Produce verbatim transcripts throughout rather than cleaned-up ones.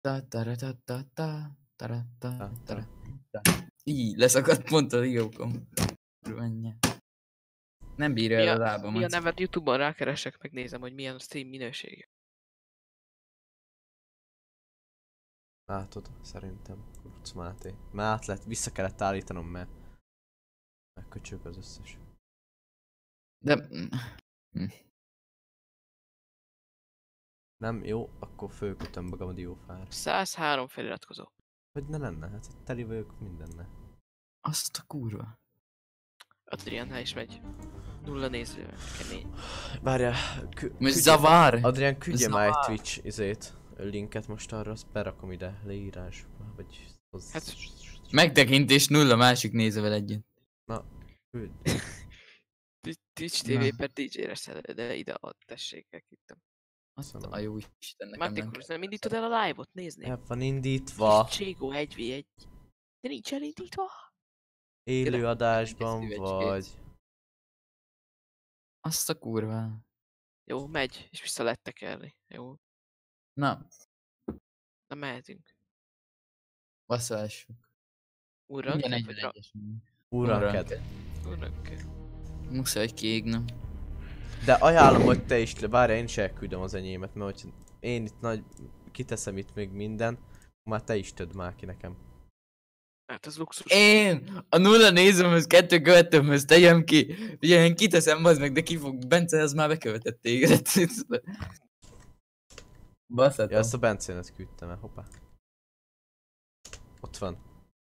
Ta ta ta ta ta ta ta ta ta. Így leszakadt pont a igókom. Nem bírja el a lábamat. Mi a neved YouTube-on? Rákeresek, megnézem, hogy milyen a stream minősége. Látod, szerintem. Kurc Máté. Már át lett, vissza kellett állítanom, mert megköcsög az összes. De... Nem jó, akkor fölkötöm magam a diófára. száz három feliratkozó. Hogy ne lenne, hát teli vagyok mindenne. Azt a kurva. Adrián is megy. Nulla nézővel, kemény. Várjál, Most zavar! Adrián, küldje már egy Zavar. Twitch izét, linket most arra, azt berakom ide leírásba, vagy hozzá. Hát... Megtekintés nulla másik nézővel együtt. Na, küldj. Twitch té vé per dé jé reszel, de ide ad, tessék, elküldtem. Azt a jó Isten nekem Márti nem Cruz, nem indítod el a live-ot? Nézni? El van indítva. Cségó egy vé egy. De nincs elindítva? Élő adásban Készülj egy vagy. kép. Azt a kurva. Jó, megy, és vissza lehet tekerni. Jó. Na, Na mehetünk. basszálssuk. Úrra, Ugye vagy negyvenegyes. Uranked. Úrranked. Muszáj kiégnem. De ajánlom, hogy te is, várjál, én is elküldöm az enyémet, mert hogy én itt nagy, kiteszem itt még minden, már te is töd már ki nekem. Hát az luxus. Én a nulla nézőmhöz, kettő követőmhöz tegyem ki. Ugye én kiteszem az meg, de ki fog, Bence az már bekövetett téged. Basszatom. Ja, ezt a Bencénet küldtem el, hoppá. Ott van.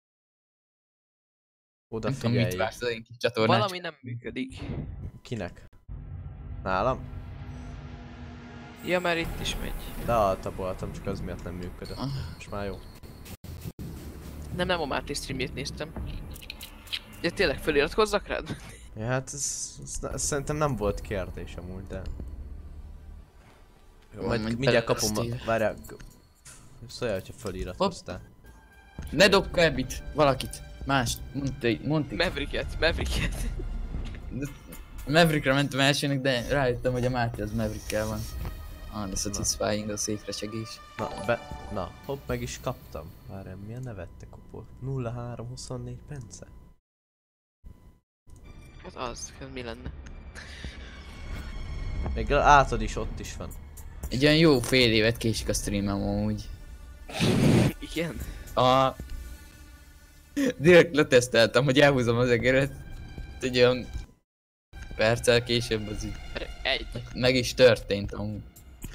Oda Nem tudom, mit figyelj. vársz az én kis csatornát. Valami nem működik. Kinek? Nálam? Ja, mert itt is megy. De altaboltam, csak az miatt nem működött. Ah. Most már jó. Nem, nem a Máté streamjét néztem. Ja, tényleg feliratkozzak rád? Ja, hát ez, ez, ez szerintem nem volt kérdés amúgy, de... Jó, Majd mondj mindjárt bele, kapom, azt a... várjál. Szóljál, hogyha feliratkoztál. Ne dobd Kerbit, valakit. Mást. Monti. Monti. Mavericket, Mavericket. Maverickre mentem elsőnek, de rájöttem, hogy a Máté az Maverickkel van. Ah, de satisfying a székre segés. Na, be... Na, hopp, meg is kaptam. Várjál, milyen nevet te kapod? nulla három huszonnégy pence? Hát az, ez mi lenne? Még látod is, ott is van. Egy olyan jó fél évet késik a streamem amúgy. Igen? A... Direkt leteszteltem, hogy elhúzom az egeret. Egy olyan... perccel később az így. Egy. Meg is történt amúgy.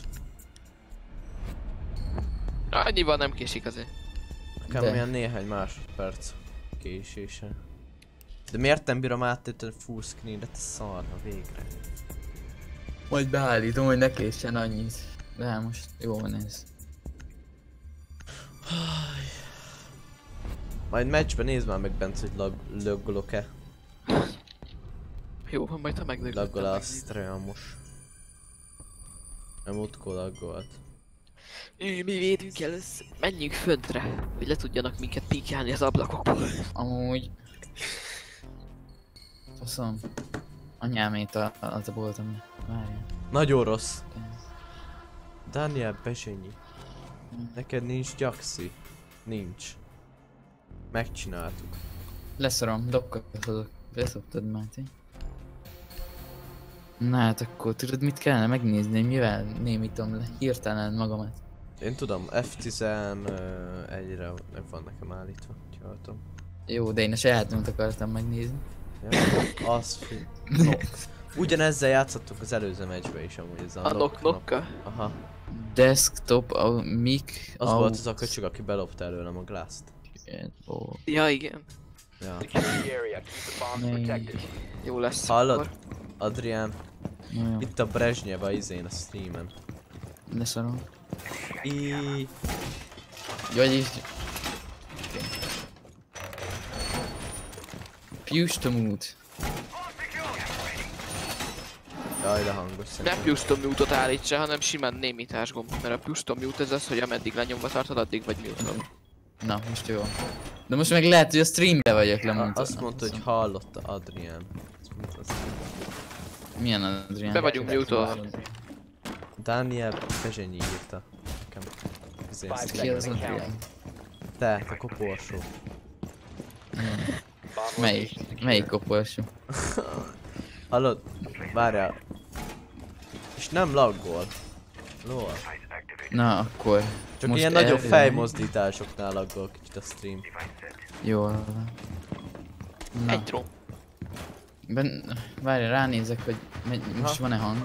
Annyival nem késik azért. Nekem De. milyen néhány másodperc késése. De miért nem bírom áttenni full screen-re, te szarna végre? Majd beállítom, hogy ne késsen annyit. De hát most jó van ez. Majd meccsben nézd már meg, Bence, hogy lag löggolok-e. Jó van, majd ha meglögöttem. Laggol a streamos. Nem utkó laggolt. Mi védünk el, menjünk föntre, hogy le tudjanak minket pinkálni az ablakokból. Amúgy... Faszom. Anyámét a, az a boltom. Várjál. Nagyon rossz. Daniel Bezsenyi. Neked nincs gyaxi? Nincs. Megcsináltuk. Leszorom, dokkal hozok. Beszoptad, Máté. Na hát akkor tudod mit kellene megnézni, hogy mivel némítom le hirtelen magamat. Én tudom, F tizenegyre van nekem állítva, csináltam. Jó, de én a sajátomat akartam megnézni. Ja, az fi... No. Ugyanezzel játszottunk az előző meccsbe is amúgy, ez a, A knock knock-knokkal? Aha. Desktop, a mic, Az volt az a köcsög, aki belopta előlem a glass-t. Oh. Ja, igen. Ja. Jó lesz. Hallod? Akkor. Adrián, Jó, itt a Brezsnyev a izén a Steamen. leszorom. I... Vagyis... Pustomút. Jaj, de hangos Nem szerintem. Pustom mute-ot állítsa, hanem simán némítás gomb. Mert a Pustom mute ez az, hogy ameddig lenyomva tartod, addig vagy mute-on. Na, most jó. De most meg lehet, hogy a streambe vagyok A- lemondva. Azt mondta, hogy hallotta Adrián. Milyen Adrián? Be vagyunk mute-olva. Daniel Bezsenyi írta nekem. az én Ki az streamem. Adrián? Te, te koporsó. Melyik? Melyik koporsó? Hallod? Várjál. És nem laggol. Lol. Na akkor. Csak most ilyen nagyobb el- fejmozdításoknál laggol kicsit a stream. Jól van. Na, Egy drón. ben, várj, ránézek, hogy megy, most Ha. van-e hang?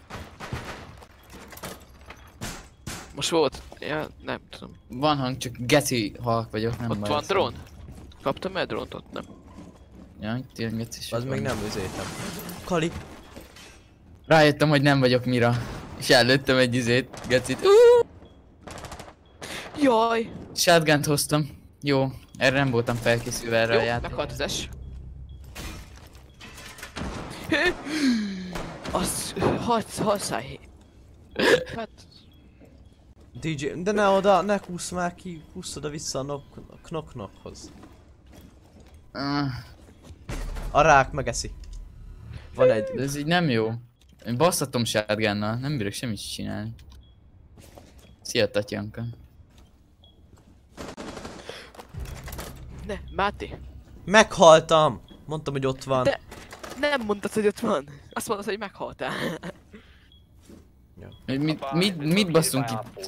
Most volt? Ja, nem tudom. Van hang, csak geci halk vagyok, nem Ott baj, van aztán- drón? Kaptam el drónt ott? Nem. Ja, itt ilyen geci Az sok még van. nem üzétem. Kali. Rájöttem, hogy nem vagyok Mira. És előttem egy izét, gecit. Uh! Jaj! Shotgunt hoztam. Jó, erre nem voltam felkészülve erre a Jó, játékra. meghalt az S. Hű! Az... Harc, harcáj. Hát... dé dzsé, de ne oda, ne kúsz már ki, kúsz oda vissza a knock, knock knockhoz. Ah, A rák megeszi. Van egy. de ez így nem jó. Én basszatom shotgunnal, nem bírok semmit csinálni. Szia, Tatyanka. Ne, Máté. Meghaltam! Mondtam, hogy ott van. De- Nem mondtad, hogy ott van. Azt mondod, hogy meghaltál. Mit, mit, mit, mit basszunk itt?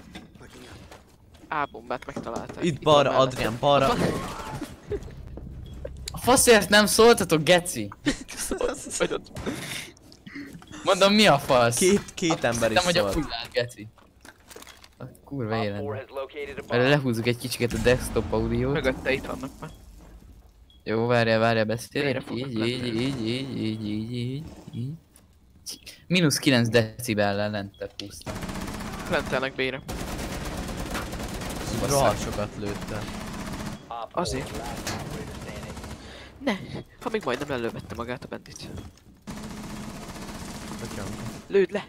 A-bombát megtalálták. Itt balra, van mellette. Adrián, balra. Ott van. A faszért nem szóltatok, geci? Vagy ott. Mondom, mi a fasz? Két, két ember is Nem, hogy a szólt. fullát, geci. A kurva életben. Erre lehúzzuk egy kicsiket a desktop audiót. Mögötte itt vannak már. Jó, várjál, várjál, Melyre beszélek. fognak Így, lenni? így, így, így, így, így, így, így. Mínusz kilenc decibellel lentebb pusztán. Lentelnek B-re. Rohadt sokat lőtte. Azért. Ne, ha még majdnem lelővette magát a bandit. Tatyanka. Lőd le!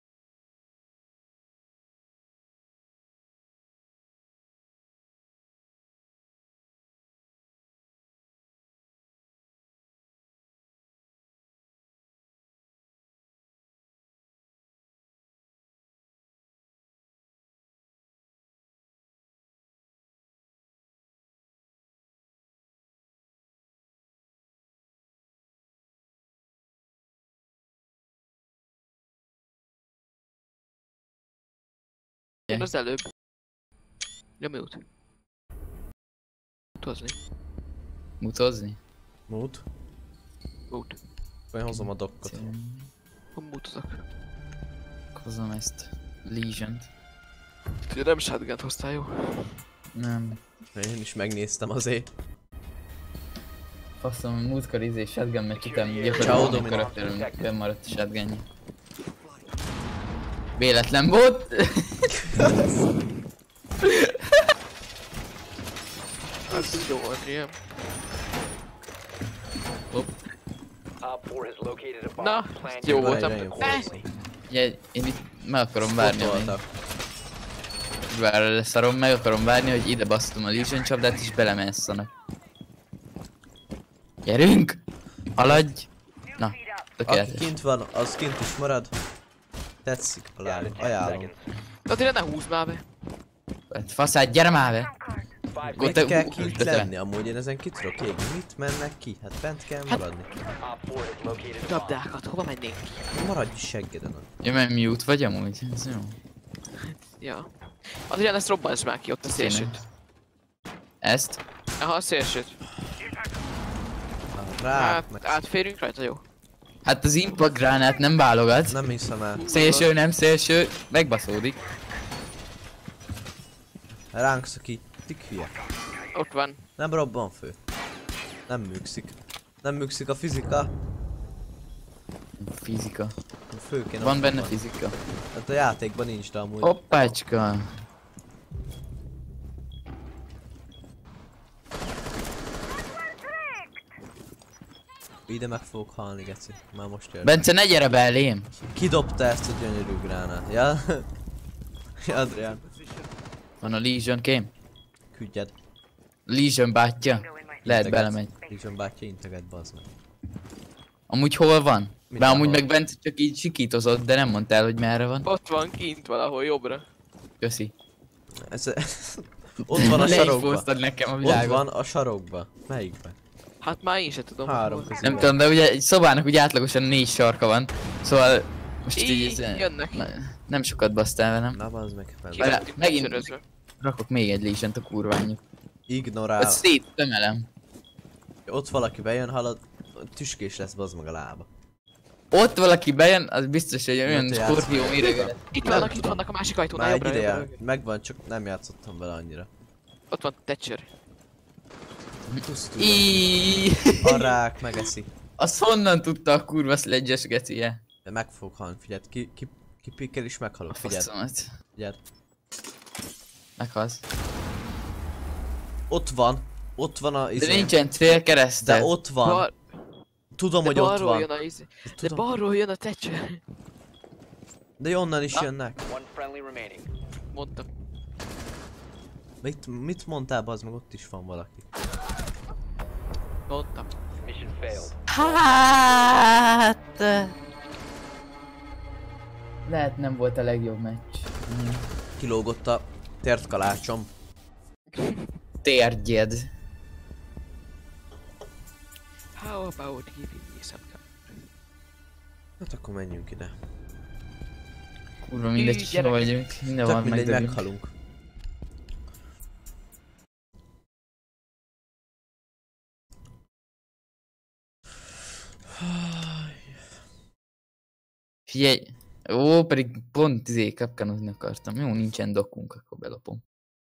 Én az előbb. Nyomj út. Utazni. Mutozni? Mód. Út. Vagy hozom a dokkot. Hol mutazok? Hozom ezt. Legion-t. Te nem shotgun-t hoztál, jó? Nem. Én is megnéztem azért. Faszom, múltkor izé shotgun meccs után Ciao, gyakorlatilag a Domino. karakterünk bennmaradt a shotgunja. Véletlen volt! Az jó, Adrián. Na, jó voltam. Egyre Ne! jön Ugye, én itt meg akarom várni, amíg Fotoltak. várra leszarom, meg akarom várni, hogy ide basztom a Legion csapdát és belemesszanak. Gyerünk! Haladj! Na, Aki tökéletes. kint van, az kint is marad. Tetszik, ajánlom. ajánlom. Adrián, ne húzd már be. Hát faszát, gyere már be! Akkor Mit te kell ú- kint te- lenni? Amúgy én ezen ki tudok égni. Mit mennek ki? Hát bent kell maradni. Labdákat, hova mennénk? Maradj seggeden. Ja, mert mute vagy amúgy? Ez jó. Ja. Adrián, ezt robbantsd már ki ott a szélsőt. Ezt? Aha, a szélsőt. Rá, Hát, meg... átférünk rajta, jó? Hát az impact gránát nem válogat. Nem hiszem el. Szélső, nem szélső, megbaszódik. Ránk szaki. Tik hülye. Ott van. Nem robban fő. Nem műkszik. Nem műkszik a fizika. Fizika. A fő kéne Van ott benne van. fizika. Hát a játékban nincs, de amúgy. Hoppácska. Ide meg fogok halni, geci. Már most értem. Bence, ne gyere be elém! Ki dobta ezt a gyönyörű gránát? Ja? Ja, Adrián. Van a Legion kém? Küldjed. Legion bátyja. Lehet Integet. belemegy. Legion bátyja integet, bazd meg. Amúgy hol van? Mit Be amúgy ahol? meg Bence csak így sikítozott, de nem mondtál, hogy merre van. Ott van, kint valahol, jobbra. Köszi. Ez... Ott van a Ne sarokba. infóztad nekem a Ott világot. van a sarokba. Melyikben? Hát már én sem tudom. Három hol. közül Nem van. tudom, de ugye egy szobának ugye átlagosan négy sarka van. Szóval most így, Így, ez- jönnek. ne- nem sokat basztál velem. Na bazd meg. Vele- Kivettük megint- többszörözve. Rakok még egy lézsent a kurványok. Ignorál. Vagy széttömelem. Ott valaki bejön, halad, tüskés lesz bazd meg a lába. Ott valaki bejön, az biztos, hogy olyan Mert te játszol. skorpió méreg. Itt Nem vannak, itt tudom. vannak a másik ajtón, Már egy jobbra, ideje, jobbra. megvan, csak nem játszottam vele annyira. Ott van Thatcher. Pusztul. Íííí. A rák megeszi. Az honnan tudta a kurva sledges gecije? De meg fog halni, figyeld, ki, ki, ki pikkel is A meghalok, figyeld, faszomat. figyeld. Meghalsz. Ott van, ott van a De izé. nincsen célkereszted. De ott van, Bar... tudom, De hogy ott balról jön van. a izé. De Tudom. balról jön a Thatcher. De onnan is jönnek. One friendly remaining. Mondtam. Mit, mit mondtál, bazd meg, ott is van valaki. Mondtam. Mission failed. Hát... Lehet nem volt a legjobb meccs. Mm. Kilógott a tért kalácsom. Térgyed. How about giving me some cover? Hát akkor menjünk ide. Kurva mindegy, Ű, hol gyerekek. vagyunk. Minden Tök van, mindegy, megdögünk. meghalunk. Figyelj. Ó, pedig pont izé kapkanozni akartam. Jó, nincsen dokunk, akkor belopom.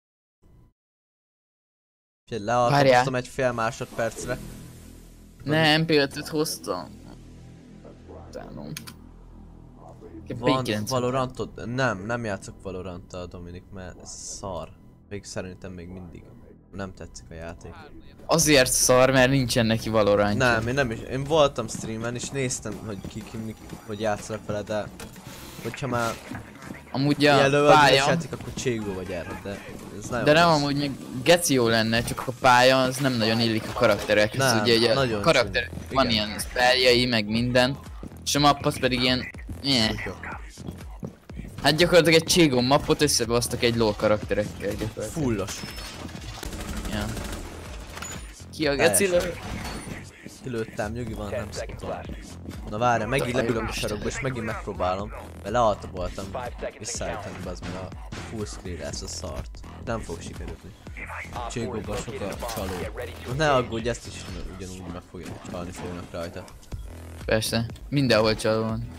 Figyelj, Várjál. lealtatoztam egy fél másodpercre. Nem, em pé ötöt hoztam. Utánom. Van Valorantod? Nem, nem játszok Valoranttal, Dominik, mert ez szar. Még szerintem még mindig. Nem tetszik a játék. Azért szar, mert nincsen neki valorantja. Nem, én nem is. Én voltam streamen és néztem, hogy ki, ki, ki hogy játszanak vele, de... Hogyha már Amúgy ilyen a lövöldözés pálya, játék, akkor cségó vagy erre, de ez nagyon de nem rossz. amúgy meg geci jó lenne, csak a pálya az nem nagyon illik a karakterekhez. Nem, Ugye, ugye a nagyon karakterek csúnya. van Igen. ilyen spelljei, meg minden. És a map az pedig ilyen... Yeah. Jó. Hát gyakorlatilag egy Cségon mappot összebasztak egy lol karakterekkel gyakorlatilag. Fullos. Ja. Ki a geci lő? Kilőttem, nyugi van, Ten nem seconds szoktam. left. Na várj, megint leülök a sarokba és megint megpróbálom. Mert lealta voltam. Five seconds Visszaállítani be az, mert a full screen lesz a szart. Nem fog sikerülni. Op four is Cségóban sok located a a bomb. csaló. Get ready to Ne aggódj, ezt is ugyanúgy meg fogja csalni fognak rajta. Persze, mindenhol csaló van.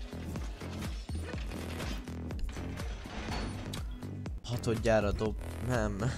Hatodjára dob... Nem.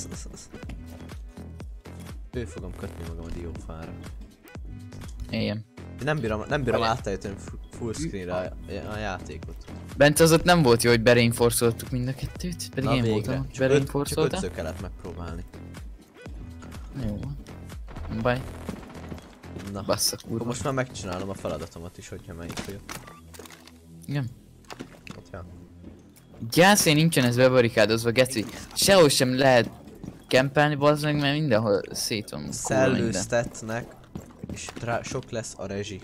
Ő fogom kötni magam a diófára. Éljen. Én nem bírom, nem bírom átállítani full screenre a, a játékot. Bent az ott nem volt jó, hogy bereinforszoltuk mind a kettőt, pedig Na én végre. voltam, Csak, öt, csak bereinforszolta. ötször kellett megpróbálni. Jó van. Nem baj, Na, bassza akkor kurva. most már megcsinálom a feladatomat is, hogyha melyik vagyok. Igen. Ott jön. Gyászén nincsen ez bebarikádozva, geci. Sehol sem lehet kempelni, bazd meg, mert mindenhol szét van kurva minden. Szellőztetnek, és rá sok lesz a rezsi.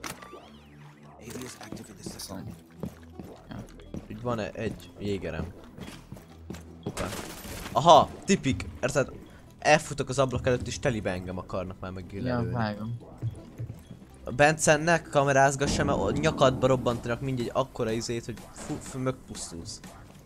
Úgy van -e egy jégerem. Hoppá. Aha, tipik, érted? Elfutok az ablak előtt és telibe engem akarnak már Ja, meggyűlölni. vágom. A Bencennek kamerázgassa, mert a nyakadba robbantanak mindegy akkora izét, hogy fú, megpusztulsz.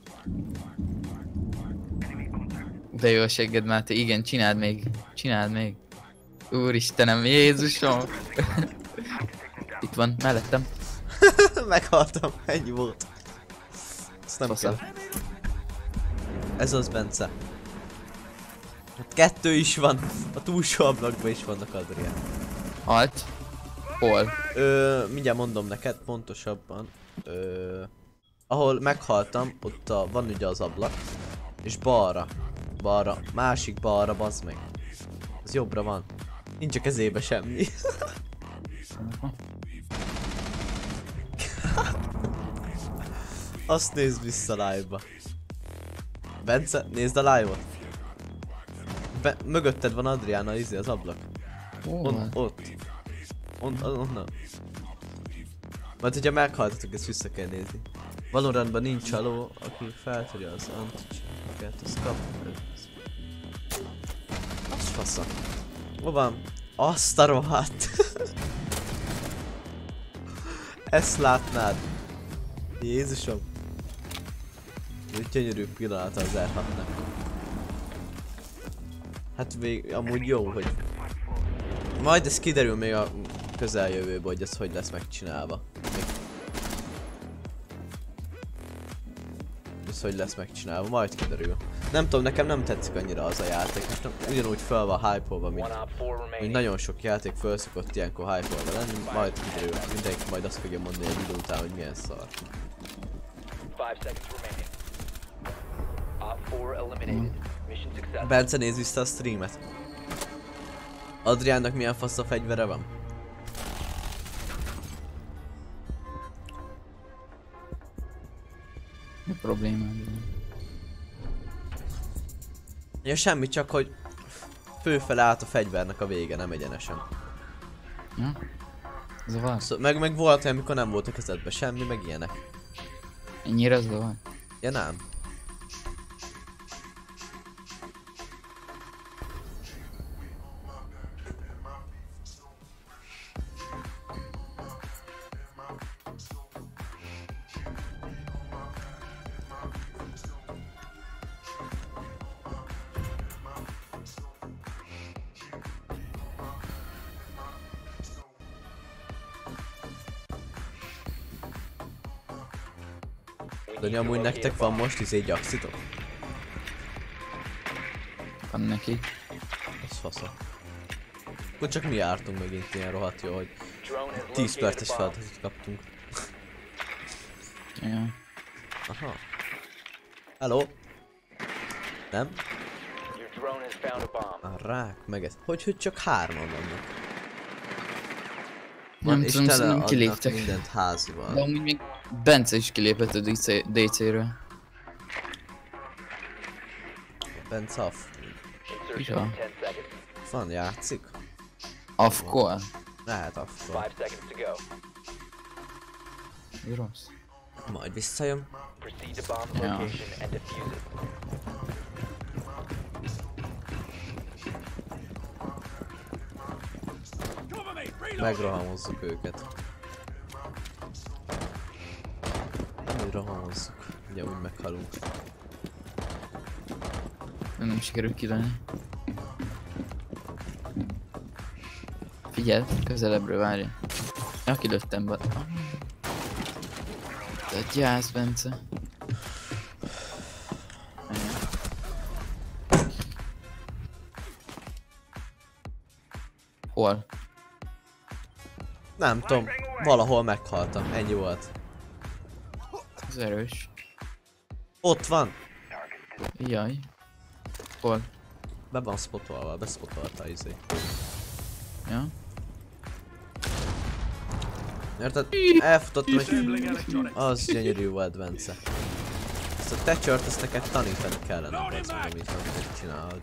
De jó a segged, Máté, igen, csináld még, csináld még. Úristenem, Jézusom! Itt van, mellettem. Meghaltam, ennyi volt. Ezt nem Fasza. kell. Ez az, Bence. Hát kettő is van. A túlsó ablakban is vannak, Adrián. Halt. Hol? Ö, mindjárt mondom neked pontosabban. Ö, ahol meghaltam, ott a, van ugye az ablak. És balra. Balra. Másik balra, bazd meg. Az jobbra van. Nincs a kezébe semmi. Azt nézd vissza live-ba. Bence, nézd a live-ot. Be mögötted van Adriana, izé az ablak. Hol? On, ott. On, on, onnan. Majd hogyha meghaltatok, ezt vissza kell nézni. Valorantban nincs csaló, aki feltörje az antics. őket, azt kap. Az fasza. Hol van? Azt a rohadt. Ezt látnád. Jézusom. Ez egy gyönyörű pillanat az er hatnak. Hát még amúgy jó, hogy... Majd ez kiderül még a közeljövőben, hogy ez hogy lesz megcsinálva. Még... Ez hogy lesz megcsinálva, majd kiderül. Nem tudom, nekem nem tetszik annyira az a játék, most nem, ugyanúgy fel van hype-olva, mint, mint nagyon sok játék föl szokott ilyenkor hype-olva lenni, majd kiderül, mindenki majd azt fogja mondani egy idő után, hogy milyen szar. Bence, nézd vissza a streamet. Adriánnak milyen fasz a fegyvere van? Mi problémád? Ja semmi, csak hogy főfele állt a fegyvernek a vége, nem egyenesen. Ja? Zavar? Szó, meg, meg volt olyan, amikor nem volt a kezedben semmi, meg ilyenek. Ennyire zavar? Ja nem. De amúgy nektek van most izé gyakszitok? Van neki. Ez fasza. Akkor csak mi jártunk megint ilyen rohadt jó, hogy tíz perces feladatot kaptunk. Ja. Aha. Hello? Nem? A rák, meg ez. Hogy, hogy csak hárman vannak? Nem és tudom, tele szerintem adnak kiléptek. mindent házival. De amúgy még Bence is kilépett a dé céről. Bence off. Ja. Van, játszik? Afkol? Lehet afkol. Mi rossz? Majd visszajön. Ja. Megrohamozzuk őket. Mi rohamozzuk. Ugye úgy meghalunk. Nem sikerül kilőni. Figyeld, közelebbről várja. Ja, kilőttem be. Te gyász, Bence. Hol? Nem tudom, valahol meghaltam, ennyi volt. Ez erős. Ott van! Jaj. Hol? Be van spotolva, bespotolta izé. Ja. Érted? Elfutottam egy... Az gyönyörű volt, Bence. Ezt a Thatchert, ezt neked tanítani kellene, az meg, amit nem csinálod.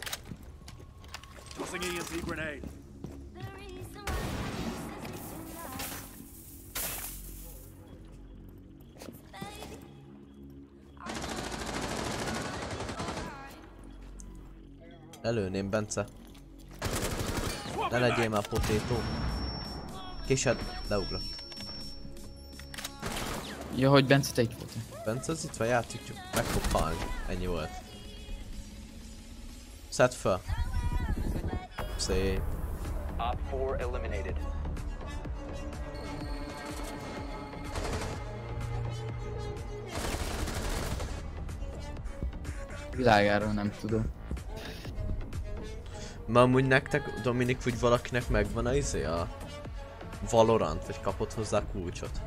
Lelőném, Bence. Ne legyél már potétó. Késed, leugrott. Ja, hogy Bence, te itt voltál. Bence az itt van, játszik, csak meg fog halni. Ennyi volt. Szedd fel. Szép. Világáról nem tudom. Ma amúgy nektek, Dominik, vagy valakinek megvan a izé a Valorant, vagy kapott hozzá kulcsot?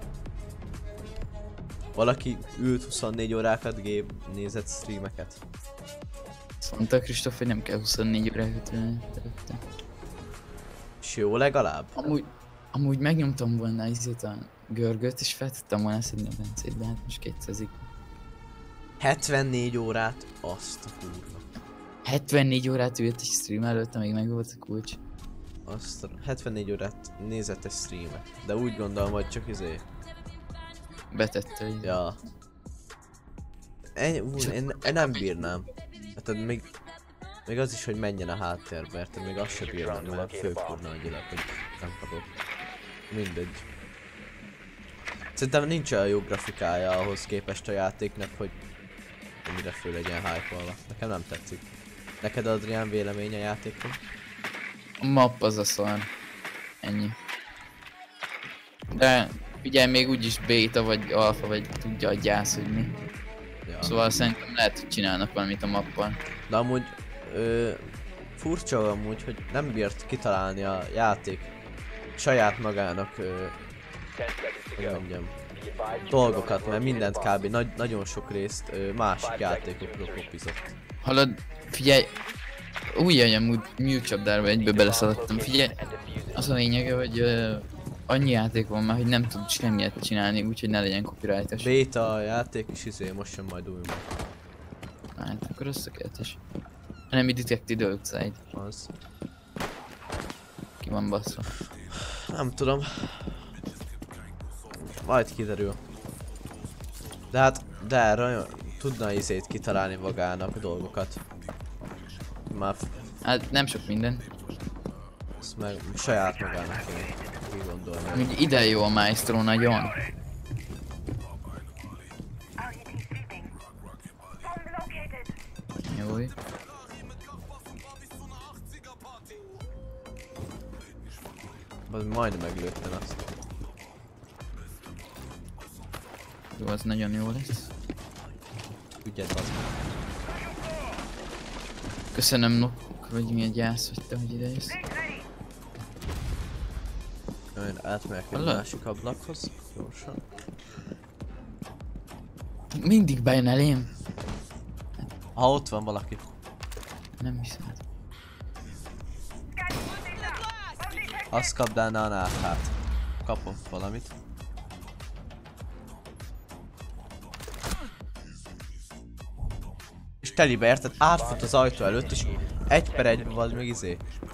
Valaki ült huszonnégy órákat gép, nézett streameket? Azt mondta Kristóf, hogy nem kell huszonnégy órákat ülni. És jó legalább? Amúgy, amúgy megnyomtam volna izét a görgöt, és fel tudtam volna szedni a Bencét, de hát most kétszázik. hetvennégy órát? Azt a kurva. hetvennégy órát ült és stream előtt, amíg meg volt a kulcs. Azt a hetvennégy órát nézett egy streamet. De úgy gondolom, hogy csak izé... Betette így. Ja. Ennyi, ú, én, én nem bírnám. Hát még, még az is, hogy menjen a háttérbe, érted? Még azt sem bírnám, mert főkurna agyilag, hogy nem kapok. Mindegy. Szerintem nincs olyan jó grafikája ahhoz képest a játéknak, hogy mire föl legyen hype-olva. Nekem nem tetszik. Neked, Adrián, vélemény a játékról? A map az a szar. Ennyi. De figyelj, még úgyis béta vagy alfa vagy tudja a gyász, hogy mi. Ja. Szóval szerintem lehet, hogy csinálnak valamit a mappal. De amúgy ö, furcsa amúgy, hogy nem bírt kitalálni a játék saját magának, ö, ten seconds to hogy go. mondjam, Be advised your dolgokat, mert drone mindent has kb. Nagy, nagyon sok részt ö, másik játékokról kopizott. Hallod, figyelj, újjaj, amúgy műcsapdárba egyből been beleszaladtam. located Figyelj, and defuse it. az a lényege, hogy uh, annyi játék van már, hogy nem tud semmit csinálni, úgyhogy ne legyen copyrightos. Beta a játék és izé, most sem majd új meg. Hát akkor az tökéletes. Nem így Detected Outside. Az. Ki van baszva. Nem tudom. Majd kiderül. De hát, de erre tudna izét kitalálni magának dolgokat. Már Hát nem sok minden. ezt meg saját magának kéne kigondolni. Úgy ide jó a Maestro nagyon. Jó. Vagy majdnem meglőttem azt. Jó, az nagyon jó lesz. Ügyed az. Köszönöm, Nokuk, vagy mi a gyász vagy te, hogy ide jössz. Én átmegyek egy Hallod? másik ablakhoz. Gyorsan. Mindig bejön elém. Ha ott van valaki. Nem hiszem. Azt kapdálná a náthát. Kapott valamit. És telibe, érted? Átfut az ajtó előtt és egy per egyben vagy meg izé.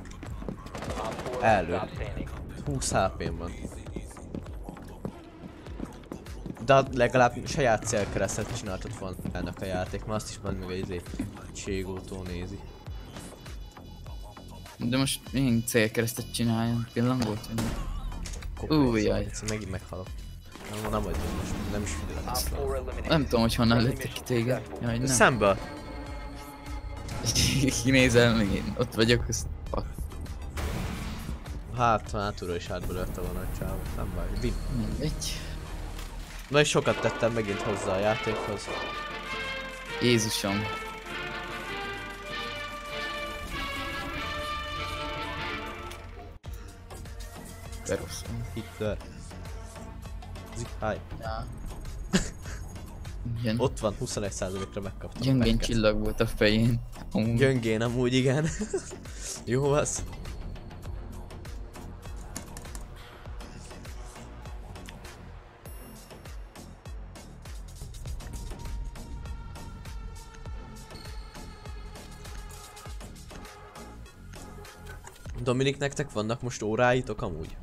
Elő. húsz há pém van. De legalább saját célkeresztet csináltad volna ennek a játék, mert azt is majd meg egy izé Ségótól nézi. De most milyen célkeresztet csináljon? Pillangót? vagy mi? Új, jaj. Egyszer megint meghalok. Nem, nem vagy most, nem is figyelem ezt. Nem tudom, hogy honnan lőttek ki téged. Jaj, nem. Szemből! Kinézel meg én. Ott vagyok, azt fuck. Hát, hátulról is átbelőtte volna a csávó. Nem baj, win. Mindegy. Na és sokat tettem megint hozzá a játékhoz. Jézusom. De rosszul. Hitler. Zihaj. Ja. Igen. Ott van, huszonegy százalékra megkaptam. Gyöngén Packet. csillag volt a fején. Amúgy. Gyöngén amúgy, igen. Jó az. Dominik, nektek vannak most óráitok amúgy?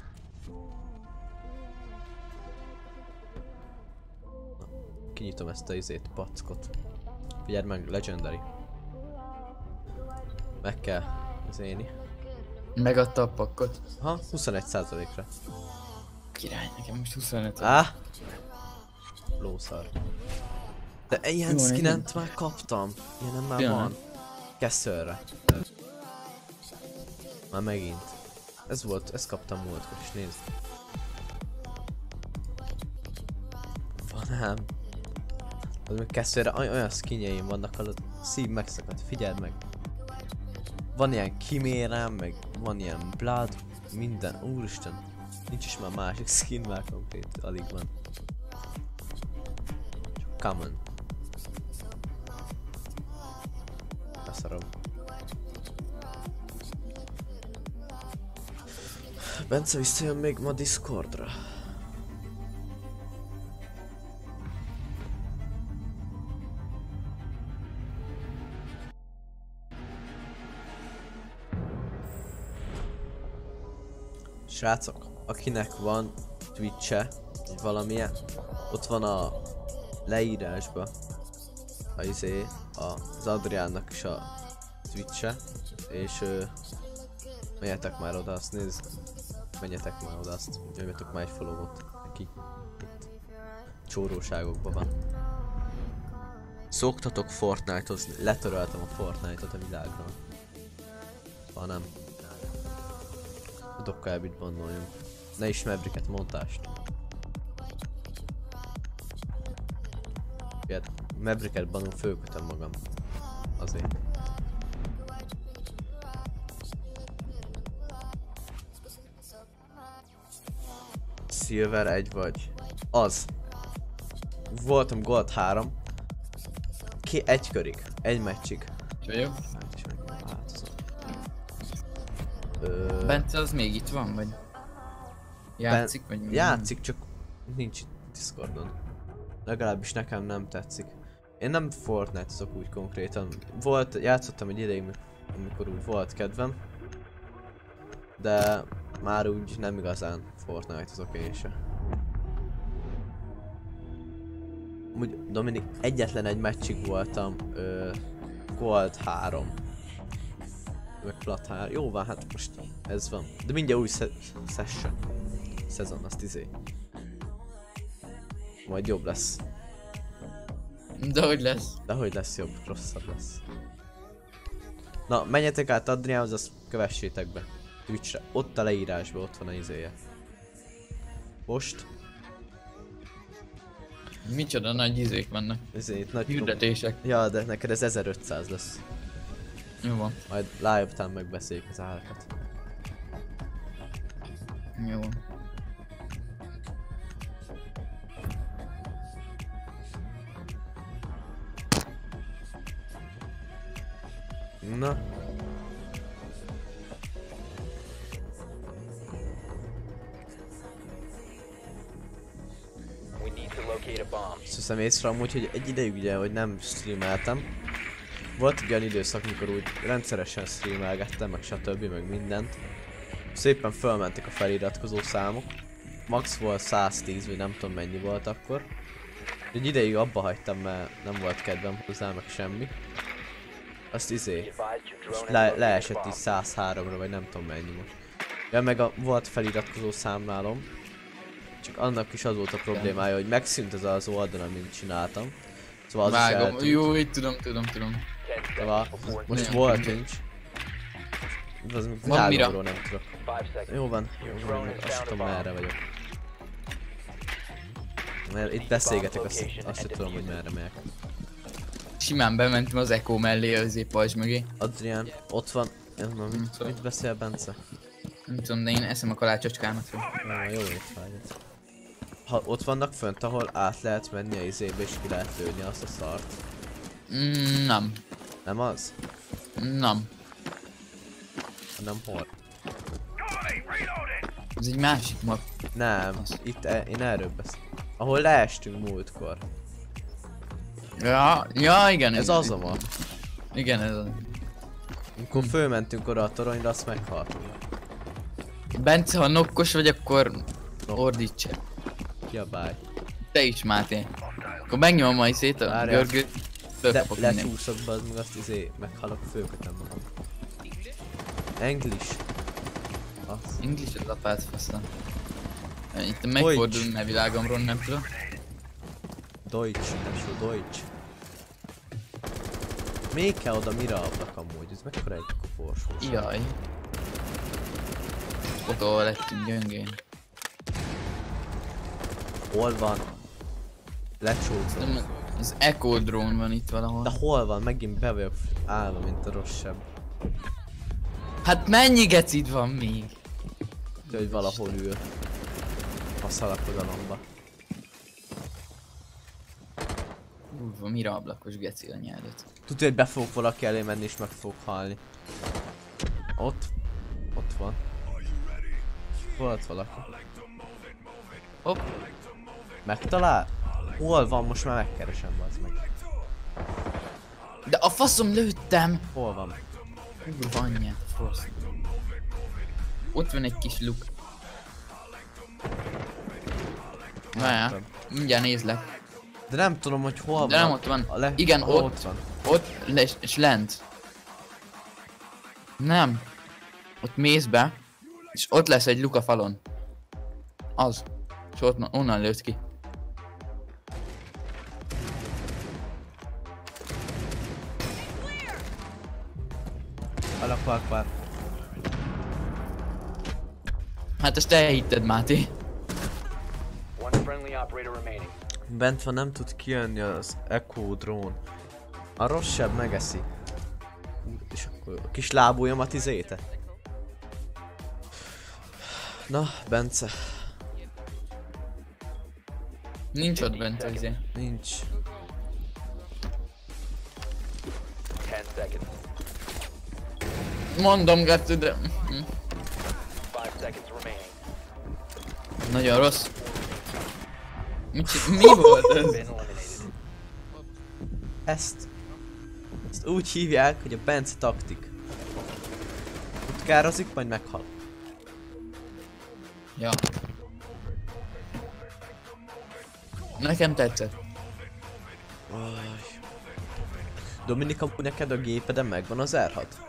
Na, kinyitom ezt a izét, packot. Figyeld meg, Legendary. Meg kell zéni. Megadta a pakkot. Ha, huszonegy százalékra. Király, nekem most huszonöt. Á! Lószar. De ilyen Jó, skinent már kaptam. Ilyenem már Pillanat. van. Kesszőre. Már megint. Ez volt, ezt kaptam múltkor is, nézd. Van ám. Az még kesszőre oly- olyan skinjeim vannak, alatt szív megszakadt, figyeld meg. Van ilyen kimérem, meg van ilyen blood, minden, úristen. Nincs is már másik skin, már konkrét, alig van. Csak common. Beszarom. Bence visszajön még ma Discordra. Srácok, akinek van Twitch-e, vagy valamilyen, ott van a leírásba a izé, az Adriánnak is a Twitch-e, és ö, menjetek már oda, azt nézd, menjetek már oda, azt nyomjatok már egy follow-ot neki, itt csóróságokban van. Szoktatok Fortnite-ozni, letöröltem a Fortnite-ot a világról. Ha nem. Tudok elbit bannoljunk. Ne is Mavericket montást. Ilyet, Mavericket bannul fölkötöm magam. Azért. Silver egy vagy. Az. Voltam Gold három. Ki egy körig. Egy meccsig. Jó. Ö... Bence az még itt van, vagy? Játszik, vagy mi? Játszik, csak nincs itt Discordon. Legalábbis nekem nem tetszik. Én nem Fortnite-ozok úgy konkrétan. Volt, játszottam egy ideig, amikor úgy volt kedvem. De már úgy nem igazán Fortnite-ozok én se. Úgy Dominik, egyetlen egy meccsig voltam ö, Gold három. Meg Plat három. Jó van, hát most ez van. De mindjárt új se session. Szezon, azt izé. Majd jobb lesz. De hogy lesz? De hogy lesz jobb, rosszabb lesz. Na, menjetek át Adriánhoz, azt kövessétek be. Twitchre. Ott a leírásban, ott van a izéje. Most. Micsoda nagy izék vannak. Ezért nagy Hirdetések. Ja, de neked ez ezerötszáz lesz. Jó van. Majd live után megbeszéljük az árakat. Jó. Na. We need to locate a bomb. Azt hiszem észre amúgy, hogy egy ideig ugye, hogy nem streameltem. Volt egy olyan időszak, mikor úgy rendszeresen streamelgettem, meg stb. Meg mindent. Szépen fölmentek a feliratkozó számok. Max volt száztíz, vagy nem tudom mennyi volt akkor. Egy ideig abba hagytam, mert nem volt kedvem hozzá, meg semmi. Azt izé, le, leesett így száz háromra, vagy nem tudom mennyi most. Ja, meg a, volt feliratkozó számlálom. Csak annak is az volt a problémája, hogy megszűnt az az oldal, amit csináltam. Szóval az Vágom. is eltűnt. Jó, itt tudom, tudom, tudom. Szóval most Nem. volt nincs. Az Van mira? világomról nem tudok. Jó van, jó van, meg azt tudom merre vagyok. Mert itt beszélgetek, azt, azt sem tudom, hogy merre megyek. Simán bementem az Echo mellé, az pajzs mögé. Adrián, ott van. Ez már mit, szóval. mit beszél Bence? Nem tudom, de én eszem a kalácsocskámat. Jó, jó étvágyat. Ha ott vannak fönt, ahol át lehet menni a izébe és ki lehet lőni azt a szart. Mm, nem. Nem az? Nem. Hanem hol? Ez egy másik map. Nem, itt e én erről beszélek. Ahol leestünk múltkor. Ja, ja igen. Ez az a map. Igen, ez az. Amikor fölmentünk oda a toronyra, azt meghaltunk. Bence, ha nokkos vagy, akkor ordítsa. Kiabálj. Te is, Máté. Akkor megnyomom majd szét a Várjál. görgőt. Le, Fölkapok mindent. lecsúszok be, az meg azt izé, meghalok, fölkötem magam. English. Az. English az apát faszom. Itt megfordulunk a világomról, nem tudom. Deutsch, tesó, Deutsch. Még kell oda mire ablak amúgy, ez mekkora egy koporsós. Jaj. Ott ahol lettünk gyöngén. Hol van? Lecsúszom. Nem, az Echo drone van itt valahol. De hol van? Megint be vagyok állva, mint a rossz seb. Hát mennyi gecid van még? De hogy valahol ül. A szalakodalomba. Úrva, mire ablakos geci a nyeldet. Tudja, hogy be fogok valaki elé menni és meg fogok halni. Ott. Ott van. Volt valaki. Hopp. Megtalál? Hol van? Most már megkeresem, bazd meg. De a faszom lőttem! Hol van? Úrva anyját, fasz. Ott van egy kis luk. Várjál, mindjárt nézlek. De nem tudom, hogy hol De van. nem ott van. A le... Igen, ahol ott. van. Ott, le, és, és lent. Nem. Ott mész be, és ott lesz egy luk a falon. Az. És ott, onnan lőtt ki. Alapakvár. Hát ezt elhitted, Máté. One friendly operator remaining. Bent van, nem tud kijönni az Echo drón. A rosszabb megeszi. És akkor a kis lábujjamat izéte. Na, Bence. Nincs ott bent az izé. Nincs. Ten seconds. Mondom, Gattu, de... Hm. Five seconds remaining. Nagyon rossz. Mi, csi- mi volt ez? Been eliminated. Ezt... Ezt úgy hívják, hogy a Bence taktik. Utkározik, majd meghal. Ja. Nekem tetszett. Aj. Dominik, amúgy neked a gépeden megvan az er hat?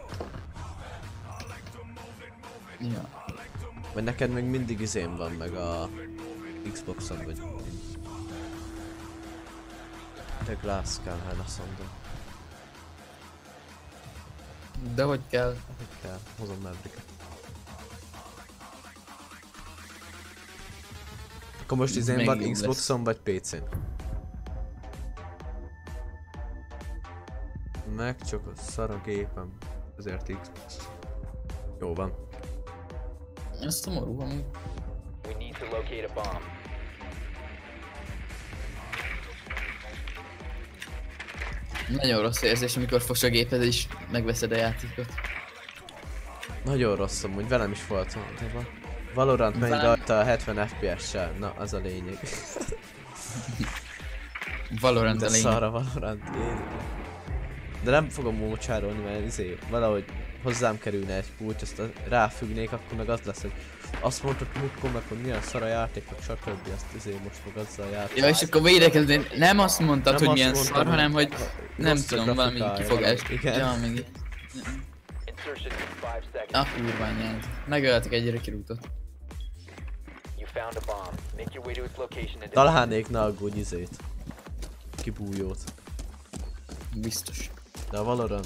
Ja. Vagy neked még mindig izén van meg a Xboxon vagy. De Glass kell, hát azt mondom. De hogy kell? Hogy kell, hozom Mavericket. Akkor most izén Még van jobb Xboxon vagy pé cén? Meg csak a szar a gépem, ezért Xbox. Jó van. Ez szomorú amúgy. We need to locate a bomb. Nagyon rossz érzés, amikor fos a géped és megveszed a játékot. Nagyon rossz amúgy, velem is volt. De va- Valorant megy Velem- rajta a hetven ef pé es-sel, na az a lényeg. Valorant De a lényeg. szar a Valorant, én. De nem fogom mócsárolni, mert izé, valahogy hozzám kerülne egy kulcs, azt a- ráfüggnék, akkor meg az lesz, hogy azt mondtad múltkor meg, hogy milyen szar a játék, meg stb. Azt izé most meg azzal a játék. Ja, és akkor védekezni, nem azt mondtad, Nem hogy azt milyen mondtam, szar, hanem hogy hogy nem rossz a tudom, valami grafikája, kifogás. valami- igen. Ja, még... Insertion in five seconds. A kurván nyert. Megöltek egy rekrutot. You found a bomb. Make your way to its location and Találnék ne aggódj izét. Kibújót. Biztos. De a Valorant.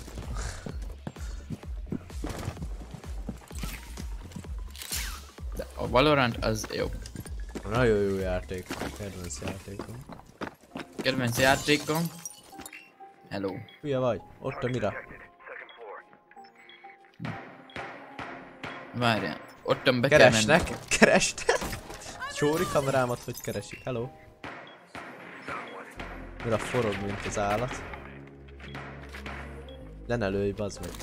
De a Valorant az jó. Nagyon jó játék. Kedvenc játékom. Kedvenc játékom. Hello. Hülye vagy? Ott a mira. Várjál. Ottan be kell menni. Keresnek? Keresnek? Csóri kamerámat hogy keresik? Hello? Mira forog, mint az állat. De ne lőj, bazd meg.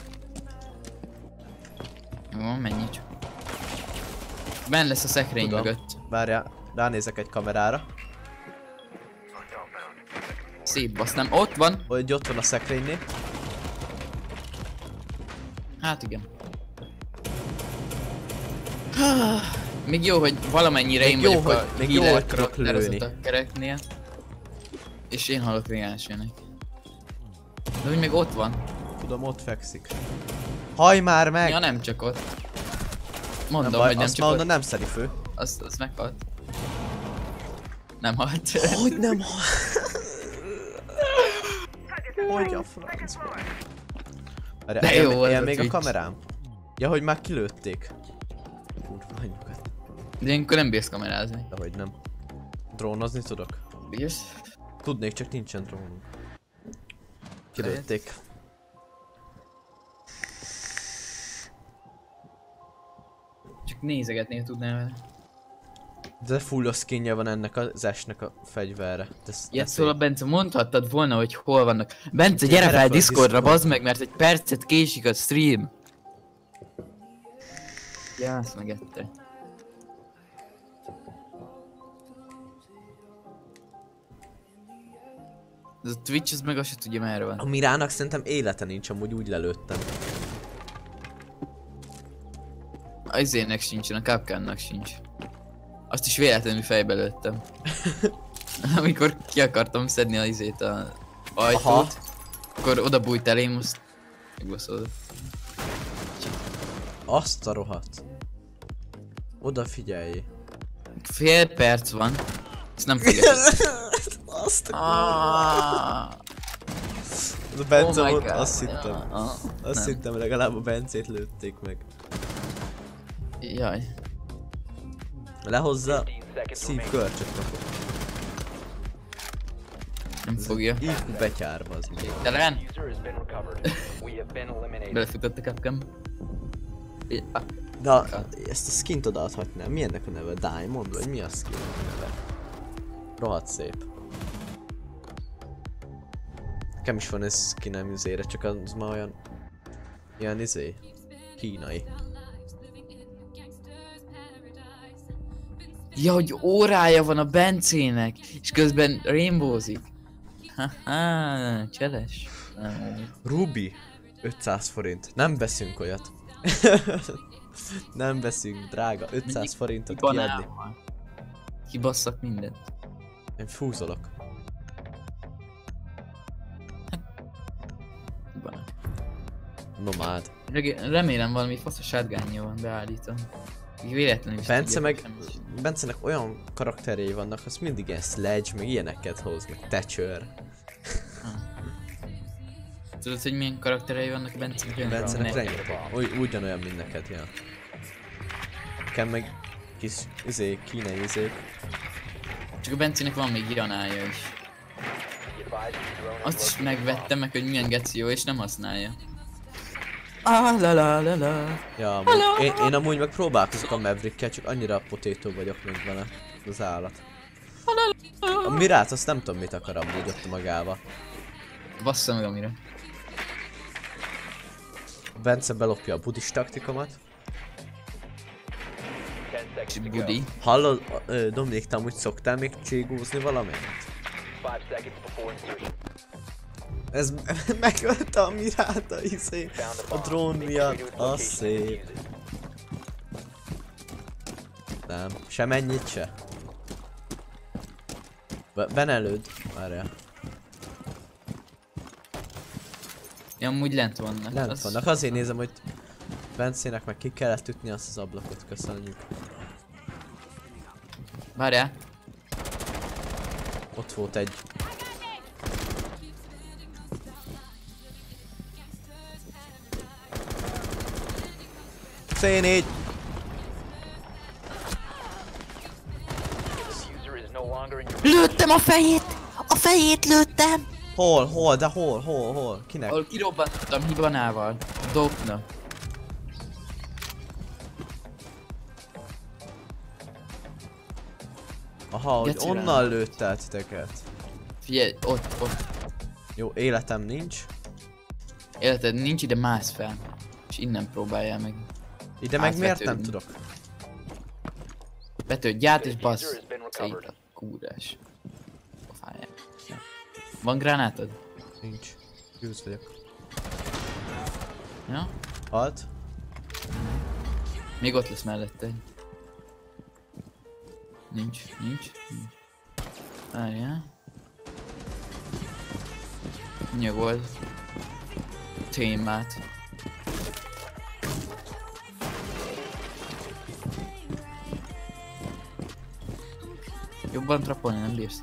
Jó, menj csak. Benn lesz a szekrény Tudom. mögött. Várjál, ránézek egy kamerára. Szép basz, nem? Ott van. Hogy ott van a szekrénynél. Hát igen. Még jó, hogy valamennyire Még én jó, vagyok hogy- a még jó, healer hogy tudok karakterezott lőni. a kereknél. És én hallok még elsőnek. De úgy még ott van. Tudom, ott fekszik. Haj már meg! Ja, nem csak ott. nem Mondom, baj, hogy nem azt csak már ott. onnan nem szedi fő. Az, az meghalt. Nem halt. Hogy nem hal? Hogy a francba? Várjál, De ilyen- jó volt ilyen a még a Twitch. kamerám? Ja, hogy már kilőtték. Kurva anyukat. De ilyenkor nem bírsz kamerázni. De hogy nem. Drónozni tudok? Bírsz? Tudnék, csak nincsen drónunk. Kilőtték. Csak nézegetni tudnál vele. De full skinje van ennek az esnek a fegyverre. De ez- Ilyet ez szóval szép. Bence, mondhattad volna, hogy hol vannak. Bence, Gyere gyere fel fel Discordra, Discordra. bazd meg, mert egy percet késik a stream. Ja, azt megette. Ez a Twitch, ez meg azt se tudja merre van. A Mirának szerintem élete nincs, amúgy úgy lelőttem. A izének sincsen, a Capcannak sincs. Azt is véletlenül fejbe lőttem. Amikor ki akartam szedni a izét a ajtót, Aha. akkor oda bújt elém, azt megbaszolod. Azt a rohadt. Oda figyelj. Fél perc van. Ezt nem fogja. Azt a Ah, A Bence oh my volt, God. azt hittem. Ah, Azt nem. hittem, legalább a Bencét lőtték meg. Jaj. Lehozza, fifteen seconds szív remaining. kölcsöt kapok. Nem fogja. í kú betyárba az meg. Talán User has been recovered. We have been eliminated. belefutott a Capcom. Ja. De ezt a skint odaadhatnám. Mi ennek a neve? Diamond? Vagy mi a skin neve? Rohadt szép. Nekem is van ez skinem izére, csak az már olyan... Ilyen izé... Kínai. Ja, hogy órája van a Bencének, és közben rainbowzik. Haha, cseles. Nem. Ruby. ötszáz forint. Nem veszünk olyat. Nem veszünk, drága. ötszáz forintot kiadni. Banával. Kibasszak mindent. Én fúzolok. Banán. Nomád. Reg- Remélem valami faszos sátgánja van beállítva. Így véletlenül is Bence tudja, meg... semmi. Bencenek olyan karakterjei vannak, azt mindig ilyen Sledge, meg ilyeneket hoz, meg Thatcher. Tudod, hogy milyen karakterei vannak Bencenek? Bencenek Ne- rengeteg. Ugy, ugyanolyan, mint neked, ja. Nekem meg kis izé, kínai izék. Csak a Bencének van még Janája is. Be advised your drone Azt has is Ah, located a bomb. megvettem meg, hogy milyen geci jó, és nem használja. Ah, la la la la. Ja, amúgy, én, én amúgy meg próbálkozok a Maverickkel, csak annyira potato vagyok még vele. Az állat. A Mirát azt nem tudom mit akar amúgy ott magába. Bassza meg amire. Bence belopja a budis taktikomat. ten seconds to go. Budi. Hallod, ö, Dominik, te amúgy szoktál még cségózni valamit? Five seconds before insertion. Ez megölte a Mirát a izé. Found A bomb. drón Make your way miatt, to its az location and szép. defuse it. Nem, semennyit se. Be benelőd, várjál. Ja, amúgy lent vannak. Lent Az- vannak, azért nézem, hogy Bencének meg ki kellett ütni azt az ablakot, köszönjük. Várjál. Ott volt egy. cé négy! User is no longer in your Lőttem a fejét! A fejét lőttem! Hol, hol, de hol, hol, hol? Kinek? Ahol kirobbantottam hibanával. Dopna. Aha, hogy Geci onnan rá. lőtt el titeket. Figyelj, ott, ott. Jó, életem nincs. Életed nincs, ide mász fel. És innen próbáljál meg. Ide meg miért nem Átvetődni. tudok? Betődj át és User bassz. has been recovered. Szét a kúrás. Pofáját. Van gránátod? Nincs. Győz vagyok. Ja? Halt? Még ott lesz mellette. Nincs, nincs, nincs. Várjál. Nyugold. Témát. Jobban trapolni nem bírsz.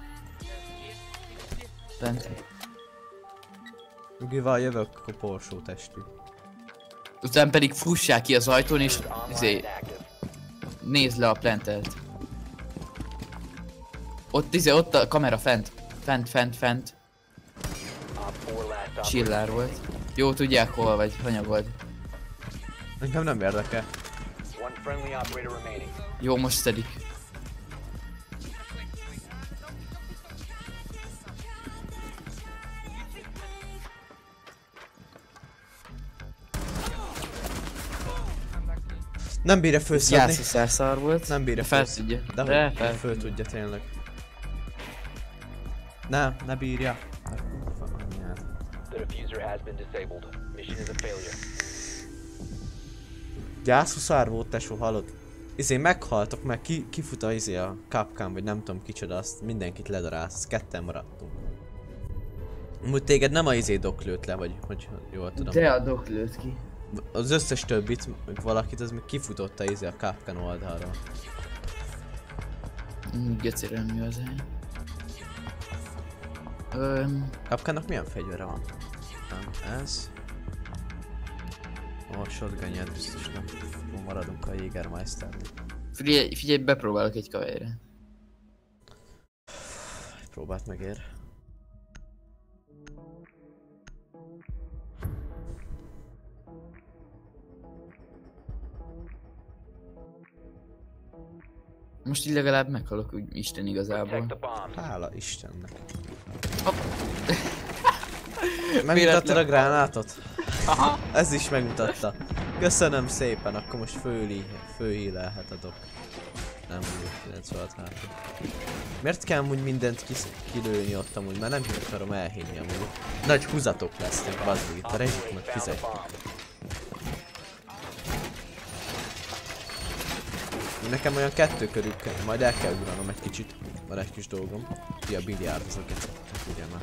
Bent. Nyugival jövök, koporsó testű. Utána pedig fussál ki az ajtón és Online izé, and active. nézd le a plantelt. Ott izé, ott a kamera fent. Fent, fent, fent. Op four last operator. Chillár volt. Jó, tudják hol vagy, hanyagold. Engem nem érdekel. One friendly operator remaining. Jó, most szedik. Nem bírja főszedni. Jász a szar volt. Nem bírja de fel főszedni. tudja. De De hogy fel. föl tudja tényleg. Nem, ne bírja. The diffuser has been disabled. Mission is a failure. Gyászhuszár volt, tesó, hallod? izé meghaltok, meg ki, kifut a izé a Capcom, vagy nem tudom kicsoda, azt mindenkit ledarálsz, azt ketten maradtunk. Amúgy téged nem a izé dok lőtt le, vagy hogy jól tudom. De a dok lőtt ki. Az összes többit, meg valakit, az még kifutott a izé a Capcom oldalról. Göcére mi az hely. Öm... Capcomnak milyen fegyvere van? Nem, ez. Ó, shotgunját biztos nem. Ó, maradunk a Jägermeisternél. Figyelj, figyelj, bepróbálok egy kaverre. Próbált megér. Most így legalább meghalok, úgy Isten Protect the igazából. bombs. Hála Istennek. Hopp. Megmutattad a gránátot? Ez is megmutatta. Köszönöm szépen, akkor most főli, főhílelhet a dok. Nem mondjuk kilencvenhat hátul. Miért kell amúgy mindent kis, kilőni ott amúgy? Mert nem akarom elhinni amúgy. Nagy húzatok lesznek, bazd itt a rezsik meg fizet. Nekem olyan kettő körül kell, majd el kell ugranom egy kicsit. Van egy kis dolgom. Ki a biliárdozok egy ugye már.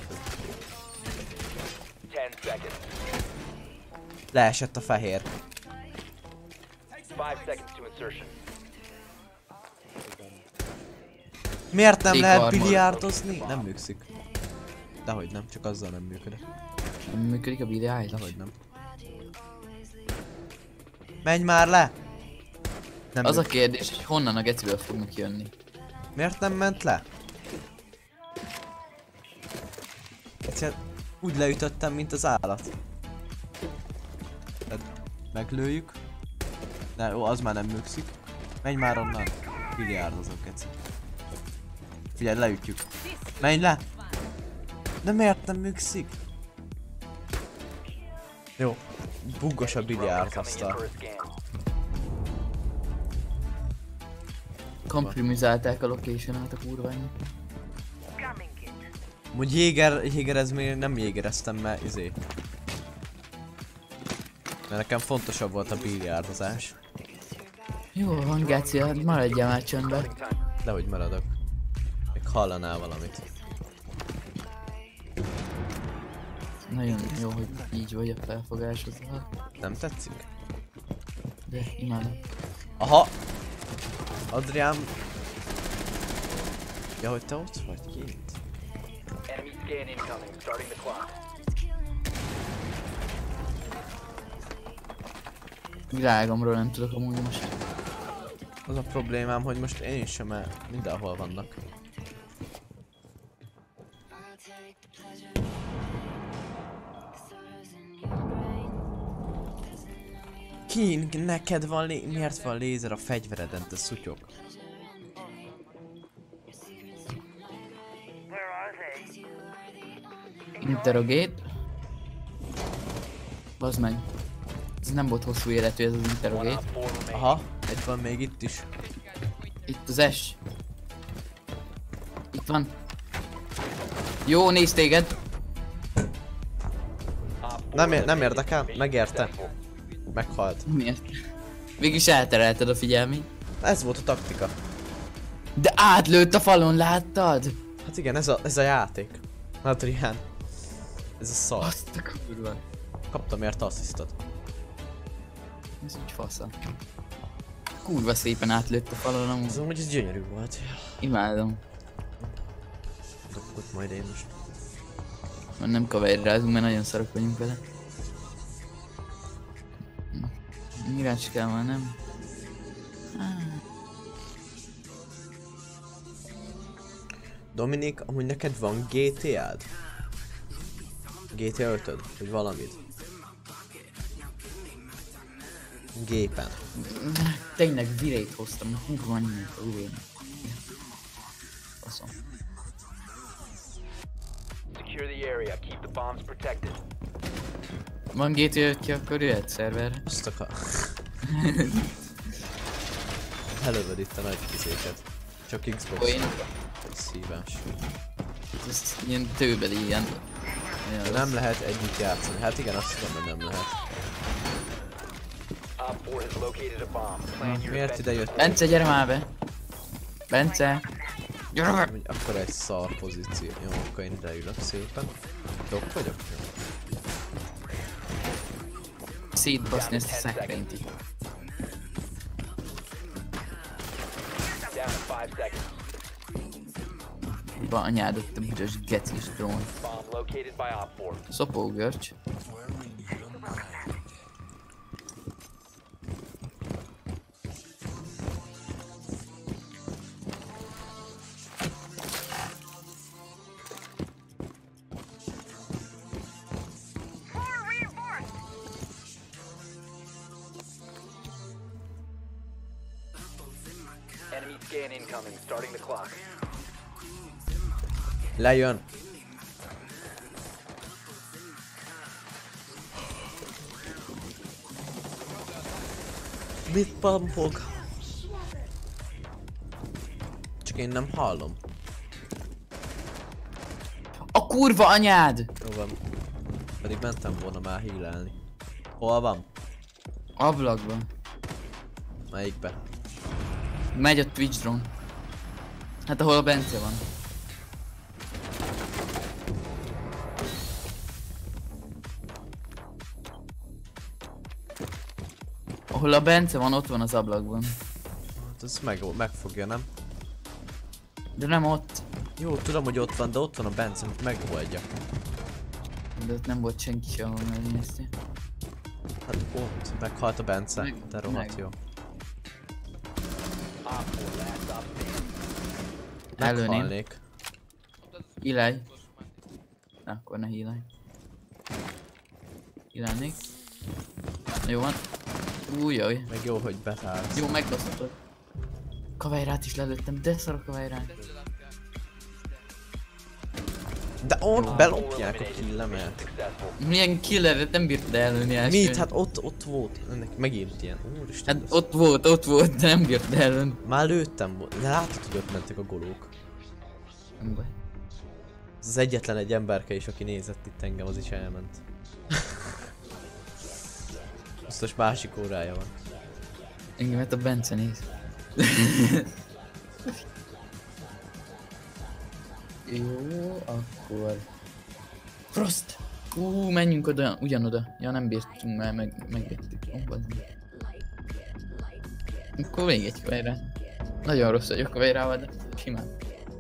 Ten seconds. Leesett a fehér. Five seconds to insertion. Miért nem Még lehet harmad. biliárdozni? Nem működik. Dehogy nem, csak azzal nem működik. Nem működik a videáj? Dehogy nem. Menj már le! Nem Az a működik. kérdés, hogy honnan a geciből fognak jönni. Miért nem ment le? Egyszerűen úgy leütöttem, mint az állat. Tehát meglőjük. De jó, az már nem működik. Menj már onnan. Biliárdozok egyszer. Figyelj, leütjük. Menj le! De miért nem működik? Jó. Buggos a biliárd Coming in aztán. for a scan. Komprimizálták a location-át a kurványok. Amúgy Jéger, Jéger ez még nem jégereztem, mert izé. Mert nekem fontosabb volt a biliárdozás. Jó van, Gáci, hát maradjál már csöndben. Dehogy maradok. Még hallanál valamit. Nagyon jó, hogy így vagy a felfogásodban. Nem tetszik? De imádom. Aha! Adrián... Ja, hogy te ott vagy kint? Enemy scan incoming. Starting the clock. Világomról nem tudok amúgy most. Az a problémám, hogy most én sem, mert mindenhol vannak. King, neked van lé... Miért van lézer a fegyvereden, te szutyok? Interrogate. Bazd meg. Ez nem volt hosszú életű ez az One interrogate. op four remaining. Aha, egy van még itt is. Itt az S. Itt van. Jó, nézd téged. Op four Nem, ér- nem eliminated. érdekel, Mission megérte. successful. Meghalt. Miért? Végülis elterelted a figyelmét. Ez volt a taktika. De átlőtt a falon, láttad? Hát igen, ez a, ez a játék. Adrián. Ez a szar. Azt a kurva. Kaptam érte asszisztot. Ez úgy fasza. Kurva szépen átlőtt a falon, amúgy. Ez amúgy ez gyönyörű volt. Imádom. Akkor majd én most. Már nem kaverrázunk, mert nagyon szarok vagyunk vele. Mirács kell már, nem? Dominik, amúgy neked van gé té á-d? gé té á ötöd? Vagy valamit? Gépen. Tényleg virét hoztam, kurva annyi a virén. Faszom. Secure the area. Keep the bombs protected. Van gé té öt ki, akkor jöhet szerverre. Azt akar... Előved itt a nagy kizéket. Csak Xbox. Olyan. Szívás. Ez ilyen tőbeli ilyen. Nem lehet együtt játszani. Hát igen, azt tudom, hogy nem lehet. Op four has located a bomb. Plan your Miért ide defense. jött? Bence, gyere már be! Bence! Gyere be! Hogy akkor egy szar pozíció. Jó, akkor én ide ülök szépen. Dok vagyok? Jó. Szétbaszni ezt a szekrényt így. Down to five seconds. Ba anyádat, te büdös gecis drón. Bomb located by Op four. Szopógörcs. Enemy scan incoming. Starting the clock. Lejön! Mit pumpog? Csak én nem hallom. A kurva anyád! Jó van. Pedig mentem volna már hílelni. Hol van? Ablakban. Melyikbe? Megy a Twitch drone. Hát ahol a Bence van. Ahol a Bence van, ott van az ablakban. Hát ez meg, megfogja, nem? De nem ott. Jó, tudom, hogy ott van, de ott van a Bence, amit megoldja. De ott nem volt senki se, ahol megnézni. Hát ott, meghalt a Bence. Meg- Te rohadt meg. jó. Op four last stop standing. Előném. Meghalnék. Ilej. Na, akkor ne hílej. Hílelnék. Jó van. Újjaj. Meg jó, hogy betálsz. Jó, megbaszhatod. Kavajrát is lelőttem, de szar a kavajrát. De ott Jó. belopják a killemet. Successful. Milyen killeret nem bírtad elölni első. Mit? Hát ott, ott volt. Ennek megint ilyen. Úristen. Hát ott volt, ott volt, de nem bírtad elölni. Már lőttem volt. De látod, hogy ott mentek a golók. Nem baj. Ez az egyetlen egy emberke is, aki nézett itt engem, az is elment. Biztos másik órája van. Engemet a Bence néz. Jó, akkor... Frost! Ú, menjünk oda, ugyanoda. Ja, nem bírtunk már, meg, megvettük. Ó, bazd meg. Akkor még egy kavajrát. Nagyon rossz vagyok kavajrával, de simán.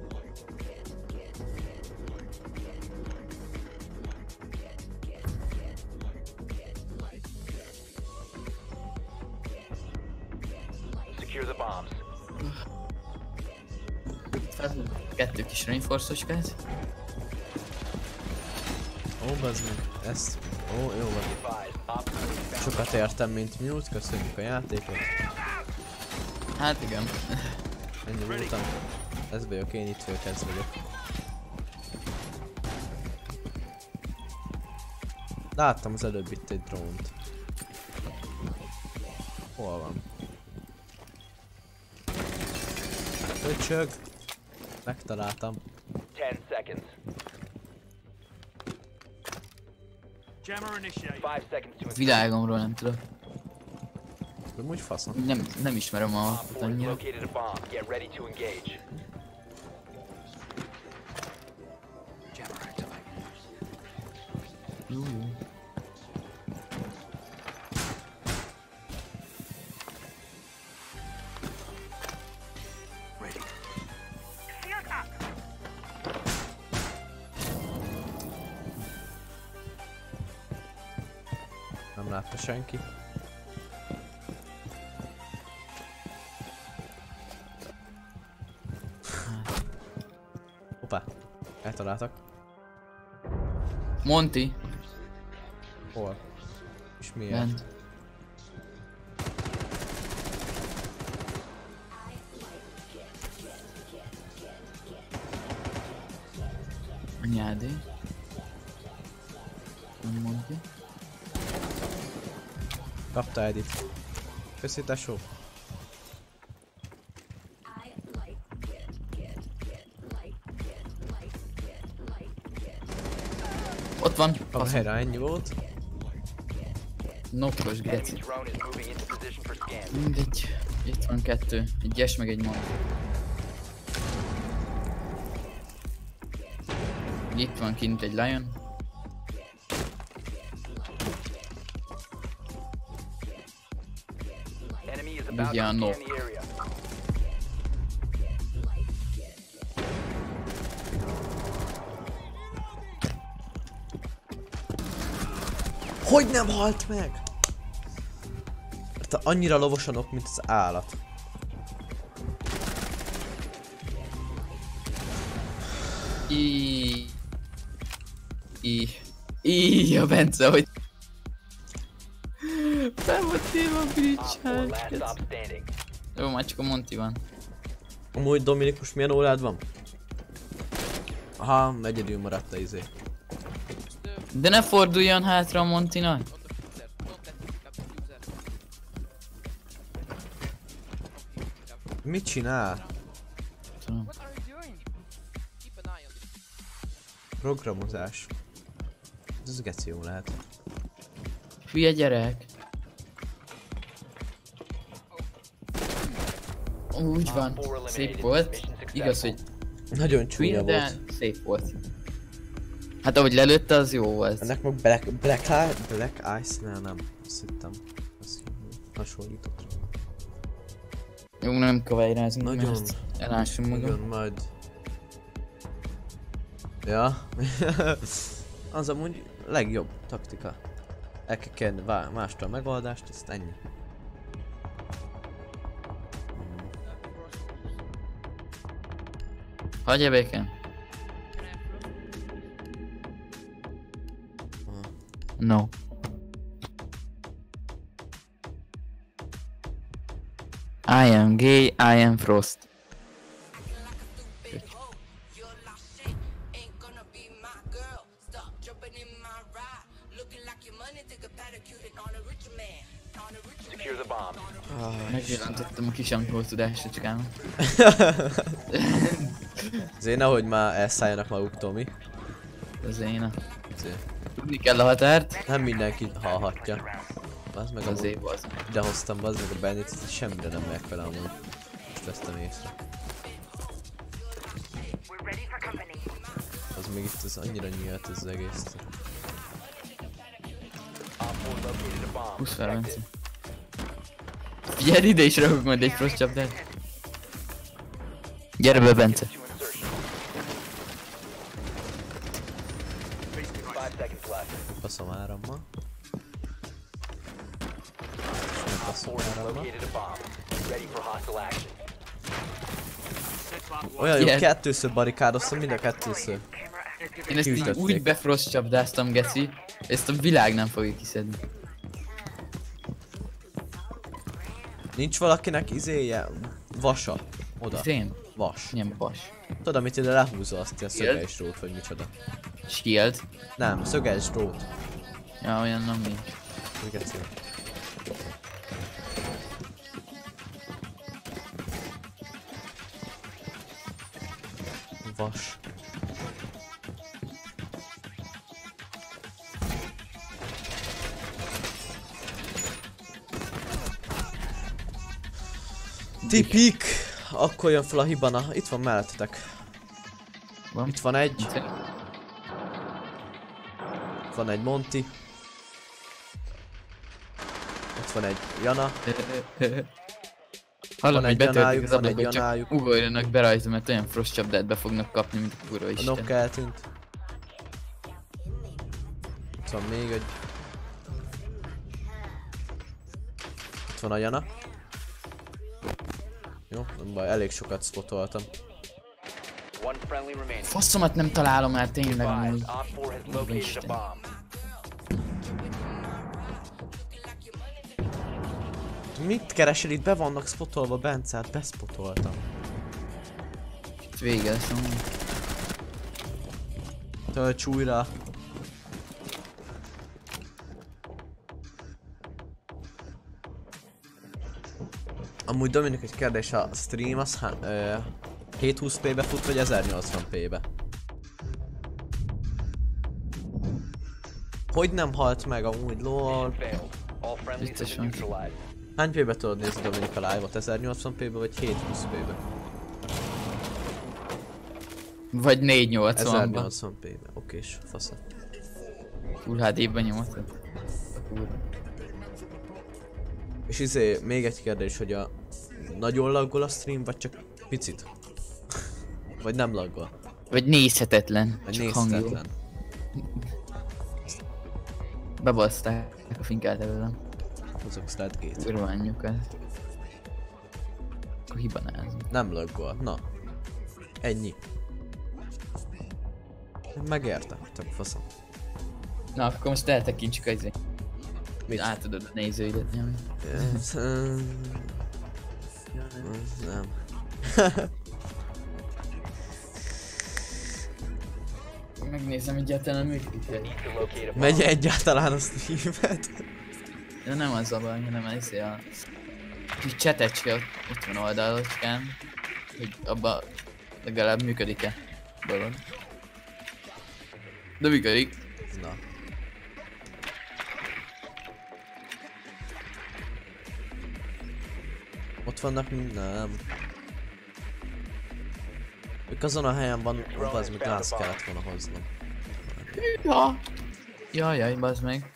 Secure the bombs. Felhúzok kettő kis reinforcocskát. Ó, bazd meg. Ezt. Ó, jó van. Advised. Op four found Sokat értem, mint Mute. Köszönjük a játékot. Hát igen. Ennyi voltam. Ez vagyok, én itt vagyok, ez vagyok. Láttam az előbb itt egy drónt. Hol van? Öcsög! Megtaláltam. ten seconds. Five seconds to Világomról nem tudok. De úgy faszom. Nem, nem ismerem a Op mapot four has annyira. located a bomb. Get ready to engage. Jó, jó. Nem látta senki. Hoppá. Eltaláltak. Monty. Hol? És miért? Bent. Anyádé. Nem Monty. Kapta Edit. Köszi tesó. Ott van. A Faszom. helyre ennyi volt. Nokos Enemy geci. drone is moving into position for scan. Mindegy. Itt van kettő. Egy yes meg egy mon. Itt van kint egy lion. Enemy is about to Vigyán, no. scan the area. Hogy nem halt meg? Te annyira lovosanok, mint az állat. Í. Í. Í, a Bence, hogy... Fel volt írva a Op four bridge. last stop standing. Jó, már csak a Monty van. Amúgy Dominikus, milyen órád van? Aha, egyedül maradt a izé. De ne forduljon hátra a Montynak. Mit csinál? Tudom. Programozás. Ez geci jó lehet. Hülye gyerek. Úgy van, szép volt. Igaz, hogy Nagyon csúnya hülye, de volt. szép volt. Hát ahogy lelőtte, az jó volt. Ennek meg Black, Black Eye, Black Ice? Ne, nem. Azt hittem. Azt hasonlított. Jó, nem kavajrázunk, Nagyon. mert elássam magam. Igen, majd. Ja. Az amúgy legjobb taktika. El kell kérni vá- mástól a megoldást, ezt ennyi. Hagyja békén. No. I am gay, I am Frost. Secure the bomb. Megjelentottam a kis angol tudásocskámat. Azért nehogy már elszálljanak maguktól, mi? Az én a... Azért. Tudni kell a határt. Nem mindenki hallhatja. Az meg Az amúgy év az. ide hoztam, az meg a Bennett, semmire nem megyek vele amúgy. Most vesztem észre. Az még itt az annyira nyílt ez az egész. Op four located a bomb. Húsz fel, Protect Bence. it. Figyelj, ide is rakok majd egy frost csapdát. Gyere be, Bence. To insertion. Five seconds left. Baszom árammal. Op four has located a bomb. Ready for hostile action. Olyan jó, Ilyen. kettőször barikádoztam, mind a kettőször. Én ezt így Kiütötték. úgy befrost csapdáztam, geci. Ezt a világ nem fogja kiszedni. Nincs valakinek izéje, vasa. Oda. Ez én? Vas. Nem bas. Tudod, amit ide lehúzza azt, ilyen szöges drót, vagy micsoda. Shield. Nem, szöges drót. Ja, olyan nem nincs. Úgy geci. Vas. Tipik! Akkor jön fel a hibana. Itt van mellettetek. Van? Itt van egy. Itt van egy Monty. Itt van egy Jana. Hallom, Van hogy egy betöltik Janájuk, az van egy ablakot, csak Janájuk. ugorjanak be rajta, mert olyan frost csapdát be fognak kapni, mint a kurva A isten. nok eltűnt. Itt van még egy. Itt van a Jana. Jó, nem baj, elég sokat spotoltam. One friendly remaining. Faszomat nem találom már tényleg amúgy. Advised, Op four has located a Isten. bomb. Mit keresel itt? Be vannak spotolva, Bence, hát beszpotoltam. Itt vége lesz amúgy. Tölts újra. Amúgy Dominik, egy kérdés, a stream az há- ö, hétszázhúsz p-be fut, vagy ezernyolcvan p-be? Hogy nem halt meg amúgy, lol? Failed. All friendlies have Vicces been van. neutralized. Hány pébe tudod nézni Dominik a live-ot? ezernyolcvan pébe vagy hétszázhúsz pébe? Vagy négyszáznyolcvanban. ezernyolcvan pébe. Okés, fasza. Full há dé-ben nyomod. És izé, még egy kérdés, hogy a nagyon laggol a stream, vagy csak picit? Vagy nem laggol? Vagy nézhetetlen. Vagy Csak hangjú. nézhetetlen? Bebaszták a finkát előlem. Hozok Stargate. Kurva anyjukat. Akkor hibanázunk. Nem laggol. Na. Ennyi. Megérte. Csak faszom. Na akkor most eltekintsük az Mit? átadod a nézőidet nyomni. Ez, uh, nem. Megnézem egyáltalán működik. Need to locate a bomb. Megy egyáltalán a streamet? Ja, nem az a baj, hanem ez a kis csetecske ott, ott van oldalocskán, hogy abba legalább működik-e dolog. De működik. Na. Ott vannak mind... Nem. Ők azon a helyen van, abban az még gáz kellett volna hoznom. Ja. Jaj, jaj, bazd meg.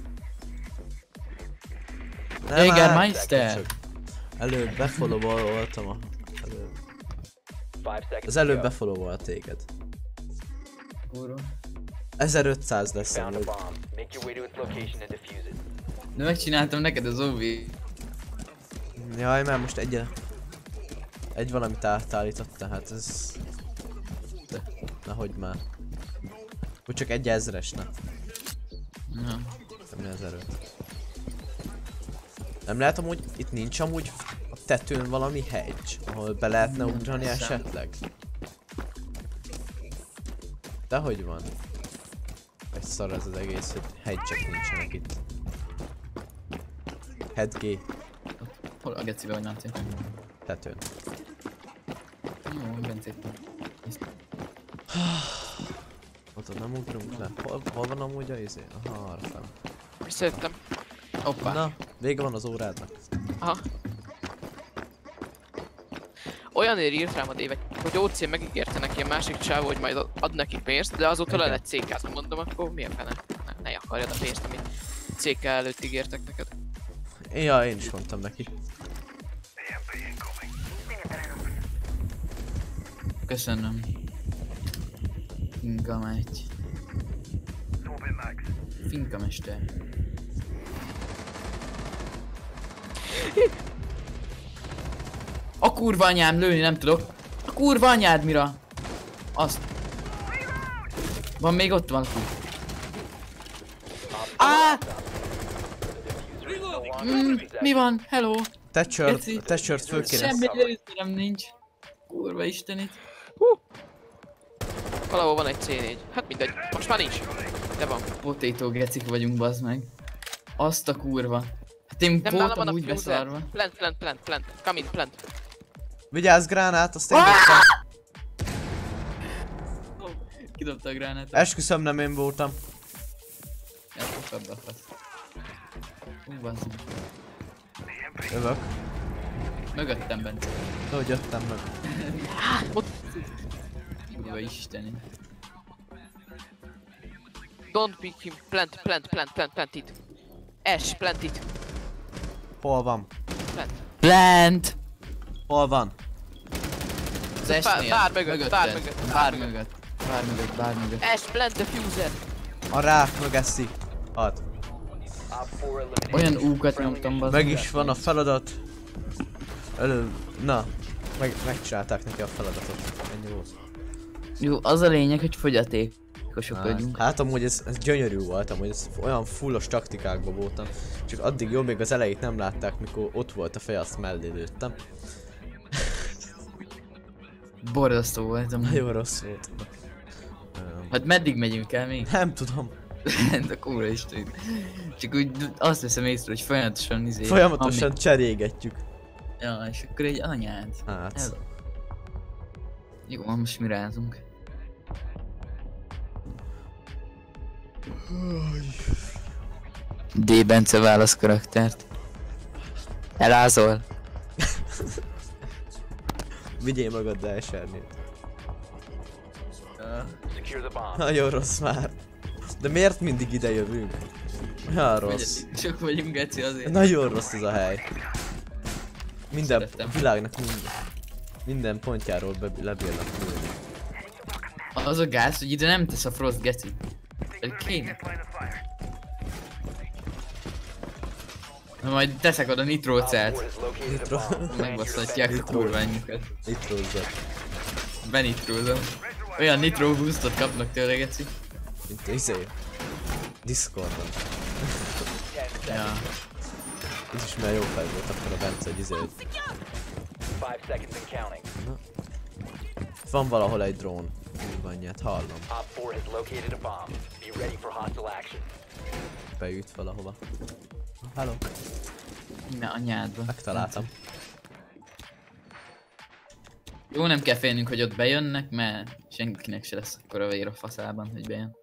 Nem Jägermeister! csak előbb befollowoltam a... Előbb. Five seconds Az to előbb go. befollowol téged. Kurva. ezerötszáz lesz Found a amúgy. bomb. Make your way to its location and defuse it. De megcsináltam neked az ó vé. Jaj, mert most egy... Egy valamit átállított, tehát ez... De, nehogy már. Hogy csak egy ezres, ne. Ja. Nem ezeröt. Nem lehet amúgy, itt nincs amúgy a tetőn valami hegy, ahol be lehetne ugrani esetleg? De hogy van? Egy szar ez az egész, hogy hegyek nincsenek itt. Headgé, Hol a gecibe vagy Nanci? tetőn. Jó, Bencét. Ott nem ugrunk le. Hol, hol van amúgy a izé? Aha, arra fel. Visszajöttem. Hoppá. Na, vége van az órádnak. Aha. Olyanért írt rám a Déve, hogy ó cé megígérte neki a másik csávó, hogy majd ad neki pénzt, de azóta le Igen. lett cé-kázni, mondom, akkor mi a fene? Ne, ne akarjad a pénzt, amit cé ká előtt ígértek neked. Ja, én is mondtam neki. Köszönöm. Finka megy. Finka mester. A kurva anyám, lőni nem tudok. A kurva anyád mira? Azt. Van még ott van. Á! Mm, mi van? Hello? Thatcher, Geci. Thatcher-t föl kéne. Semmi előszerem nincs. Kurva istenit. Valahol van egy cé négy. Hát mindegy, most már nincs. De van. Potato gecik vagyunk, bazd meg. Azt a kurva. Hát én Nem nálam van voltam a úgy fuser. beszarva. Plant, plant, plant, plant. Come in, plant. Vigyázz, gránát, azt én dobtam. Kidobta a gránát. Esküszöm, nem én voltam. Elfogad a fasz. Hú, bazd meg. Jövök. Mögöttem bent. De hogy jöttem meg. Kurva isteni. Don't pick him. Plant, plant, plant, plant, plant it. Ash, plant it. Hol van? Plant. Plant! Hol van? Az Bár- esnél. bár mögött, Mögötted. bár mögött, Bár mögött. Bár mögött, bár mögött. Ash, plant the fuser. A rák mögeszi. Ad. Op four eliminated. Olyan úkat nyomtam, bazd Meg is van a feladat. Elő... Na. Meg, megcsinálták neki a feladatot. Ennyi volt. Jó, az a lényeg, hogy fogyatékosok Hát, vagyunk. hát amúgy ez, ez gyönyörű volt, amúgy ez olyan fullos taktikákban voltam. Csak addig jó, még az elejét nem látták, mikor ott volt a fej, azt mellé lőttem. Borzasztó voltam. Nagyon rossz volt. Öm, Hát meddig megyünk el még? Nem tudom. De kurva isteni. Csak úgy azt veszem észre, hogy folyamatosan izé... Folyamatosan ami- cserégetjük. Ja, és akkor egy anyád. Hát. Ez... Jó, van, most mirázunk. D. Bence válasz karaktert. Elázol? Vigyél magaddal esernyőt. Secure the bomb. Nagyon rossz már. De miért mindig ide jövünk? Ja, rossz. Sok vagyunk, geci, azért. Nagyon rossz ez a hely. Minden Szeretem. a világnak minden, minden pontjáról be, lebírnak lőni. Az a gáz, hogy ide nem tesz a Frost, geci. Pedig kéne. Na majd teszek oda Op nitrócelt. four has located a Nitro. bomb. Plan your Megbasszhatják a Nitro. kurványukat. Itt rózzak. Benitrózom. Olyan nitro boostot kapnak tőle, geci. Mint izé. Discordon. Ja. Itt is már jó fel volt akkor a Bence, hogy izé. Five seconds and counting. Van valahol egy drón. Kurványát hallom. Op four has located a bomb. Be ready for hostile action. Beüt valahova. Hello. Na, anyádba. Megtaláltam. Jó, nem kell félnünk, hogy ott bejönnek, mert senkinek se lesz akkor a vér a faszában, hogy bejön.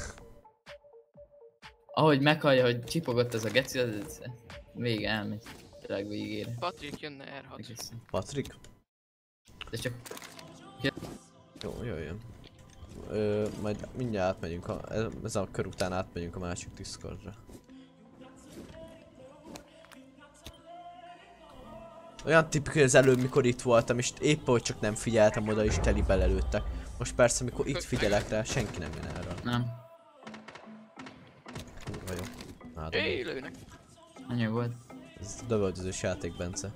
Ahogy meghallja, hogy csipogott ez a geci, az az vége elmegy. Tényleg végére. Patrik jönne er hat. Egészen. Patrik? De csak Jó, jöjjön. Ö, majd mindjárt átmegyünk, a, ez a kör után átmegyünk a másik Discordra. Olyan tipikus az előbb, mikor itt voltam, és épp hogy csak nem figyeltem oda, és teli belelőttek. Most persze, mikor itt figyelek rá, senki nem jön erről. nem. Kurva jó. Áldom. Éj, lőnek. Annyi volt. Ez dövöldözős játék, Bence.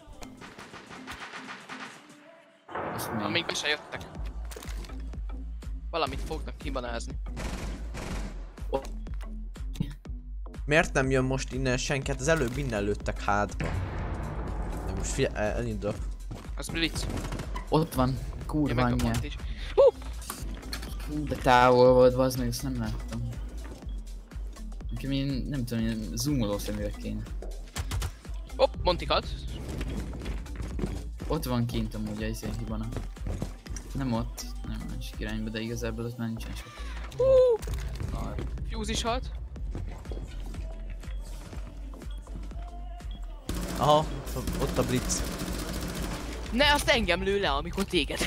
Azt Na, még. még be se jöttek. Valamit fognak kibanázni. Miért nem jön most innen senki? Hát az előbb innen lőttek hátba. De most figyelj, el- elindulok. Az blitz. Ott van. Ja, Kurva meg a anyja. pont is. Hú! Hú, de távol volt, bazd meg, ezt nem láttam. Nekem én nem tudom, ilyen zoomoló szemüveg kéne. Hopp, Monty halt. Ott van kint amúgy a izé hibana. Nem ott, nem másik irányba, de igazából ott már nincsen sok. Hú! Fuse is halt. Aha, ott a blitz. Ne, azt engem lő le, amikor téged.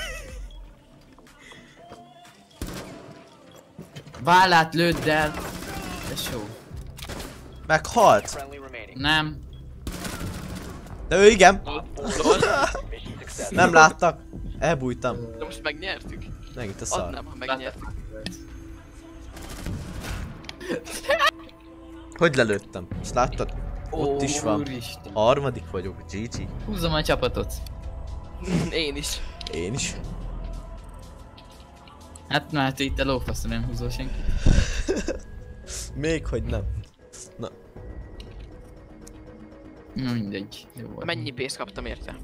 Vállát lődd el! De só. Meghalt! Friendly remaining. Nem. De ő igen! Lol. Mission success. Nem láttak! Elbújtam. De most megnyertük. Megint a szar. Adnám, ha megnyertük. Hogy lelőttem? Most láttad? Ott is van. Úristen. Harmadik vagyok, gé gé. Húzzam a csapatot. Én is. Én is. Hát na hát itt a lófaszra nem húzol senki. Még hogy nem. Na, Na mindegy. Jó volt. Mennyi pénzt kaptam érte?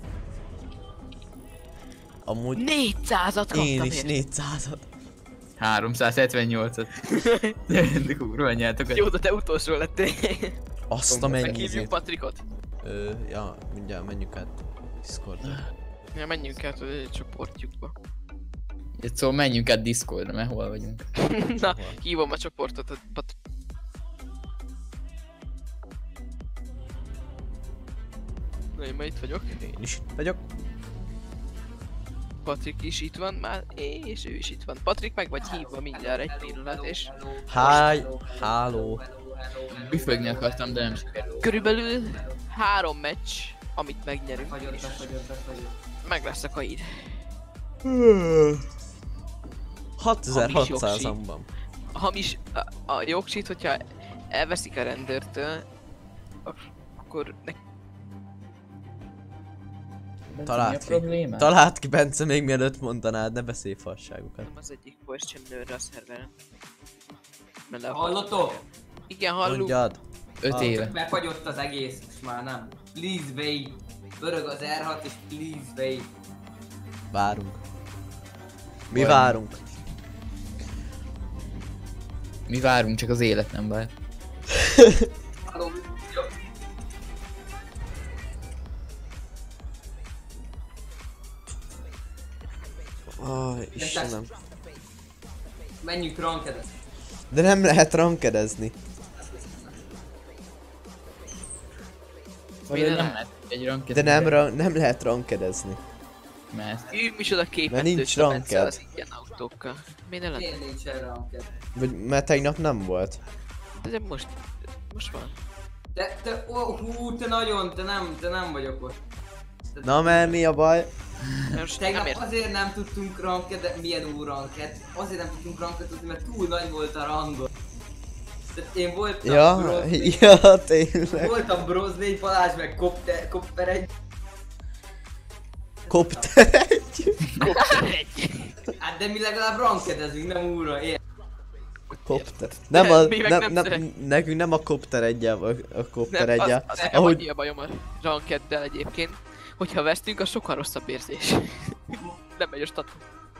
amúgy négyszázat kaptam én is érte. négyszázat. háromszázhetvennyolcat. De kurva anyátokat. Jó, de te utolsó lettél. Azt a mennyi Meghívjuk izét. Patrikot? Ö, ja, mindjárt menjünk át Discordra. Ja, menjünk át a csoportjukba. Szóval menjünk át Discordra, mert hol vagyunk. Na, hívom a csoportot a Pat... Na, én már itt vagyok. Én is itt vagyok. Patrik is itt van már, és ő is itt van. Patrik, meg vagy hívva mindjárt egy pillanat, és Háj, háló. Büfögni akartam, de nem sikerült. körülbelül három meccs, amit megnyerünk, és meg lesz a kaid. hatezerhatszázan van. A hamis, a, a jogsit, hogyha elveszik a rendőrtől, akkor ne, Talált Mi a ki. probléma? Talált ki, Bence, még mielőtt mondanád, ne beszélj falságokat. nem az egyik voice channelre a szerveren. Mert le- Hallottok? Igen, hallunk. Mondjad. Öt Ah. éve. Megfagyott az egész, most már nem. Please wait. Pörög az er hat és please wait. Várunk. Mi Vagy- várunk. Mi várunk, csak az élet nem vár. Halló. Jó. Aj, Istenem. Menjünk rankedet. De nem lehet rankedezni. Vagy Miért nem nem? lehet egy ranked. De nem, ra nem lehet rankedezni. Mert Ő micsoda képet Mert nincs lőtt a Bence ranked. az ilyen autókkal. Miért ne lenne? Én nincs erre ranked. Vagy mert tegnap nem volt. De most... Most van. Te, te, ó, hú, te nagyon, te nem, te nem vagy okos. Na mert mi a baj? Mert most nem Tegnap értem. azért nem tudtunk ranked, de milyen úr ranked? Azért nem tudtunk ranked tudni, mert túl nagy volt a rangod. Tehát én voltam Ja, Bros négy, ja, tényleg. voltam Bros négy, Balázs meg Kopter, Kopper egy. Kopter egy. Hát de mi legalább rankedezünk, nem úrra, ér. Kopter. Nem a, Mi meg nem, nem nem, szeretjük. nekünk nem a kopter egyel, a, a kopter Nem, az, egyel. az nekem Ahogy annyi a bajom a rankeddel egyébként, hogyha vesztünk, az sokkal rosszabb érzés. Nem megy a statu.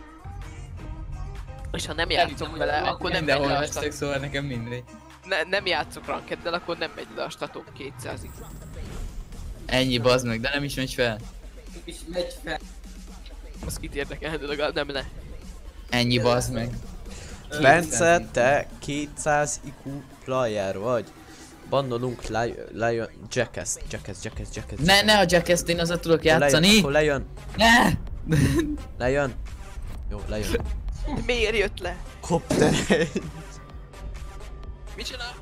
És ha nem játszok vele, akkor nem megy mindenhol le a vesztek, statu. szóval nekem mindegy. Ne, nem játszok rankeddel, akkor nem megy le a statu kétszázig. Ennyi bazd meg, de nem is megy fel. És megy fel. Az kit érdekel, de legalább nem le. Ennyi bazd meg. Bence, te kétszáz I Q player vagy. Bannolunk Lion, Jackass, Jackass, Jackass, Jackass. Ne, ne a Jackass-t, én azzal tudok játszani. Akkor lejön, Ne! lejön. Jó, lejön. Miért jött le? Kopter egy. Mit csinál?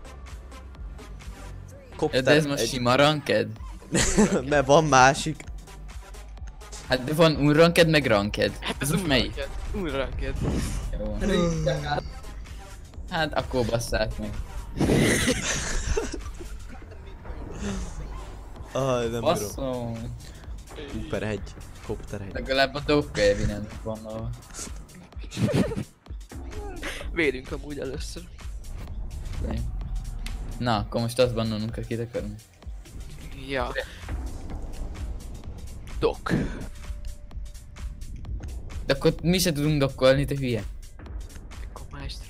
Kopter De ez most egy. sima ranked? Mert van másik. Hát de van unranked meg ranked. Hát Ez ez most melyik? Unranked. Jó. Hát akkor basszák meg. Ah, nem bírom. Basszom. Kopter egy. Kopter egy. Legalább a Dogkevi nem van a... Védünk amúgy először. Na, akkor most azt bannolunk, akit akarunk. Ja. Dok. De akkor mi se tudunk dokkolni, te hülye. Akkor Maestro.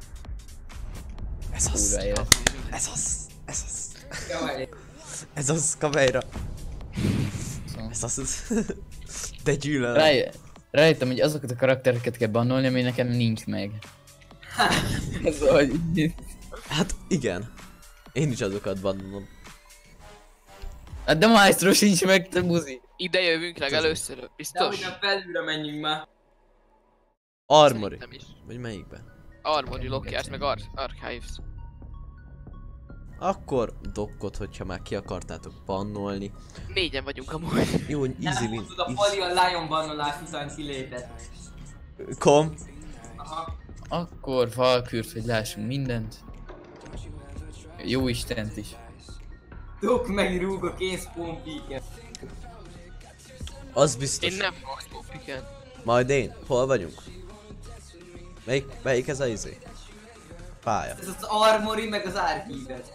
Ez az. Kurva élet. Ez az. Ez az. Jaj, Ez az, kamerra. Szóval. Ez az. De gyűlölöm. Ráj- Rájöttem, hogy azokat a karaktereket kell bannolni, ami nekem nincs meg. Ez hogy... Hát igen. Én is azokat bannolom. Hát de Maestro sincs meg, te buzi. Ide jövünk legelőször, de biztos? ugyan felülre menjünk már. Armory. Szerintem is. Vagy melyikben? Armory Lockjars, meg Ar Archives. Akkor dokkot, hogyha már ki akartátok bannolni. Négyen vagyunk amúgy. Jó, hogy easy Nem win. tudod, a Pali a Lion bannolás után kilépett. Kom. Aha. Akkor Valkürt, hogy lássunk mindent. Jó Istent is. Dok megrúgok én spawn peak-et. Az biztos. Én nem fogok kompliken. Majd én. Hol vagyunk? Melyik, melyik ez a izé? Pálya. Ez az Armory meg az Archives.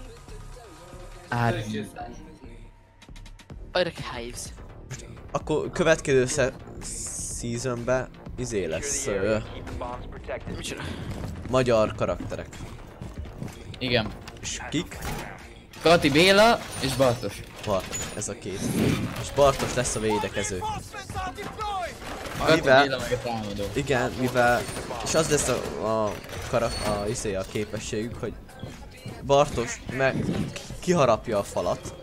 Árnyí. Archives. Akkor következő sze- seasonben izé lesz ö, Keep the bombs protected. Mit csinál? magyar karakterek. Igen. És kik? Kati Béla és Bartos. Bartos, ez a két. És Bartos lesz a védekező. Kati Mivel- Béla meg a támadó. Igen, mivel... És az lesz a, a, karak, a, izé, a képességük, hogy Bartos meg kiharapja a falat.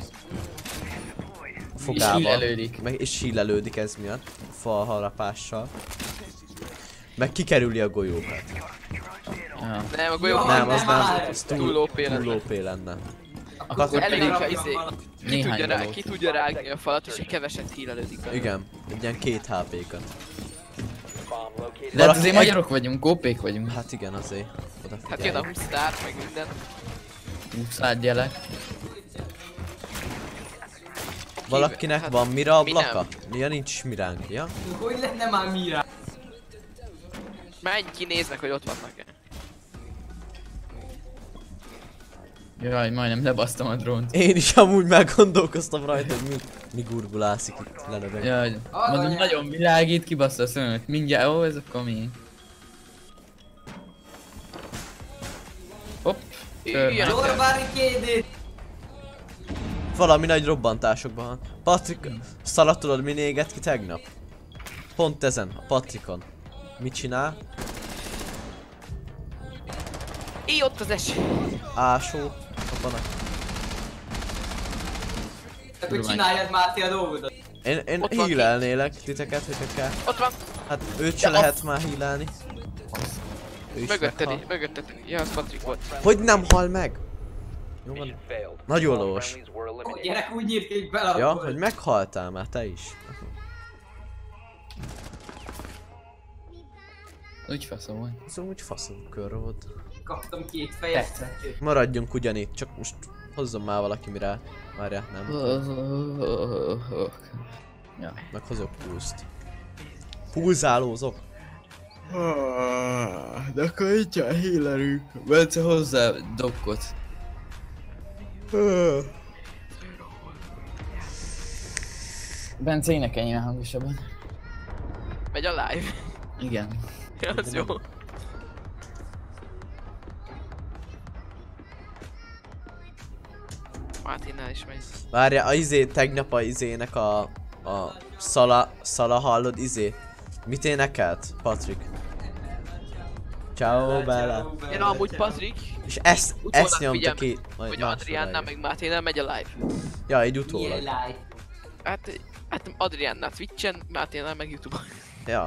A fogával. sílelődik. Meg, és sílelődik ez miatt. Fal harapással. Meg kikerüli a golyókat. Ja. Nem, a golyó Nem, az nem. már! Az Túl túl, ó pé túl lenne. ó pé lenne. Akkor Elég, pedig ha izé, ki néhány tudja, rá, való. ki tudja rágni a falat, és keveset hílelődik benne. Igen, egy ilyen két há pé-kat. Bomb located. De hát Valaki azért egy- magyarok vagyunk, kópék vagyunk. Hát igen, azért. Hát jön a Odafigyelj. húsz sztár, meg minden. Úszát gyerek. Valakinek Hát, van mira mi ablaka? Mia nincs miránk, ja? Hogy lenne már mira? Menj ki, néznek, hogy ott vannak-e. Jaj, majdnem lebasztam a drónt. Én is amúgy meggondolkoztam rajta, hogy mi, mi gurgulászik itt lelöveg. Jaj, mondom, nagyon világít, kibassza a szememet. Mindjárt, ó, ez a kamény. Hopp. Ilyen Ö, a Door barricade-it! Valami nagy robbantásokban van. Patrik, szalat tudod mi éget ki tegnap? Pont ezen, a Patrikon. Mit csinál? Így ott az es. Ásó. Abban a... Akkor Kurva. csináljad Máté a dolgodat. Én, én Ott van healelnélek titeket, hogyha kell. Ott van! Hát őt se lehet már healelni. Ő is Mögötted, meghal. mögötted. Ja, az Patrik volt. Hogy nem hal meg? Jó van. Mission failed. Nagyon All lovas. friendlies were A eliminated. gyerek úgy nyírt ki, bele Ja, hogy meghaltál már te is. Úgy faszom volt. Ez úgy faszom kör volt. kaptam két fejet. Maradjunk ugyanitt, csak most hozzon már valaki mire. Várjál, nem. Ja. Meg hozok pulszt. Pulzálózok. De akkor itt a healerünk. Bence hozzá dokkot. Bence énekelj már hangosabban. Megy a live. Igen. Ja, az jó. Máténál is megy. Várja, a izé, tegnap a izének a... A szala... Szala hallod izé? Mit énekelt, Patrik? Ciao Bella. Én amúgy Patrik, És ezt, Utólag ezt nyomta figyelj, ki. Majd hogy másodra Adriánnál jön. meg Máténál megy a live. Ja, így Milyen utólag. live? Hát, hát Adriánnál Twitchen, Máténál meg Youtube-on. Ja.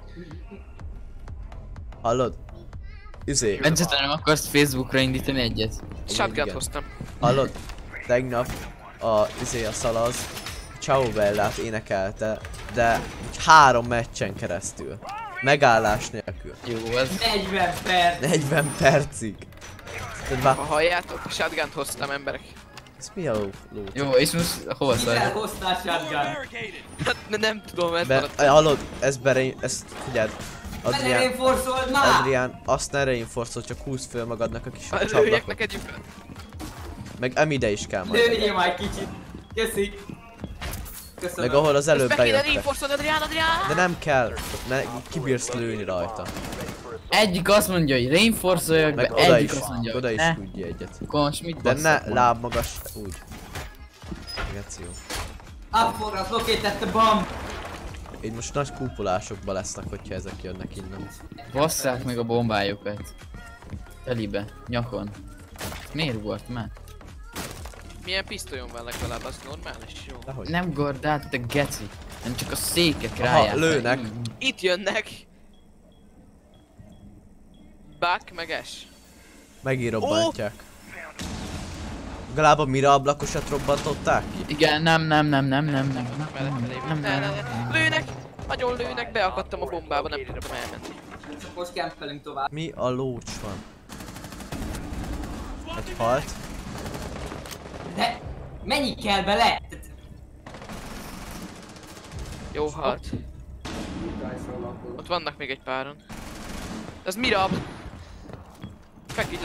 Hallod? Izé. Bence, te nem akarsz Facebookra indítani egyet? Shotgun igen. hoztam. Hallod? Tegnap a izé a szalaz Ciao Bellát énekelte, de három meccsen keresztül. Megállás nélkül. Jó, az... negyven perc! negyven percig. Tehát már, Ha halljátok, Shotgun-t hoztam emberek. ez mi a ló? ló? Jó, és most hova Mivel szar? hoztál shotgun? Hát ne- nem tudom, ez Be, maradt. hallod? Ez beré... ezt figyeld. Bele Adrián, reinforcold már! Adrián, azt ne reinforcol, csak húzd föl magadnak a kis Lőjek csablakot. neked lyukat. Meg emide is kell majd. Lőjél már egy kicsit. Köszi. Köszönöm. Meg ahol az Ezt előbb be kéne bejöttek. reinforcolni, Adrián, Adrián! De nem kell, ne, kibírsz lőni rajta. Egyik azt mondja, hogy reinforcoljak be, Meg oda egyik is, azt mondja, oda hogy is ne. tudja egyet. Akkor most mit De ne basszak volna? láb magas, úgy. Geció. Up for us, located the bomb! Így most nagy kúpolásokba lesznek, hogyha ezek jönnek innen. Basszák meg a bombájukat. Telibe, nyakon. Miért volt már? Milyen pisztolyom van legalább, az normális, jó. Dehogy. Nem gordát, te geci. Nem csak a székek Aha, rájártak. lőnek. Itt jönnek! Buck meg Ash. Megírobbantják. Legalább a mira ablakosat robbantották ki? Igen, nem, nem, nem, nem, nem, nem, nem, Mellett nem, elé nem, ne, ne, nem, ne. Lőnek! Nagyon lőnek, beakadtam a bombába, nem tudtam elmenni. Most kempelünk tovább. Mi a lócs van? Egy halt. De mennyi kell bele? Jó halt. Ott vannak még egy páron. Ez mira? Feküdj le!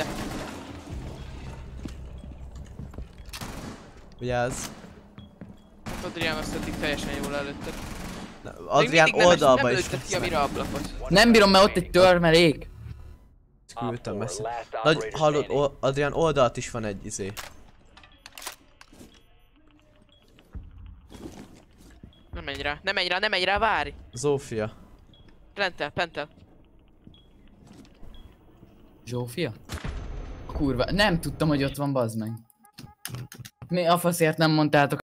Vigyázz. Adrián azt eddig teljesen jól előtted. Na, Még Adrián mindig nem, oldalba nem is lőtted ki a mira ablakot. Nem bírom, mert ott egy törmelék. küldtem Op messze. four, last Nagy, operator hallod, standing. o, Adrián oldalt is van egy izé. Nem menj rá, nem menj rá, nem menj rá, várj! Zófia. Pentel, pentel. Zsófia? Kurva, nem tudtam, hogy ott van, bazd meg. Mi a faszért nem mondtátok?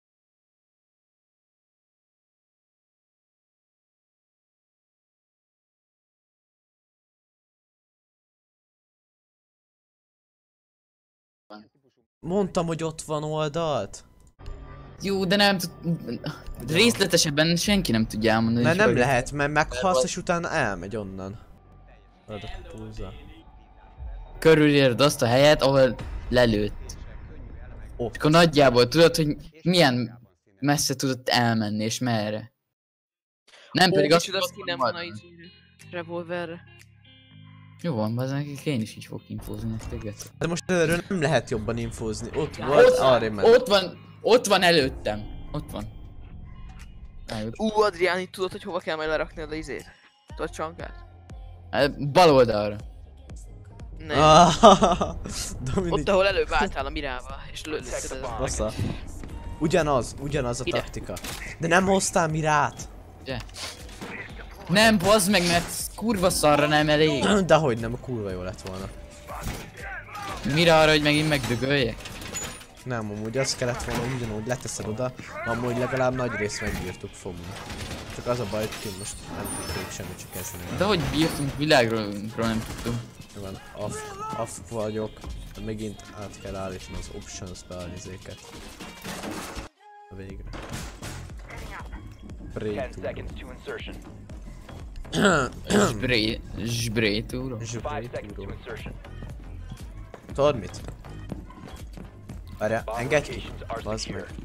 Mondtam, hogy ott van oldalt. Jó, de nem tud... Részletesebben senki nem tudja elmondani. Mert hogy nem hogy- lehet, mert meghalsz és utána elmegy onnan. Adok a pulza. Körülérd azt a helyet, ahol lelőtt. Ó, És akkor nagyjából tudod, hogy milyen messze tudott elmenni, és merre. Nem Ó, pedig azt, micsoda hogy skinem ott van a van. izére. Revolverre. Jó van, bazdmeg, én is így fogok infózni nektek, geci. de most erről nem lehet jobban infózni. Ott volt, arra ment. Ott van, ott van előttem. Ott van. Rájött. Ú, Adrián, itt tudod, hogy hova kell majd lerakni a izét? Tudod csankát? Hát, bal oldalra. Nem. Ah, Dominik, Ott, ahol előbb álltál a mirával, és lőtted el. bassza. Ugyanaz, ugyanaz a Ide. taktika. De nem hoztál mirát. Ugye? Nem, bazd meg, mert kurva szarra nem elég. Dehogy nem, a kurva jó lett volna. Mire arra, hogy megint megdögöljek? Nem, amúgy azt kellett volna ugyanúgy leteszed oda, amúgy legalább nagy részt megbírtuk fogni. Csak az a baj, hogy most nem tudjuk semmit csak kezdeni. De hogy bírtunk, világról nem tudtunk. Van, off, off vagyok, megint át kell állítani az options-be a izéket. Végre. Ten Break seconds to insertion. Zbré... Zbré túró. Five seconds to túró. insertion. Tudod mit? Várjál, Bomb engedj ki! locations are Bazd secure. meg.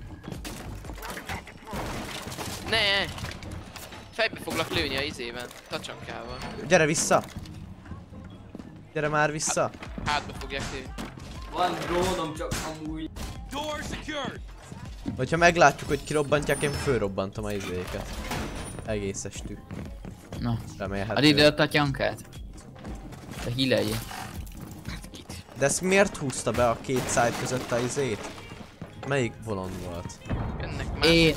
Ne! Fejbe foglak lőni a izében, tacsankával. Gyere vissza! Gyere már vissza! Hátba fogják lőni. Van drónom csak amúgy. Hogyha meglátjuk, hogy kirobbantják, én fölrobbantom a izéket. Egész estű. Na, add Remélhető. ide a tatyankát. Te hileljél. De ezt miért húzta be a két side között a izét? Melyik bolond volt? Jönnek már. Én...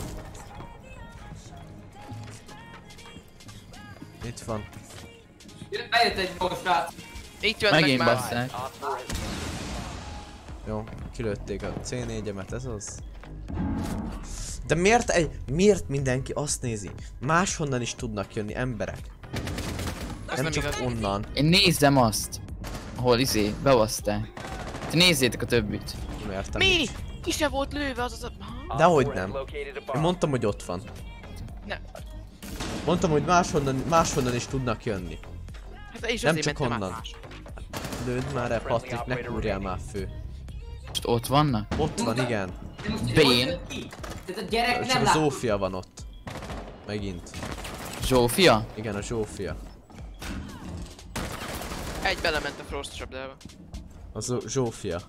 Itt van. Jött- Bejött egy jó srác. Itt jönnek Megint már. basszák. Op four has Jó, kilőtték a cé négyemet, ez az. De miért egy... Miért mindenki azt nézi? Máshonnan is tudnak jönni emberek. Az Nem nem csak igaz. onnan. Én nézzem azt. Ahol izé, bebaszták. Te nézzétek a többit. Értem Mi? nincs. Ki se volt lőve az az a... Ha? Dehogy four has nem. located a Én bomb. mondtam, hogy ott van. Nem. Mondtam, hogy máshonnan, máshonnan is tudnak jönni. Hát és Nem azért csak mentem át onnan. más. Lőd már el, Patrik, ne kúrjál már fő. Most ott vannak? Ott van, igen. De most Bén. hogy jött ki? Tehát a gyerek Csak nem a lát. Zsófia van ott. Megint. Zsófia? Igen, a Zsófia. Egy belement a Frost csapdába. A Zó- Zsófia.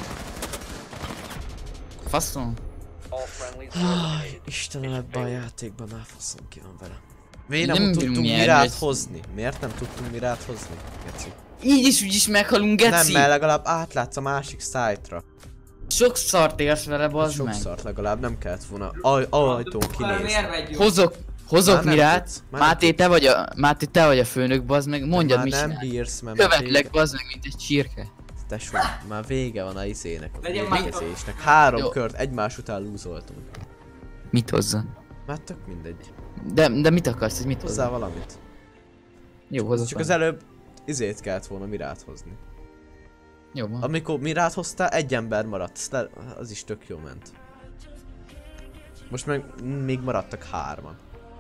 Faszom. All friendlies were eliminated. Istenem, ebben a játékban már faszom ki van vele. Miért nem, Nem nem bírunk tudtunk nyerni, mirát ez- hozni? Miért nem tudtunk mirát hozni? Geci. Így is úgy is meghalunk, Nem, geci! mert legalább átlátsz a másik szájtra. Sok szart érsz vele, bazd Sok meg. szart legalább nem kellett volna aj ajtón Már kinézni. miért megy jó? Hozok, hozok Már nem mirát. tudsz, már nem Máté, te vagy a, Máté, te vagy a főnök, bazd meg. Mondjad, Már mit nem csinálj. bírsz, mert már Követlek, vége, bazd meg, mint egy csirke. tesó, már vége van a izének, a Legyen már vérzésnek. Három Jó. kört egymás után lúzoltunk. Mit hozza? Már tök mindegy. De, de mit akarsz, hogy mit Hozzá hozzá? valamit. Jó, hozok. Csak az előbb izét kellett volna mirát hozni. Jó van. Amikor mirát hoztál, egy ember maradt, azt le- az is tök jó ment. Most meg még maradtak hárman,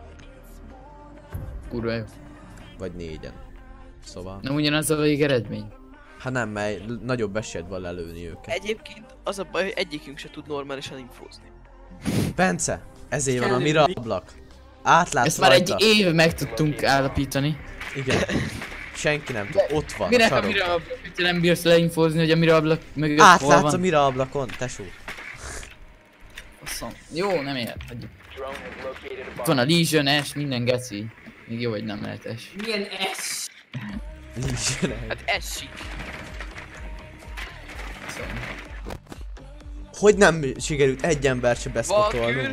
Kurva jó. vagy négyen. Szóval, Nem ugyanaz a végeredmény? hát nem, mert nagyobb esélyed van lelőni őket. Egyébként az a baj, hogy egyikünk se tud normálisan infózni. Bence, ezért van a mira ablak. Átlátsz Ezt már egy rajta. éve meg tudtunk állapítani. Igen. Senki nem tud, ott van a Minek a sarok. mira ablak, hogy te nem bírsz leinfózni, hogy a mira ablak mögött hol Átlátsz a van? mira ablakon, tesó. Faszom. Jó, nem ér. Hagyjuk. Drone has located a Itt bomb. van a Legion S, minden geci. Még jó, hogy nem lehet S. Milyen es? Nincsen. Hát ez sík. Hogy nem sikerült egy ember se beszpotolnunk? Valkür.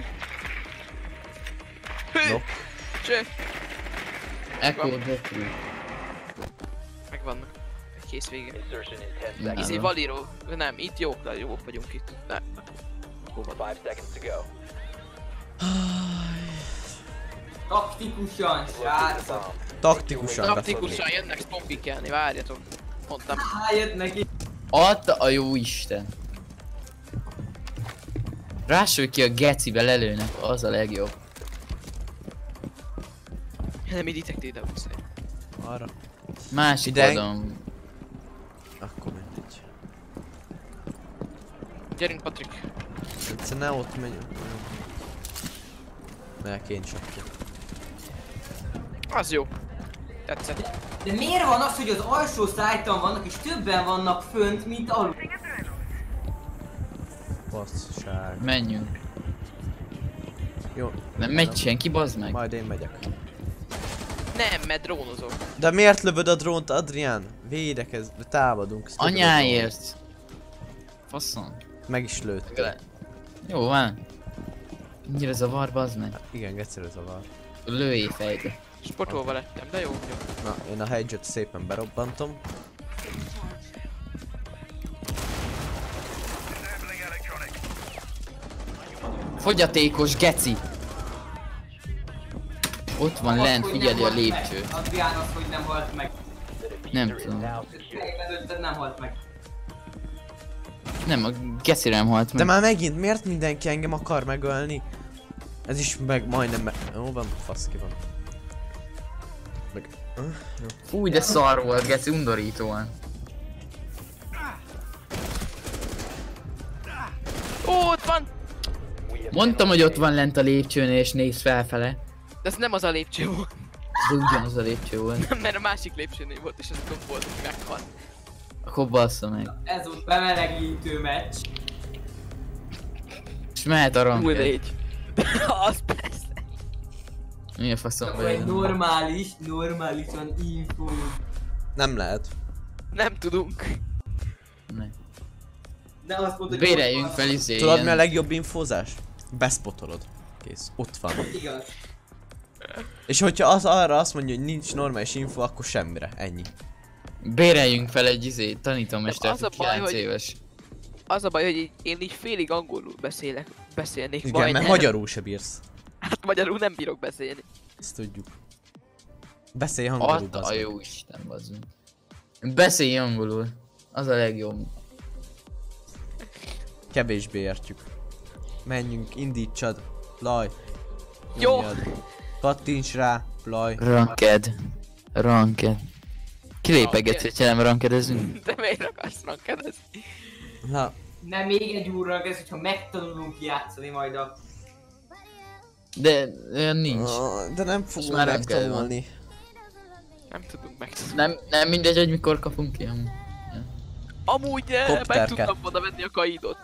Hű! No. Cső! Echo, Deku. Megvannak. Egy kész vége. Insertion in ten Izé, seconds. Izé Valiro, nem, itt jók, de jók vagyunk itt. Nem. Five seconds to go. Taktikusan, Located a srácok. bomb. Taktikusan Taktikusan jönnek spompikelni, várjatok. Mondtam. Há, jött neki. Adta a jó Isten. Rásülj ki a gecibe lelőnek, az a legjobb. Nem, így detektív beszél. Arra. Másik Ide- oldalon. Akkor mindegy. Gyerünk, Patrik. Egyszer ne ott megyünk. Mert én csak ki. Az jó. Tetszett. De miért van az, hogy az alsó szájton vannak és többen vannak fönt, mint alul? Bassság. Menjünk. Jó. Nem megy senki, bazd meg. Majd én megyek. Nem, mert drónozok. De miért lövöd a drónt, Adrián? Védekez, támadunk. ezt lövöd a Anyáért. Faszom. drónt. Meg is lőtt. Jó van. Ennyire zavar, bazd meg. Igen, egyszerű zavar. Lőjé fejbe. Spotolva lettem, de jó, jó. Na, én a hedge-et szépen berobbantom. Fogyatékos geci! Ott van lent, Hogy figyeli nem a halt lépcső. meg. Adrián az, hogy nem halt meg. Nem tudom. Előtted nem halt meg. Nem, a gecire nem halt De meg. már megint, miért mindenki engem akar megölni? Ez is meg majdnem meg... Jó van, fasz ki van. Meg... Fúj, de szar volt, geci, undorítóan. Ó, ott van! Mondtam, hogy ott van lent a lépcsőn és néz felfele. De ez nem az a lépcső volt. De ugyanaz a lépcső volt. Mert a másik lépcsőnél volt, és ez ott volt, hogy meghalt. Akkor bassza meg. Ez volt bemelegítő meccs. És mehet a Új ranked. négy. Az persze. Mi a faszom Akkor egy vagy? normális, normálisan info. Nem lehet. Nem tudunk. Ne. De azt mondod, hogy Béreljünk ott fel van. izé Tudod mi a ilyen... legjobb infózás? Beszpotolod. Kész. Ott van. Igaz. És hogyha az arra azt mondja, hogy nincs normális info, akkor semmire. Ennyi. Béreljünk fel egy izé, tanítómestert, Az a aki baj, kilenc hogy- éves. Az a baj, hogy így, én így félig angolul beszélek, beszélnék Igen, majdnem. mert magyarul se bírsz. Hát magyarul nem bírok beszélni. Ezt tudjuk. Beszélj angolul, Adta a bazd meg. jó Isten, bazd meg. Beszélj angolul. Az a legjobb. Kevésbé értjük. Menjünk, indítsad. Plaj. Jó. Nyomjad. Kattints rá. Plaj. Ranked. Ranked. Kilépegetsz, Ranked. hogyha nem rankedezünk? De miért akarsz rankedezni? Na, Nem, még egy úrral ez, hogyha megtanulunk játszani majd a... De olyan nincs. ah, de nem fogom már nem kell megtanulni. Nem tudunk meg. Nem, nem mindegy, hogy mikor kapunk ki. amúgy. Amúgy eh, meg Kopterke. tudtam volna venni a kaidot.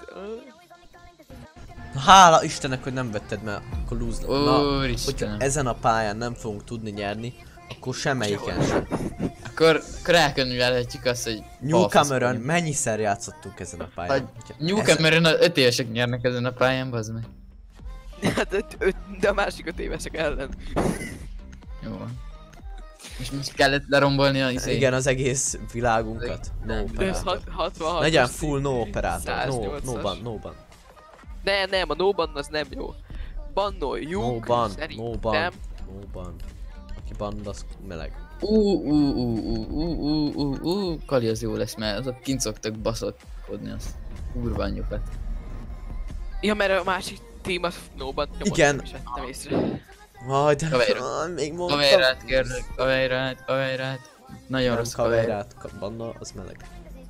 Hála Istennek, hogy nem vetted, mert akkor lose. Na, hogyha Úristenem. ezen a pályán nem fogunk tudni nyerni, akkor semmelyiken sem. Akkor, akkor elkönyvelhetjük azt, hogy... Newcomeron mennyiszer játszottunk ezen a pályán? Vagy Hogyha Newcomeron öt évesek nyernek ezen a pályán, bazd meg. Hát öt, öt, de a másik öt évesek ellen. Jó van. És most kellett lerombolni a ezen- izé. Igen, az egész világunkat. No Ez operátor. hat- hatvanhat. Legyen full no operátor. No, száznyolcas. no ban, no ban. Ne, nem, a no ban az nem jó. Bannoljuk, No ban, no szerintem. ban, no ban. Aki bannod, az meleg. Ú, ú, ú, ú, ú, ú, ú, ú, Kali az jó lesz, mert azok kint szoktak baszotkodni azt. Kurva anyjukat. Ja, mert a másik team az no ban nyomott, Igen. nem is vettem észre. Vaj, de Kaveira. ah, még mondtam. Kaverát kérlek, kaverát, kaverát. Nagyon Nem rossz kaverát. kaverát, ka- banna, az meleg.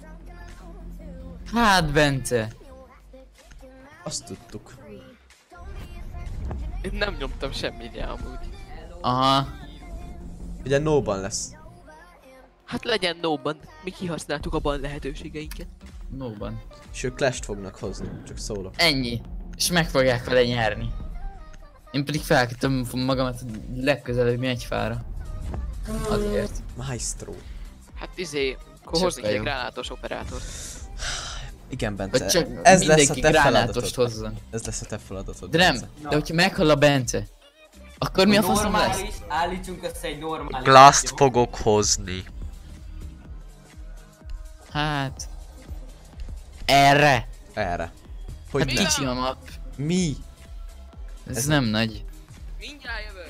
Hát Bence. Azt tudtuk. Én nem nyomtam semmit amúgy. Aha. Ugye no ban lesz. Hát legyen no ban, mi kihasználtuk a ban lehetőségeinket. Nóban. És ők Clash-t fognak hozni, csak szólok. Ennyi. És meg fogják vele nyerni. Én pedig felkötöm magamat legközelebb mi egy fára. Azért. Maestro. Hát izé, akkor Csak hozni kell egy jó. gránátos operátort. Igen, Bence. Vagy csak ez lesz a mindenki te gránátost feladatod. hozzon. Ez lesz a te feladatod. De nem, Bence. de hogyha meghal a Bence, akkor mi a faszom lesz? Normális, állítsunk össze egy normális. Glass-t jó? fogok hozni. Hát... Erre? Erre. Hogy Hát mi? kicsi a map. Mi? Ez, Ez nem nagy. Mindjárt jövök.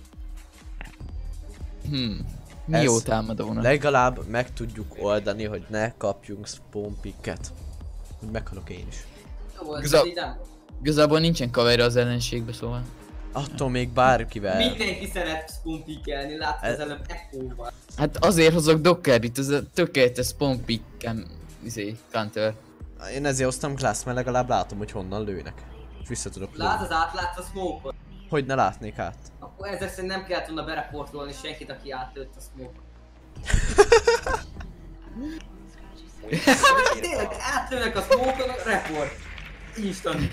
Hmm. Mi Ez jó támadónak? Legalább meg tudjuk oldani, hogy ne kapjunk spawn picket. Hogy meghalok én is. Jó volt, Igazán- így nem? Igazából nincsen cover az ellenségbe, szóval. Attól még bárkivel. Mindenki szeret spoonpickelni, látod Ez- az előbb Echo-val. Hát azért hozok Dockerit, ez a tökéletes spawn pick-em, izé, counter. Én ezért hoztam Glass, mert legalább látom, hogy honnan lőnek. És vissza tudok lőni. Lát az átlátsz a smoke-ot. Hogy ne látnék át. Akkor ezek szerint nem kellett volna bereportolni senkit, aki átlőtt a smoke. Tényleg, átlőnek a smoke-on, report. Instant.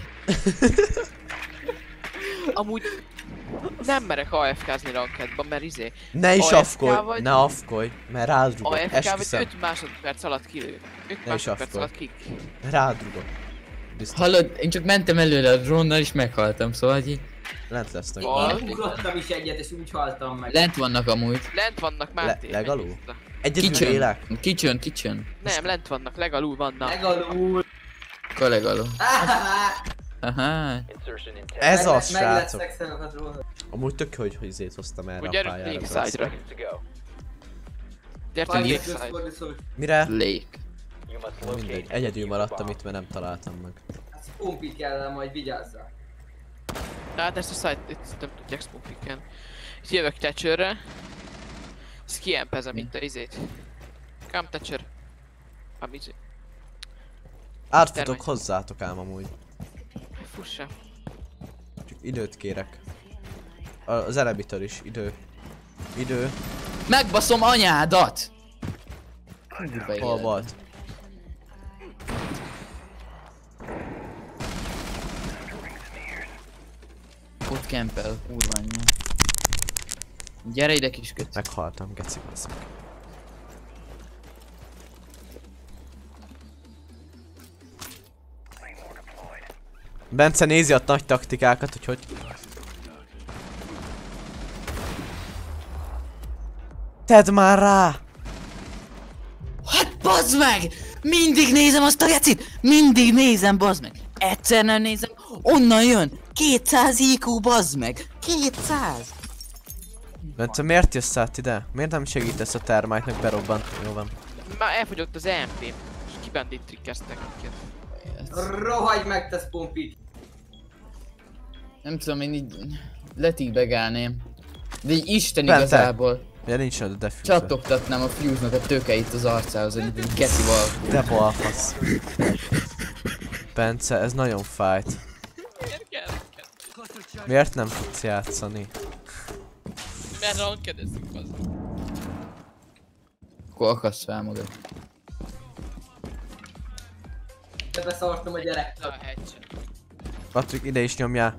Amúgy nem merek á ef ká-zni rankedban, mert izé Ne is á ef ká afkolj, vagy- ne afkolj, mert rád rugok, á ef ká vagy esküszöm. öt másodperc alatt kilő. öt is másodperc afkol. alatt kik. Rád rugok. Biztos. Hallod, én csak mentem előre a drónnal és meghaltam, szóval hogy így Lent lesznek. Val- Én ugrottam is egyet, és úgy haltam meg. lent vannak amúgy. Lent vannak Máté. Le- legalul? megnézte. Egyedül Kicsön, élek. kicsön, kicsön. Nem, lent vannak, legalul vannak. Legalul. Kollégaló. Aha. Insertion in ten Ez Meg- az, meg lett srácok. szexelőket róla. Amúgy tök jó, hogy, hogy izét hoztam erre Ugye a gyerünk pályára. Lake Side-ra. seconds to go. Gyertek Five Lake seconds Side. for the soul. Mire? Lake. You must Na locate mindegy, and egyedül defuse the maradtam bomb. itt, mert nem találtam meg. Hát Spompy kell, majd vigyázzál. Hát ezt a site, itt nem tudják spoopiken. Itt jövök Thatcherre. Ezt kiempezem itt a izét. Come Thatcher. Ám izé. Átfutok Termék. hozzátok ám amúgy. Fussa. Csak időt kérek. A- Az elebitől is, idő. Idő. Megbaszom anyádat! Kurva Hol élet. volt? Ott kempel, kurva anyja. Gyere ide kisköt. Meghaltam, geci basz meg. Bence nézi a nagy taktikákat, hogy hogy... Tedd már rá! Hát bazd meg! Mindig nézem azt a gecit! Mindig nézem, bazd meg! Egyszer nem nézem, onnan jön! kétszáz I Q, bazd meg! kétszáz! Bence, miért jössz át ide? Miért nem segítesz a termite-nak berobbant? Jó van. Már elfogyott az E M P-m. És kibandit trikkeztek minket. Rohagy meg, te Spompy! Nem tudom, én így letíbegálném. De így Isten Bente. igazából Ugye nincs a defuse. csatogtatnám a fuse-nak a tőkeit az arcához, hogy egy gecival. De balfasz. Bence, ez nagyon fájt. Miért kell? Miért nem tudsz játszani? Mert rankedezünk az. Akkor akassz fel magad. De beszartam a gyerek. Na, headshot. Patrik, ide is nyomjál.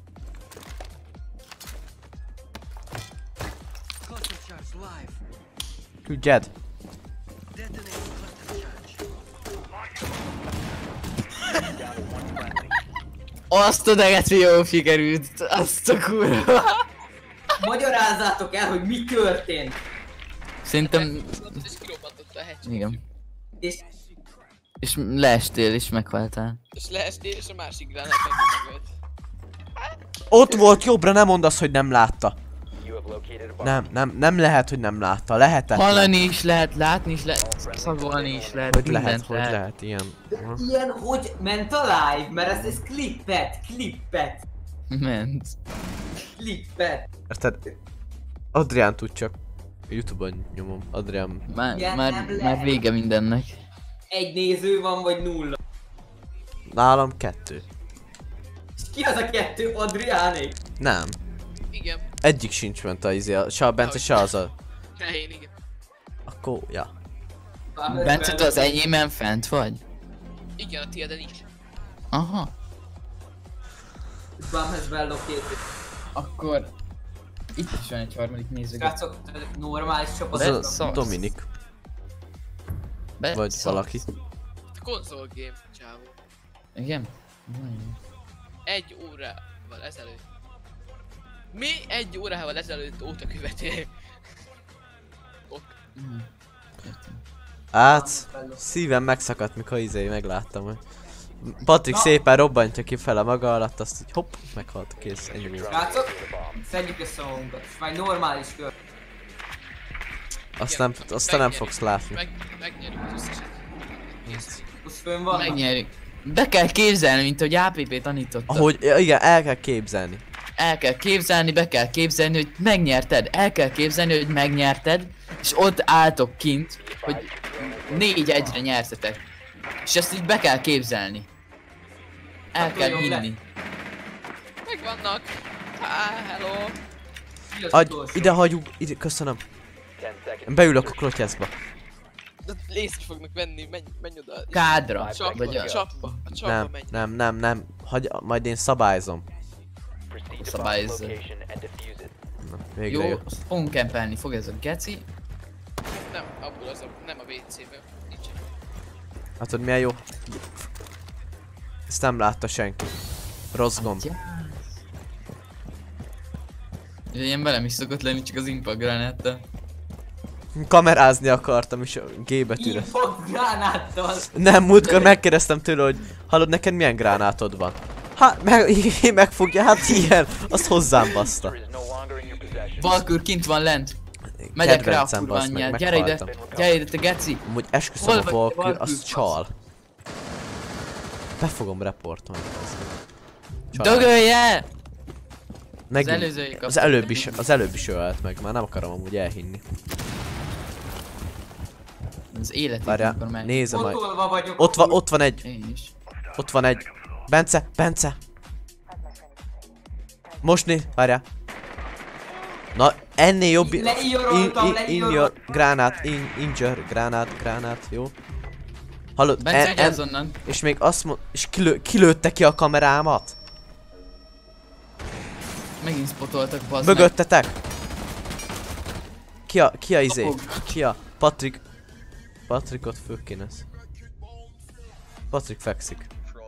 Küldjed! Azt a degeci jó sikerült! Azt a kurva! Magyarázzátok el, hogy mi történt. Szerintem... És kirobbantott a headshot. Igen. És És leestél és meghaltál. És leestél, és a másik gránát megint megölt. Ott volt jobbra, nem mondd azt, hogy nem látta. You have located a bomb. Nem, nem, nem lehet, hogy nem látta. Lehetetlen. Hallani is lehet, látni is lehet, szagolni is lehet, Hogy lehet, mindent hogy lehet. lehet, ilyen. Aha. ilyen, hogy ment a live, mert ez, ez klippet, klippet, Ment. klippet. Érted? Adrián tud csak. Youtube-on nyomom. Adrián. Már, Igen, már, nem már lehet. vége mindennek. Egy néző van, vagy nulla. Nálam kettő. És ki az a kettő, Adriánék? Nem. Igen. Egyik sincs ment a izé, se a Bence, se az a... Ne, én igen. Akkor, ja. Bence, te az enyémen fent vagy? Igen, a tiéden is. Aha. Bumhez bellokét. Akkor... Itt is van egy harmadik néző. Srácok, normális csapat. Az a szarsz. Dominik. Be- Vagy szarsz. valaki. Konzol game, csávó. Igen? Nagyon. Egy órával ezelőtt. Mi egy órával ezelőtt óta követél? Ok. Mhm. Értem. Hát, szívem megszakadt, mikor izé megláttam, hogy... Patrik szépen robbantja ki fel a maga alatt, azt így hopp, meghalt, kész, ennyi volt. Srácok, szedjük össze magunkat. Vagy normális kör. Azt Igen, nem, azt te nem megnyerjük. fogsz látni. Meg, megnyerjük az összeset. Kész. Most fönn van. Megnyerjük. Be kell képzelni, mint hogy á pé pé tanította. Ahogy, ja, igen, el kell képzelni. El kell képzelni, be kell képzelni, hogy megnyerted. El kell képzelni, hogy megnyerted, és ott álltok kint, hogy négy egyre nyertetek. És ezt így be kell képzelni. El Akkor kell jobb le. hinni. Megvannak. Á, hello. Ki az Adj, utolsó? ide hagyjuk, ide, köszönöm. ten seconds. Beülök a klotyászba. De észre fognak venni, menj, menj oda. Kádra. Csapba, Vagy a... csapba, a csapba Nem, menj. nem, nem, nem. Hagy, majd én szabályzom. Proceed to bomb Szabályozza. location and defuse it. Na, végre Jó, jött. fogunk kempelni, fog ez a geci. Nem, abból az a, nem a vé céből. Nincsen. Hát tudod milyen jó? Ezt nem látta senki. Rossz gomb. Ja, ilyen velem is szokott lenni, csak az impact granáttal. Kamerázni akartam és a G betűre. Impact gránáttal. Nem, múltkor megkérdeztem tőle, hogy hallod, neked milyen gránátod van? Hát, meg, megfogja, hát ilyen. Azt hozzám baszta. Is no longer in your possession. Valkür kint van lent. Megyek rá a Kedvencem, kurva bassz meg, anyját. Gyere ide, meghaltam. gyere ide, te geci. Amúgy esküszöm Hol a vagy, Valkyr, Valkyr, az fasz? csal. Be fogom reportolni. bassz meg. Csal. Dögölje! Megint. Az előzői Az előbb is, az előbb is ölt meg, már nem akarom amúgy elhinni. Az életét Várjál, mikor meg. nézem majd. Fotolva vagyok. Ott van, ott van egy, Én is. ott van egy. Bence, Bence! Most néz, várjál. Na, ennél jobb... In, Leíjoroltam, in, in your leíjoroltam. gránát, in, injure, gránát, gránát, jó? Hallod? Bence, en, gyersz en, onnan. és még azt mond... És kilő, kilőtte ki a kamerámat? Megint spotoltak, bazd meg. Mögöttetek! Ki a, ki a izé? Kapog. Ki a? Patrik. Patrikot föl kéne. Patrik fekszik.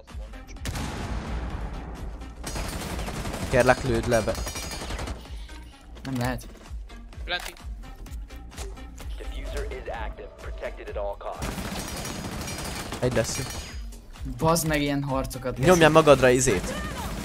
Kérlek, lőd le be. Nem lehet. Planting. Diffuser is active. Protected at all costs. Egy lesz. Bazd meg ilyen harcokat. geci. Nyomjál magadra izét.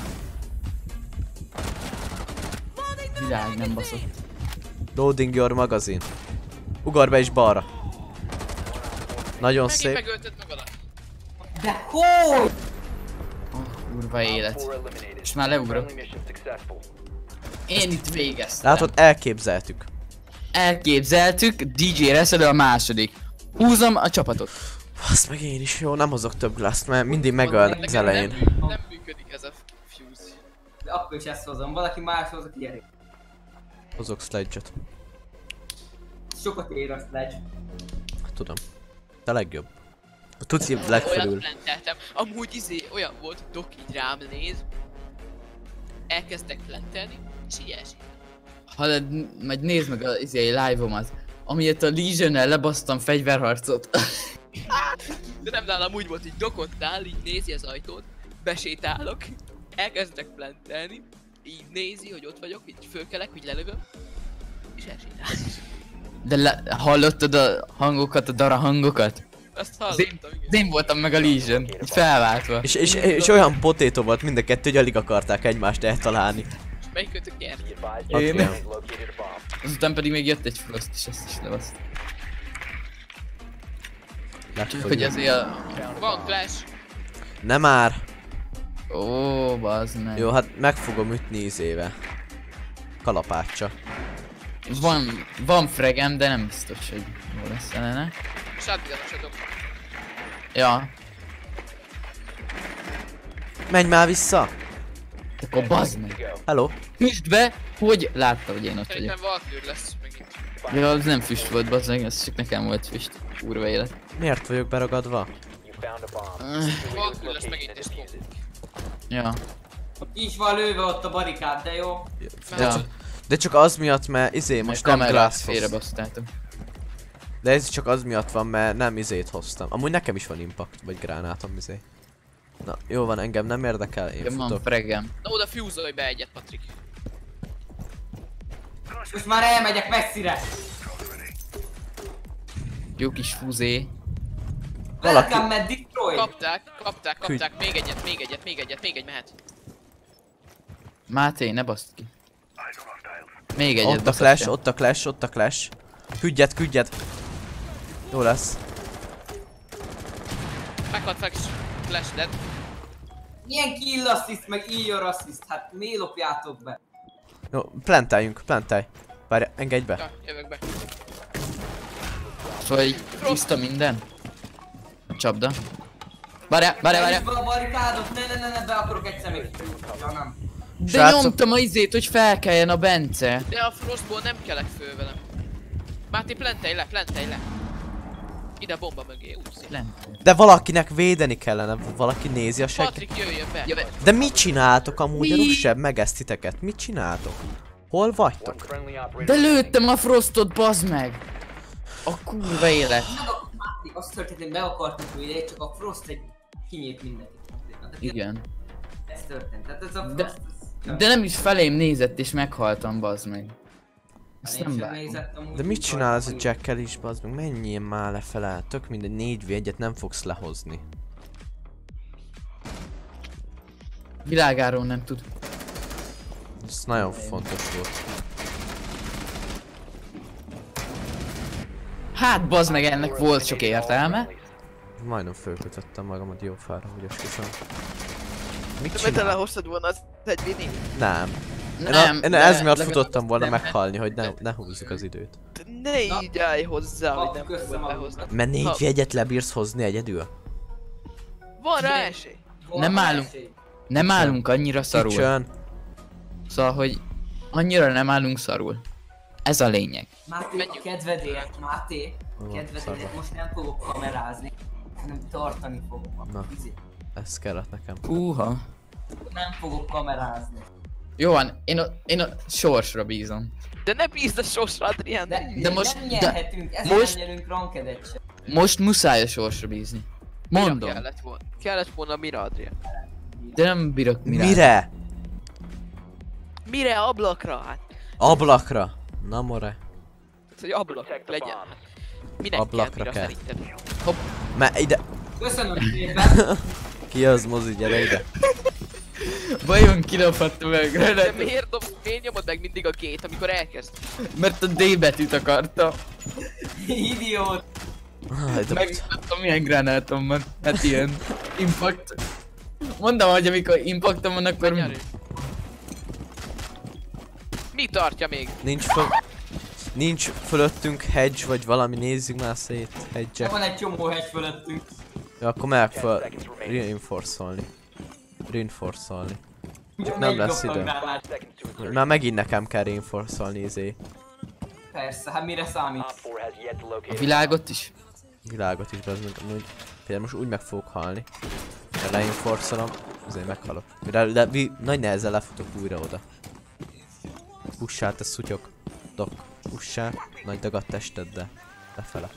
Világ nem baszott. Loading your magazine. Ugor be is balra. Nagyon Megint szép. megölted magadat. De hogy? Oh, kurva Op élet. four eliminated. És már leugrok. Friendly mission successful. Én itt végeztem. Látod, elképzeltük. Elképzeltük, dé jé Reszelő a második. Húzom a csapatot. Azt meg én is, jó, nem hozok több glass mert mindig megöl az Nekem elején. Nem, nem működik ez a fuse. De akkor is ezt hozom. Valaki más hoz, aki gyere. Hozok sledge-et. Sokat ér a sledge. Tudom. A legjobb. A tuci Olyat legfelül. planteltem. Amúgy izé olyan volt, Dok így rám néz. Elkezdtek plantelni, és így elsik. Hallod, majd nézd meg az izé live-omat. Amiért a Legion-nel lebasztam fegyverharcot. De nem nálam úgy volt, hogy Dok ott áll, így nézi az ajtót, besétálok, elkezdek plantelni, így nézi, hogy ott vagyok, így fölkelek, így lelövöm, és elsétál. De le, hallottad a hangokat, a dara hangokat? Azt Az én, hallottam, igen. az én voltam meg a Legion, így felváltva. És, és, és olyan potéto volt mind a kettő, hogy alig akarták egymást eltalálni. És melyikőtök nyert? Be advised Én- your team has located a bomb. Azután pedig még jött egy Frost, és ezt is levaszt. Csak hogy azért a... Van Clash, Nem már. Ó, bazd meg. Jó, hát meg fogom ütni izével. Kalapácsa. Van, van fregem, de nem biztos, hogy jó lesz ellene. shotgun-osatok. Ja, Menj már vissza! akkor bazd meg. Go. Hello? Füst be, hogy látta, hogy én ott vagyok. Szerintem Valkyr lesz megint. Ja, az nem füst volt, bazd meg, ez csak nekem volt füst. Kurva élet. Miért vagyok beragadva? You found a bomb. Öh, Valkyr lesz megint és Defuse it. Ja. Ki is van lőve ott a barikád, de jó. De, Ja. csak, de csak az miatt, mert izé most nem kamerát glass hoz. félrebasztáltam. De ez csak az miatt van, mert nem izét hoztam. Amúgy nekem is van impact, vagy gránátom izé. Na, jó van, engem nem érdekel, én Igen, van futok. fregem. Na oda fuse-olj be egyet, Patrik. Most már elmegyek messzire. Jó kis fúzé. Valaki- Welcome, man, destroy. Kapták, kapták, kapták, még egyet, még egyet, még egyet, még egy mehet. Máté, ne baszd ki. Még egyet Ott a baszod clash, sem. ott a clash, ott a clash. Küldjed, küldjed. Jó lesz. Meghalt Flash, Flash dead. Milyen kill assist, meg your assist, hát mi lopjátok be? Jó, plantáljunk, plantálj. Várj, engedj be. Ja, jövök be. Szóval így tiszta minden. A csapda. Várjál, várjál, Várjál. várjál. Be a barikádot, ne, ne, ne, ne, be akarok egyszer még. Ja, nem. De Srácok- nyomtam a izét, hogy felkeljen a Bence. De a Frostból nem kelek föl velem. Máté, plantelj le, plantelj le. Ide a bomba mögé, úgy szép. Lent. De valakinek védeni kellene, valaki nézi a seg. Patrik, jöjjön be. Ja, be- De mit csináltok amúgy, a Mi? russebb megeszt titeket? Mit csináltok? Hol One vagytok? friendly operator. De lőttem a Frostot, bazd meg! A kurva élet. Máté, azt történt, hogy be akartuk ülni, csak a Frost egy kinyílt mindenkit. De Igen. Ez történt, tehát ez a De- Frost... ez- De nem is felém nézett és meghaltam, bazd meg. Ezt Én nem sem vágom. nézettem úgy, De mit úgy csinál ez a hallottam, Jackkel is, bazd meg? Menjél már lefele, tök mindegy, négy vé egyet nem fogsz lehozni. Világáról nem tud. Ez nagyon fontos volt. Hát bazd meg, ennek volt sok értelme. Majdnem fölkötöttem magamat jó fára, hogy esküszöm. Mit De te csinál? lehoztad volna az egy vinni? Nem. Én, Nem, a, én de ez miatt legalább futottam volna nem- meghalni, hogy ne, ne húzzuk az időt. Ne így állj hozzá, hogy nem Köszönöm, fogod a- lehozni. Mert négy Ha- jegyet lebírsz hozni egyedül? Van rá esély. Nem állunk. Nem állunk annyira szarul. Kicsön. Szóval, hogy annyira nem állunk szarul. Ez a lényeg. Máté, a Menjünk. kedvedért, Máté, a Van, kedvedért szarva. most nem fogok kamerázni, hanem tartani fogom. Na. Izé, Ez kellett nekem. Húha. nem fogok kamerázni. Jó van, én a, én a sorsra bízom. De ne bízd a sosra, Adrián. De, De de most- most, nem de- nyerhetünk, ezért most- nem nyerünk rankedet sem. Most muszáj a sorsra bízni. Mira Mondom. Kellett volna. Kellett volna mire, Adrián. De nem bírok mire. Mire? Mire ablakra? Hát, Ablakra. Na more. hogy ablak legyen. Minek Ablakra kell, kell. mire szerinted? Me ide. Köszönöm szépen! Ki az mozi, gyere ide. Vajon kidobhatta meg De Renet? miért, dob, miért nyomod meg mindig a gét, amikor elkezd? Mert a D betűt akarta. Idiót! Aj, de- Megmutatom milyen gránátom van. Hát ilyen. Impact. Mondom, hogy amikor impactom van, akkor... Menj elő. Mi tartja még? Nincs föl... Nincs fölöttünk hedge, vagy valami, nézzük már szét. Hedge. Van egy csomó hegy fölöttünk. Ja, akkor meg föl... Reinforce-olni. Reinforce-olni. Csak nem még lesz dobtam ide. gránát. Seconds to insertion. Már megint nekem kell reinforce-olni, izé. Persze, hát mire számít? Op four has yet to locate A a világot is? Világot is, az meg amúgy. Például most úgy meg fogok halni. Ha reinforce-olom, azért meghalok. De, de vi, nagy nehezen lefutok újra oda. Pussál, te szutyok. Dok. Pussál. Nagy dagadt testeddel. Lefele.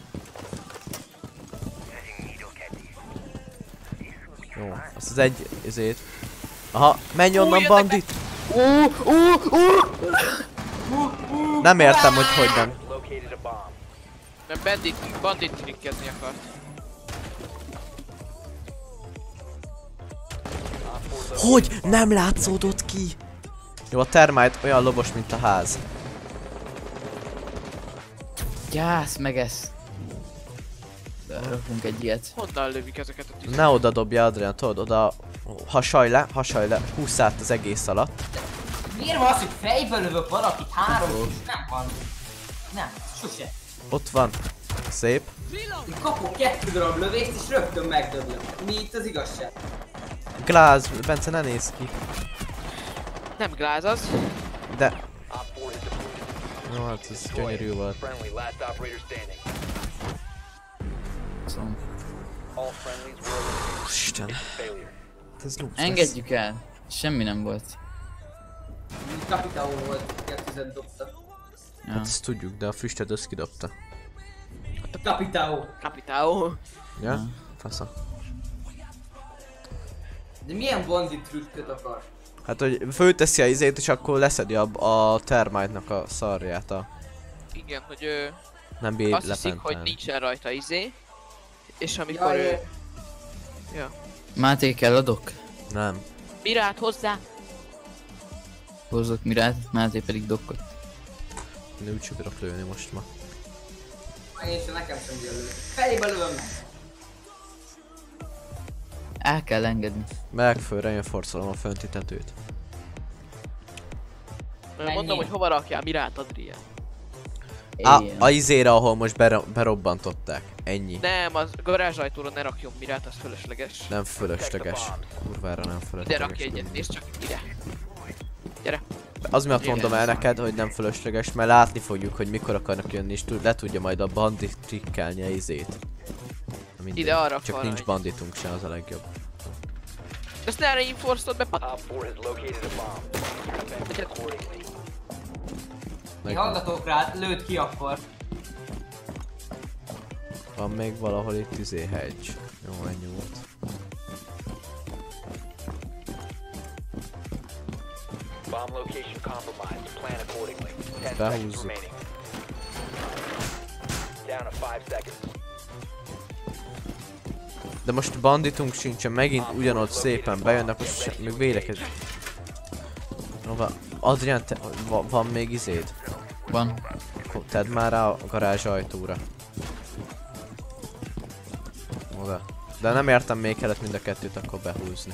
Jó, azt az egy izét. Aha, menj onnan, jönnek bandit! Ó, ó, ó! Nem értem, hogy hogy nem. located a bomb. Mert bandit, bandit trikkezni akart. Op four Hogy? Nem látszódott ki? Jó, a termite olyan lobos, mint a ház. Gyász, meg ez. Rakunk egy ilyet. Honnan lövik ezeket a tüzet? Ne oda dobja, Adrian, tudod, oda... Hasalj le, hasalj le, húsz át az egész alatt. Miért van az, hogy fejbe lövök valakit három és nem van? Nem, sose. Ott van. Szép. Én kapok kettő darab lövést és rögtön megdöblöm. Mi itt az igazság? Gláz, Bence, ne néz ki. Nem gláz az. De... Op four has deployed. Jó, hát ez gyönyörű volt. Friendly, last operator standing. Szóval. All friendlies were eliminated. Isten. Failure. Ez lúz lesz. Engedjük el. Semmi nem volt. Kapitán volt, kettőzet dobta. Ja. Hát ezt tudjuk, de a füstöt össz kidobta. Kapitán. Kapitáó. Ja? Fasza. De milyen bandit trükköt akar? Hát, hogy fölteszi a izét, és akkor leszedi a, a termite-nak a szarját, a... Igen, hogy ő Nem bír azt hiszik, hogy lepentálni. nincsen rajta izé. És amikor ő... Jaj, Ja. Máté kell adok? Nem. Mirát hozzá! Hozzak mirát, Máté pedig dokkot. Én úgy tudok lőni most ma. én sem nekem sem jön lő. Fejbe lövöm! El kell engedni. Meg föl, reinforce-olom a fönti tetőt. Mert mondom, hogy hova rakjál Mirát, Adrián. A, Éjjel. a izére, ahol most bero berobbantották. Ennyi. Nem, az garázsajtóra ne rakjon Mirát, az fölösleges. Nem fölösleges. Kurvára nem Ide fölösleges. rakj egyet, nézd csak ide. Gyere. Az miatt Igen. mondom el neked, hogy nem fölösleges, mert látni fogjuk, hogy mikor akarnak jönni, és tud, le tudja majd a bandit trikkelni a izét. Na mindegy. Ide arra Csak falra nincs megy. banditunk se, az a legjobb. De ezt ne reinforced be, pat... Op four has located a bomb. Defend accordingly. Én Meg hallgatok rá, lőd ki akkor. van még valahol itt izé hedge. Jó, ennyi volt. Bomb location compromised. Plan accordingly. Ten seconds Behúzzuk. remaining. Down to five seconds. De most banditunk sincsen, megint ugyanott szépen bejönnek, most se, még védekezik. Nova, Adrián, te, va, van még izéd? Van. Akkor tedd már rá a garázs ajtóra. Oda. De nem értem, még kellett mind a kettőt akkor behúzni.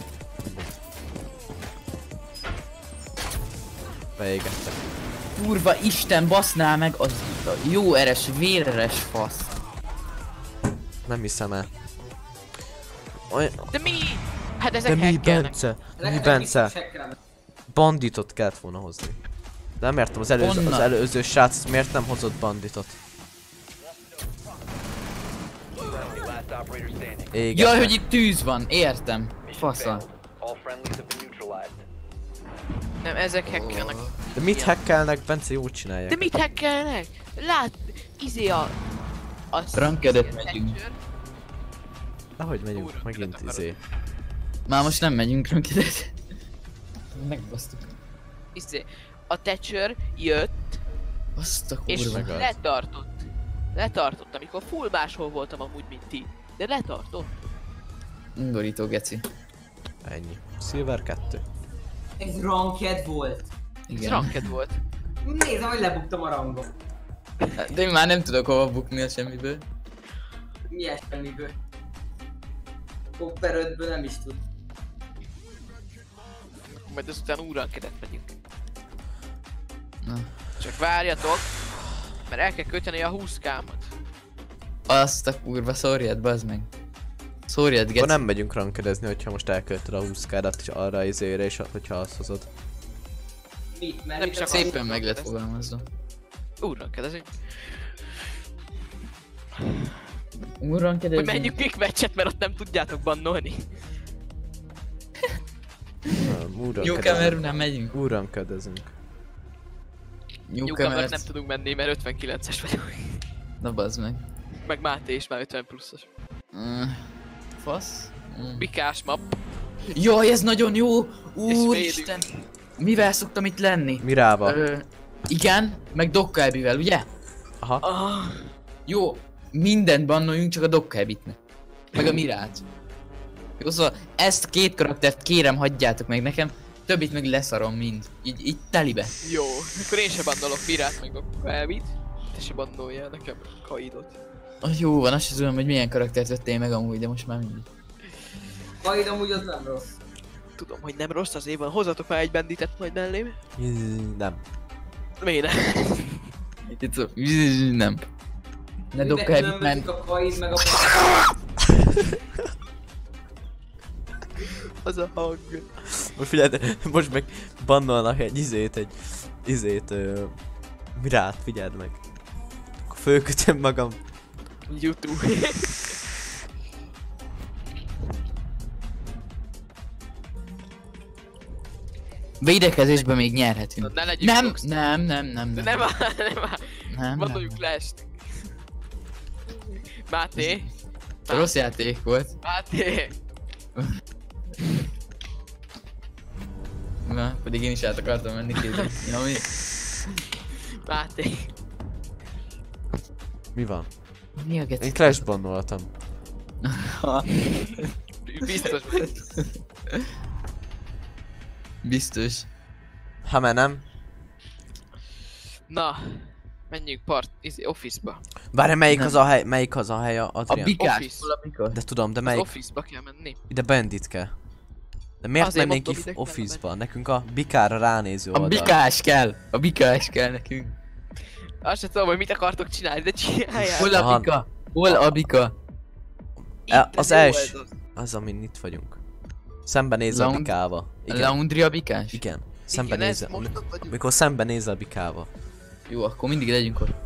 Beégettek. Kurva Isten, basznál meg az a jó eres, véreres fasz. Nem hiszem el. Olyan... De mi? Hát De ezek mi, hackelnek. Bence? Mi, Legyen Bence? biztos hackerem. Banditot kellett volna hozni. De nem értem, az előző, az Honnan? előző srác miért nem hozott banditot? Friendly, last operator standing. Égettek. Jaj, hogy itt tűz van, értem. Mission Fasza. failed. All friendlies have been neutralized. Nem, ezek hackelnek. De mit Ilyen. hackelnek, Bence, jót csinálják. De mit hackelnek? Lát, izé a... a Rankedet megyünk. Ahogy megyünk, Úr, megint mit izé. Már most nem megyünk rankedet. Megbasztuk. Izé, a Thatcher jött, Azt a és kurva. Megölt. letartott. Letartott, amikor full máshol voltam amúgy, mint ti. De letartott. Undorító geci. Ennyi. Silver kettő. Ez ranked volt. Ez Igen. ranked volt. Nézem, hogy lebuktam a rangot. De én már nem tudok hova bukni a semmiből. Milyen semmiből. Popper ötből nem is tud. Majd ezután úrankedet megyünk. Na. Csak várjatok, mert el kell köteni a húsz kámat. Azt a kurva, szórjad, bazd meg. Szórjad, Akkor geci. nem megyünk rankedezni, hogyha most elköltöd a húsz kádat arra izére, és hogyha azt hozod. Mit? Mert Nem mit csak akarsz? Szépen meg lett fogalmazva. Úrankedezünk. Úrran Hogy kedvezni. menjünk kick meccset, mert ott nem tudjátok bannolni. Newcomer nem megyünk. Úrankedezünk. Newcomer nem Newcomer. tudunk menni, mert ötvenkilences vagyok. Na bazd meg. Meg Máté is már ötven pluszos. Mm. Fasz. Mm. Bikás map. Jaj, ez nagyon jó! És Úristen! Mivel szoktam itt lenni? Mirával. Ö, igen, meg Dokkalbivel, ugye? Aha. Ah, Jó, mindent bannoljunk, csak a Dokkalbit. Meg a Mirát. Jó, szóval ezt a két karaktert kérem, hagyjátok meg nekem. Többit meg leszarom mind. Így, így telibe. jó. Akkor én se bannolok Mirát, meg a Elvit. Te se bannoljál nekem Kaidot. Ah, jó van, azt sem tudom, hogy milyen karaktert vettél meg amúgy, de most már mindig. Majd amúgy az nem rossz. Tudom, hogy nem rossz az évben. Hozzatok már egy benditet majd mellém. Nem. Miért nem? Itt szó... Nem. Ne Mi Dokkalbit, megkülönbözik nem. a Kaid meg a Az a hang. Most figyelj, most meg bannolnak egy izét, egy izét, ö, Mirát, figyeld meg. Akkor fölkötöm magam. YouTube. Védekezésben még nyerhetünk. Ne legyünk Nem, rockstar. nem, nem, nem, De nem. nem áll, nem áll. Nem, Bandoljuk nem. le est. Máté. Rossz játék volt. Máté. Na, pedig én is át akartam menni kézzel. Ja, mi? Máté. Mi van? Mi a geci? Én Clash bannoltam. Biztos vagy. Biztos. Ha már nem. Na. Menjünk part, izé, office-ba. Várj, melyik Nem. az a hely, melyik az a hely, A Adrián? bikás. Office. Hol a bika? De tudom, de Az melyik? office-ba kell menni. Ide bandit kell. De miért Azért mennénk mondom, ki ide kell office-ba? Nekünk a bikára ránéző A oldal. bikás kell. A bikás kell nekünk. Azt sem tudom, hogy mit akartok csinálni, de csinálják. Hol a Aha. bika? Hol a bika? E, Itt, az ez jó, els- ez az. Az, amin itt vagyunk. Szemben néz a Lounge- bikával. A Igen, laundry a bikás? igen. Szemben Igen, ez nézel. most ott vagyunk. Amikor szemben nézel a bikával. Jó, akkor mindig legyünk ott.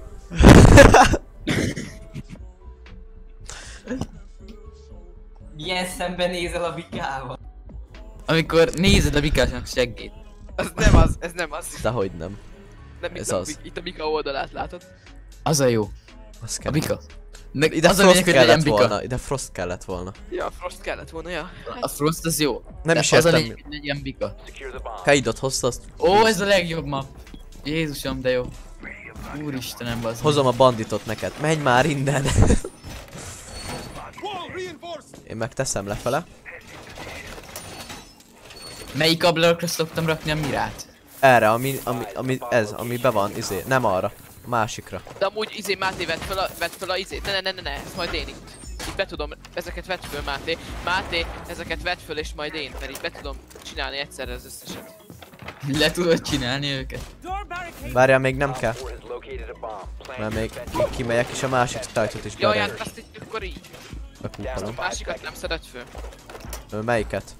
milyen szemben nézel a bikával. Amikor nézed a bikásnak seggét. Az nem az, ez nem az. Dehogy nem. Nem Ez itt, a, az. itt a Bika oldalát látod. Az a jó. Az A kell. bika. Ne, Ide az a Frost lényeg, hogy legyen kellett bika. volna. Ide Frost kellett volna. Ja, Frost kellett volna, ja. A Frost az jó. Nem De is az a értem. lényeg, hogy legyen bika. Secure the bomb. Kaidot hozta, azt Ó, ez a legjobb map. Jézusom, de jó. Úristenem, bazd. hozom a banditot neked. Menj már innen. Én meg teszem lefele. Melyik ablakra szoktam rakni a mirát? Erre, ami, ami, ami ez, ami be van, izé, nem arra. A másikra. De amúgy izé Máté vett fel a, vett fel a izét. Ne ne ne ne ne, ezt majd én itt. Itt be tudom, ezeket vett föl Máté. Máté, ezeket vett föl és majd én, mert itt be tudom csinálni egyszerre az összeset. Le tudod csinálni őket? Várjál, még nem kell. Four has located a bomb. Mert még ki- kimegyek és a másik tájtot is Jaj, bele. hát azt itt akkor így. Bepúpolom. Másikat nem szedett föl. Ö, Melyiket?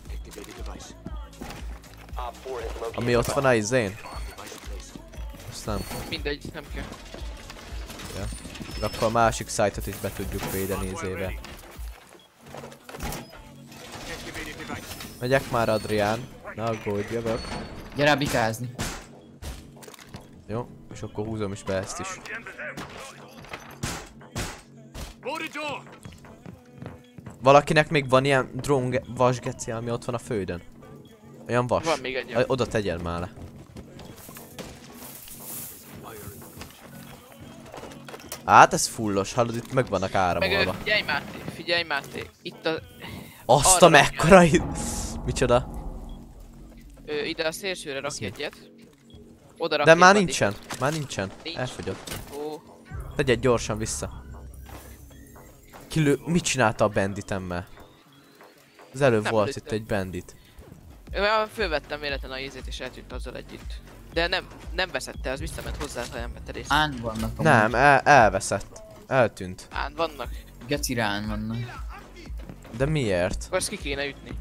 Op four has located Ami ott van a izén? Azt nem. Mindegy, nem kell. Ja. Akkor a másik szájtot is be tudjuk védeni izével. Megyek már, Adrián. Ne aggódj, jövök. Gyere bikázni. Jó, és akkor húzom is be ezt is. Valakinek még van ilyen drone vasgeci, ami ott van a földön? Olyan vas? Van még egy. A- Oda tegyél már le. Hát ez fullos, hallod, itt meg vannak Meg ö, áramolva. figyelj Máté, figyelj Máté. Itt a... Azt arra a mekkora itt... Micsoda? Ö, ide a szélsőre rakj egyet. Oda rakj De egy már bandit. nincsen, már nincsen. Nincs. Elfogyott. Ó, Tegyed gyorsan vissza. Kilő... Mit csinálta a banditemmel? Az előbb Nem volt lőttem. itt egy bandit. Ö, fölvettem véletlen a ízét és eltűnt azzal együtt. De nem, nem veszette, az visszament hozzá az olyan beterés. Án vannak amúgy. Nem, el, elveszett. Eltűnt. Án vannak. Gecirán vannak. De miért? Akkor ezt ki kéne ütni.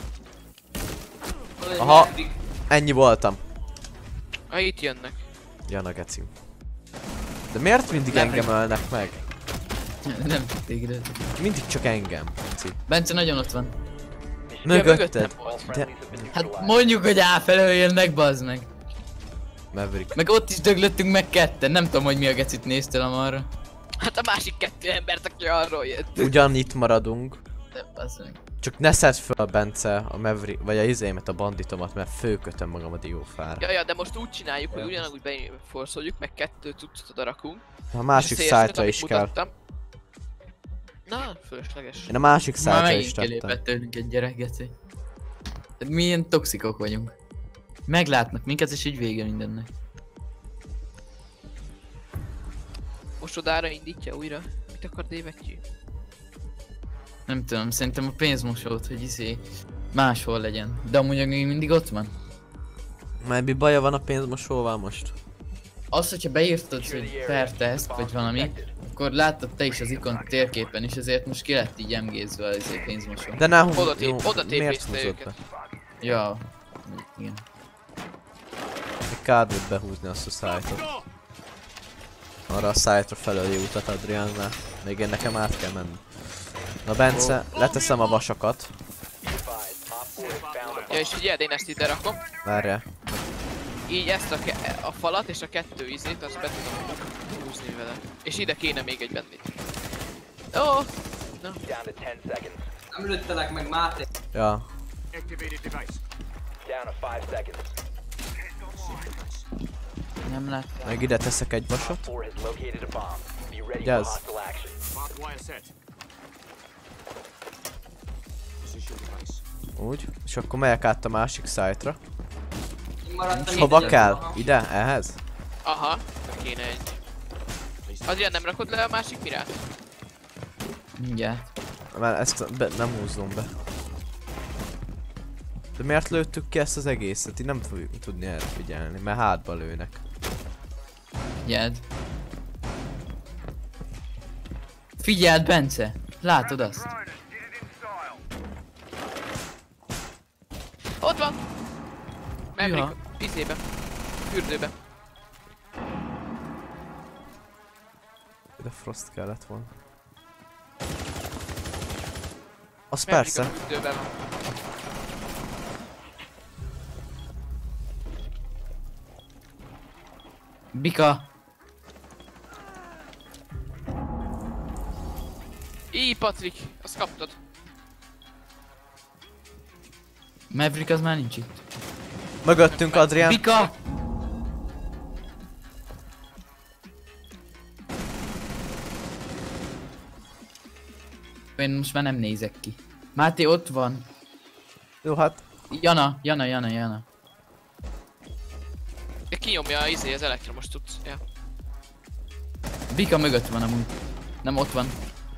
Aha. Ennyi voltam. Ah, itt jönnek. Jana gecim. De miért mindig Nem, engem ölnek meg? Nem téged. Mindig csak engem. Geci. Bence nagyon ott van. Mögötted. mögöttem volt. De... Hát mondjuk, hogy áfelől jönnek, bazd meg. Maverick. Meg ott is döglöttünk meg ketten, nem tudom, hogy mi a gecit néztél amarra. Hát a másik kettő embert, aki arról jött. Ugyan itt maradunk. De bazd meg. Csak ne szedd föl, Bence, a Maverick, vagy a izémet, a banditomat, mert fölkötöm magam a diófára. Ja, ja, de most úgy csináljuk, hogy ugyanúgy beforszoljuk, meg kettő cuccot oda rakunk. A másik És a szélsőt, szájtra amit is kell. mutattam. Na, fölösleges. Én a másik Már szájtra is megint tettem. kilépett tőlünk egy gyerek, geci. Tehát milyen toxikok vagyunk. Meglátnak minket, és így vége mindennek. Most odára indítja újra. Mit akar Dévettyű? Nem tudom, szerintem a pénzmosót, hogy izé máshol legyen. De amúgy még mindig ott van. Már mi baja van a pénzmosóval most? Az, hogyha beírtad, hogy per test, vagy valami, akkor láttad te is az ikon térképen, és ezért most ki lett így emgézve az izé pénzmosó. De ne húz... Oda tép- jó, oda miért tépészte húzott őket. be? Ja. Igen. Egy kár volt behúzni azt a szájtot. Arra a szájtra felőli utat, Adriánnál. Még én nekem át kell menni. Na Bence, leteszem a vasakat. Ja, és figyeld, én ezt ide rakom. Várjál. Így ezt a, ke- a falat és a kettő ízét, azt be tudom húzni vele. És ide kéne még egy bennit. Ó! Oh. Down to ten seconds. Nem lőttelek meg, Máté. Ja. Down to five seconds. Nem lát. Meg ide teszek egy vasat. Four has located a bomb. Be ready Yes. for hostile action. Úgy. És akkor megyek át a másik szájtra. Én maradtam Hova itt. kell? Aha. Ide? Ehhez? Aha, kéne egy. Azért nem rakod le a másik mirát? Mindjárt. Mert ezt be, nem húzom be. De miért lőttük ki ezt az egészet? Így nem fogjuk tudni erre figyelni, mert hátba lőnek. Figyeld. Figyeld, Bence! Látod azt? Ott van! Maverick, Ja. izébe. Fürdőbe. De Frost kellett volna. Az Maverick persze. a fürdőben van. Bika! Így, Patrik, azt kaptad. Maverick az már nincs itt. Mögöttünk, Adrián. Bika! Én most már nem nézek ki. Máté ott van. Jó, hát. Jana, Jana, Jana, Jana. Kinyomja izé az elektromos tudsz. Ja. Bika mögött van amúgy. Nem ott van.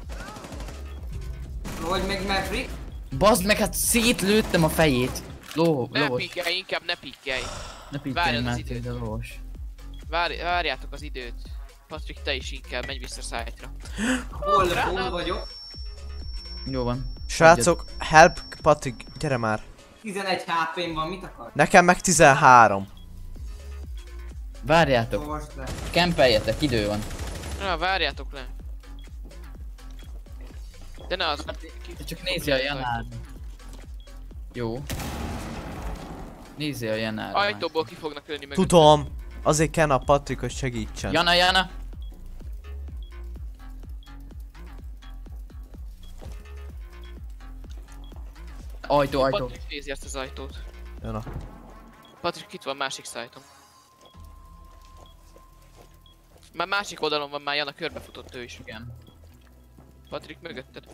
Vagy meg Maverick. Bazd meg, hát szétlőttem a fejét. Ló, Ne lovos. pikkelj, inkább ne pikkelj. Ne pittelj Várjad az már, időt. de lovos. Várj, várjátok az időt. Patrik, te is inkább menj vissza szájtra. Hol, hol vagyok? Jó van. Srácok, help, Patrik, gyere már. tizenegy há pém van, mit akar? Nekem meg tizenhárom. Várjátok, Most le. kempeljetek, idő van. Na, várjátok le. De ne az... Te csak nézzél a Janár. Jó. Nézzél a Janár. Ajtóból ki fognak jönni meg. Tudom. Azért kell a Patrik, hogy segítsen. Jana, Jana. Ajtó, ajtó. Patrik nézi ezt az ajtót. Jana. Patrik itt van másik szájton. Már másik oldalon van, már Jana körbefutott ő is. Igen. Patrik mögötted.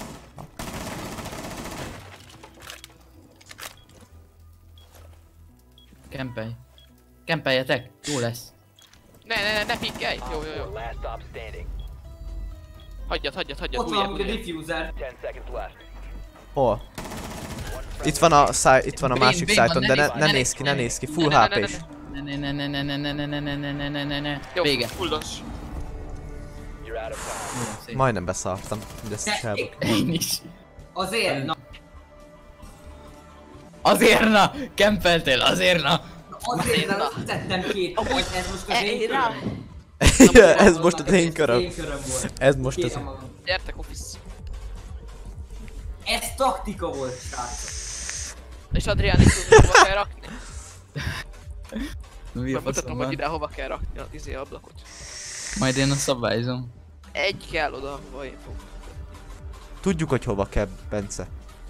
Kempelj. Kempeljetek, jó lesz. Ne, ne, ne, ne pikkelj! Jó, jó, jó. Last stop standing. Hagyjad, hagyjad, hagyjad, Ott húljál, van a húljál. diffuser. Ten seconds left. Hol? Itt van a száj, itt van a Brain, másik brain szájton, van, de ne ne, nézz, ne ne néz ki, ne nézz, néz ki, ne, full ne, ne, há ne, pés. Ne, ne, ne, ne, ne, ne, ne, ne, ne, ne, ne, ne, ne, ne. Jó, Vége. fullos. You're out of time. Jó, szép. Majdnem beszartam, de ezt is Tessék! Én is. Azért, na. Azért na! Kempeltél, azért na! Azért, de tettem két. Vagy ez most az én köröm. Ez most az én köröm. Én köröm volt. Ez most az... Kérem magam. Gyertek, office. Ez taktika volt, srácok. És Adrián is tudod, hogy hova kell rakni. Mi a Majd mutatom, faszom hogy van? ide hova kell rakni az izé ablakot. Majd én a szabályzom. Egy kell oda, ahova én fog. Tudjuk, hogy hova kell, Bence.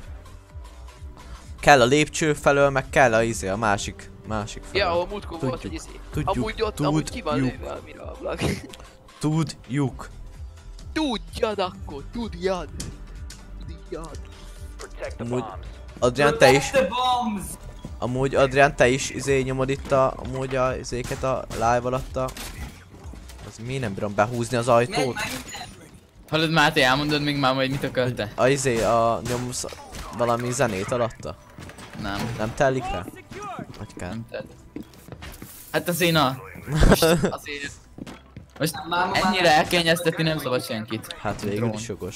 Kell a lépcső felől, meg kell a izé, a másik, másik felől. Ja, ahol múltkor volt egy Tudjuk, izé. tudjuk, Amúgy ott, amúgy ki van tudjuk. lőve a mira ablak. Tudjuk. Tudjad akkor, tudjad. Tudjad. Protect the Amúgy- bombs. Adrián, te is, The bombs! amúgy Adrián, te is izé nyomod itt a, amúgy a izéket a live alatt a... Az mi nem bírom behúzni az Megy ajtót? már minden. Hallod Máté, elmondod még már, hogy mit akarsz te? A izé, a nyomsz valami zenét alatta? Nem, Nem telik rá? Hogy kell? nem tedd. Hát azért na. Most azért. Most Már- már- már- ennyire elkényeztetni nem szabad senkit. Hát végül Drón. is jogos.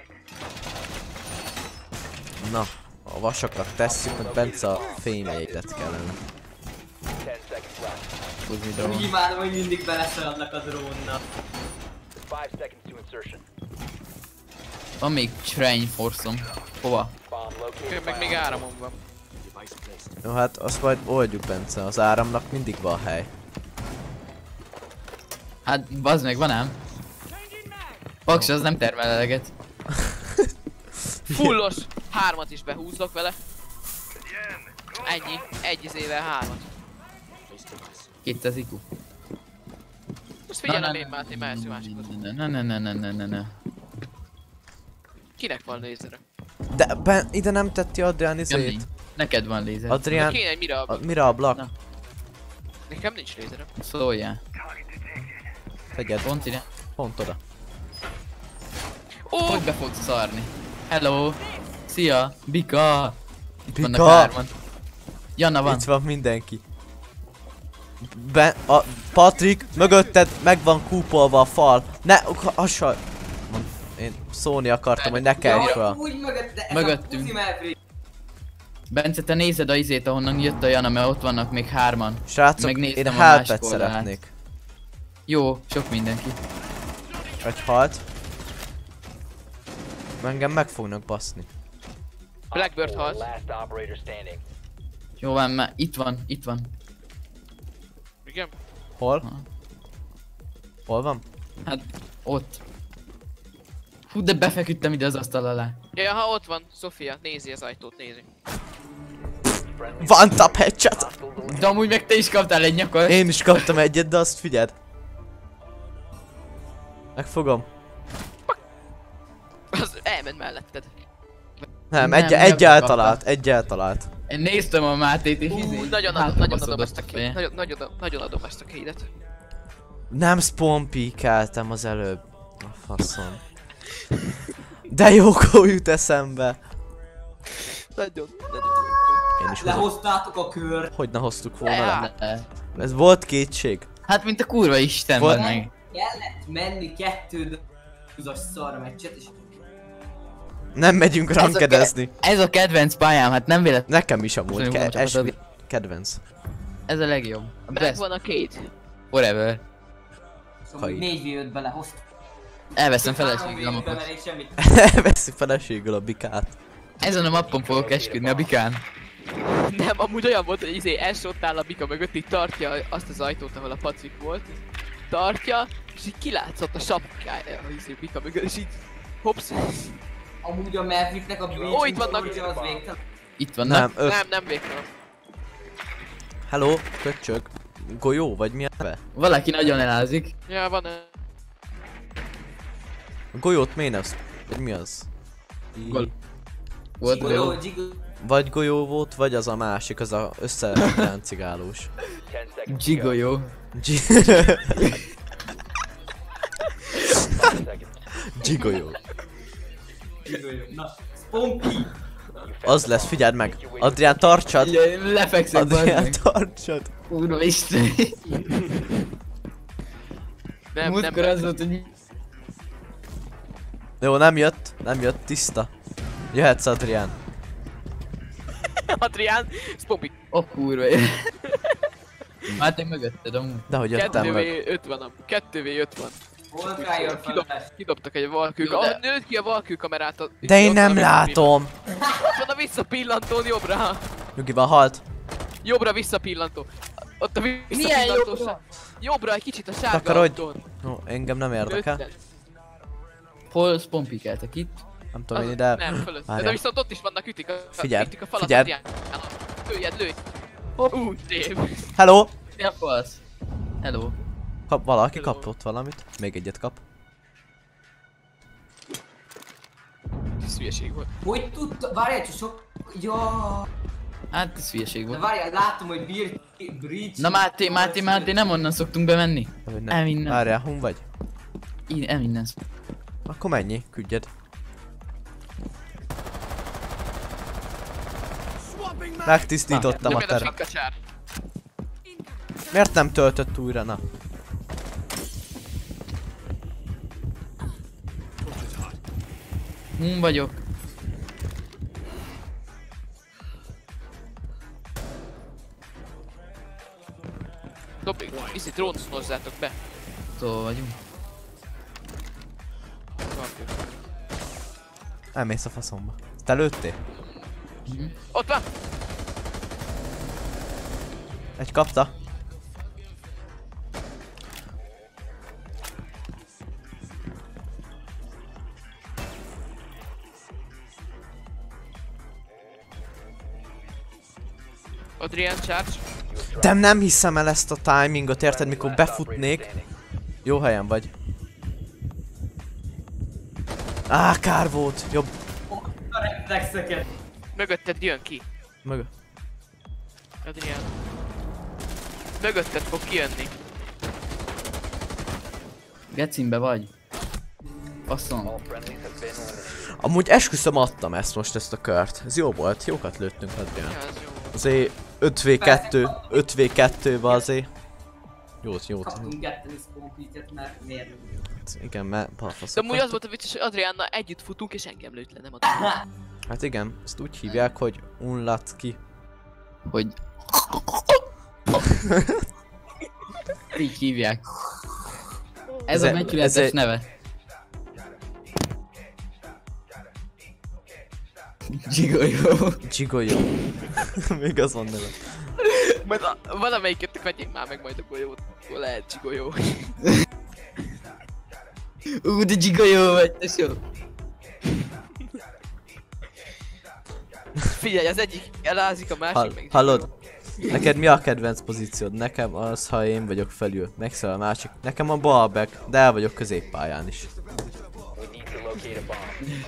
Na, a vasakat tesszük, hogy Bence a fémjegyet kellene. Ten seconds left. Húzni Úgy drón. imádom, hogy mindig beleszaladnak a drónnak. Five seconds to insertion. Van még Train Force-om. Hova? Bomb located. Meg by még op- áramon van. Jó, hát azt majd oldjuk, Bence, az áramnak mindig van hely. Hát bazd meg, van ám. Paks az nem termel eleget. Fullos! Hármat is behúzok vele. Ennyi. Egy izével hármat. kétszáz I Q. Most figyelem én Máté, mehetsz a másikhoz. Ne, ne, ne, ne, ne, ne, ne. Kinek van lézere? De ben, ide nem tetti Adrián Jani, izét. neked van lézer. Adrián, Kéne egy mira a, ablak. mire ablak? Na. Nekem nincs lézerem. Szóljál. Tegyed, Pont ide. pont oda. Ó! Hogy be fogsz szarni? Hello! Szia! Bika! Itt Bika! vannak hárman. Janna van. Itt van mindenki. Ben, a Patrik, mögötted meg van kúpolva a fal. Ne, hassal. Én szólni akartam, hogy ne kelj Ja, fel. úgy mögött, de ez Mögöttünk. a puzi Maverick. Bence, te nézed a izét, ahonnan jött a Jana, mert ott vannak még hárman. Srácok, Megnéztem én a másik helpet oldalát. szeretnék. Jó, sok mindenki. Egy halt. Engem meg fognak baszni. Blackbird Four, halt. last operator standing. Jó van, már itt van, itt van. Igen? Hol? Ha. Hol van? Hát, ott. Hú, de befeküdtem ide az asztal alá. Ja, ha ott van, Sofia, nézi az ajtót, nézi. Friendly Van tap headshot! hostiles eliminated. De amúgy meg te is kaptál egy nyakot. Én is kaptam egyet, de azt figyeld. Megfogom. Az elment melletted. Nem, Nem, egy, nem egy kapta. eltalált, egy eltalált. Én néztem a Mátét és Ú, izé, nagyon hátra adom, nagyon baszod adom azt ezt a a két. feje. Nagyon, nagyon, nagyon adom ezt a kédet. Nem spawn peekeltem az előbb. A faszom. De jókor jut eszembe. Nagyon, nagyon. Én is hozok. Lehoztátok a kört. Hogy ne hoztuk volna Ne. le? Le. Ez volt kétség. Hát mint a kurva isten Volt- van meg. Kellett menni kettő duzas szar meccset, és Nem megyünk Ez a, rankedezni. ke- ez a kedvenc pályám, hát nem véletlen. Nekem is amúgy. Köszönjük, Ke- hogy esmi- csapatod. kedvenc. Ez a legjobb. A best. Megvan a két. Forever. szóval Kai. négy vé ötbe lehoztam. Elveszem Három feleségül a vé ötbe, makot. mert én semmit. Veszi feleségül a bikát. Ezen a mappon fogok esküdni a bikán. Nem, amúgy olyan volt, hogy izé első ott áll a bika mögött, így tartja azt az ajtót, ahol a pacik volt. Tartja, és így kilátszott a sapkája a izé bika mögött, és így hops. Amúgy a Mavericknek a Ó, itt vannak. Bleaching az végtelen. Itt vannak. Nem, öt. Nem, nem végtelen. Hello, köcsög. Golyó, vagy mi a neve? Valaki nagyon elázik. Ja, van. ö, A golyót miért nem sz- vagy mi az? I- Gol. Volt Gigolo, golyó. gigolo. Vagy golyó volt, vagy az a másik, az a összeráncigálós. ten seconds to go. Gigolyó. G- Five seconds. Gigolyó. Gigolo. Na, Spunky. Az lesz, figyeld meg. Adrián, tartsad! Ugye, lefekszek Adrián, bazd tartsad! meg. Kurva isten. Nem, nem, Múltkor az volt, hogy Jó, nem jött, nem jött, tiszta. Jöhetsz, Adrián. Adrián, Spompy. oh kurva. Hát én mögötted amúgy. De hogy jöttem kettő meg. vé öt van, kettő vé öt van. Hol rájön Kidob, fel? kidobtak egy valkő. Jó, de- Ah, nőtt ki a valkő kamerát. a- De én ott van nem a látom! visszapillantó. Ott van a visszapillantón jobbra. Nyugiban halt. Jobbra visszapillantó. Ott a Milyen visszapillantó. jobbra? sá- Jobbra egy kicsit a sárga Takarodj! autón. Ó, engem nem érdekel. Lőtted? Hol spompikeltek itt? Nem tudom Az- én ide. Nem, fölött. De Várjál. viszont ott is vannak ütik a, Figyeld, ütik a falat. figyeld. Adrián. Lőjed, lőj. Ú, Dave. Hello! Mi a fasz? Hello. Kap, valaki Hello. kapott valamit. Még egyet kap. Ez hülyeség volt. Hogy tudta? Várjál, csak sok... Ja. Hát ez hülyeség De volt. várjál, látom, hogy Bir... Breach... Na Máté, Máté, Máté, nem onnan szoktunk bemenni. Hogy Nem, innen. Várjál, hun vagy? Így, nem innen. Akkor mennyi, küldjed. Megtisztítottam a Dobjad a teret. finkacsár. Miért nem töltött újra, na? Hun vagyok. Dobj, iszi drónozzátok be. Szóval vagyunk. Valkő. Elmész a faszomba. Te lőttél? Ott van! Egy kapta. Adrian, charge. De nem hiszem el ezt a timingot, érted, mikor befutnék. Jó helyen vagy. Á, kár volt. Jobb. A reflexeket. Mögötted jön ki. Mögö. Adrian. Mögötted fog kijönni. Gecimbe vagy. Faszom. All friendlies have been eliminated. Amúgy esküszöm adtam ezt most, ezt a kört. Ez jó volt, jókat lőttünk, Adrián. Ja, ez jó. Azért öt vé kettő, öt vé kettőbe azért. Jót, jót. Kaptunk ketten is Spunky-ket, mert miért nem? Igen, mert De balfaszok amúgy az volt a vicces, hogy Adriánnal együtt futunk és engem lőtt le, nem Adrián. Hát igen, ezt úgy hívják, hogy unlatki. Hogy... Így hívják. Ez Ez- a becsületes ez egy- neve. Gigolyó. Csigolyó. Még az van neve. Majd a, valamelyiket adjék már meg majd a golyót. Hol lehet csigolyó. Ú, de gigolyó vagy, ez jó. Figyelj, az egyik elázik, a másik Hall, meg hallod? Neked mi a kedvenc pozíciód? Nekem az, ha én vagyok felül. Megszáll a másik. Nekem a balback, de el vagyok középpályán is. We need to locate a bomb.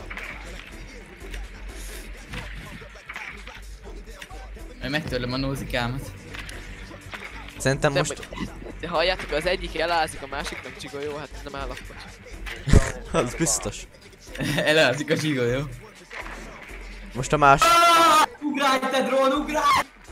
Majd megtörlöm a nózikámat. Szerintem De, most... de halljátok, az egyik elázik, a másik meg csigolyó, hát ez nem állapot. Az biztos. Elázik a zsiga, jó? Most a más... Ugrálj te drón, ugrálj!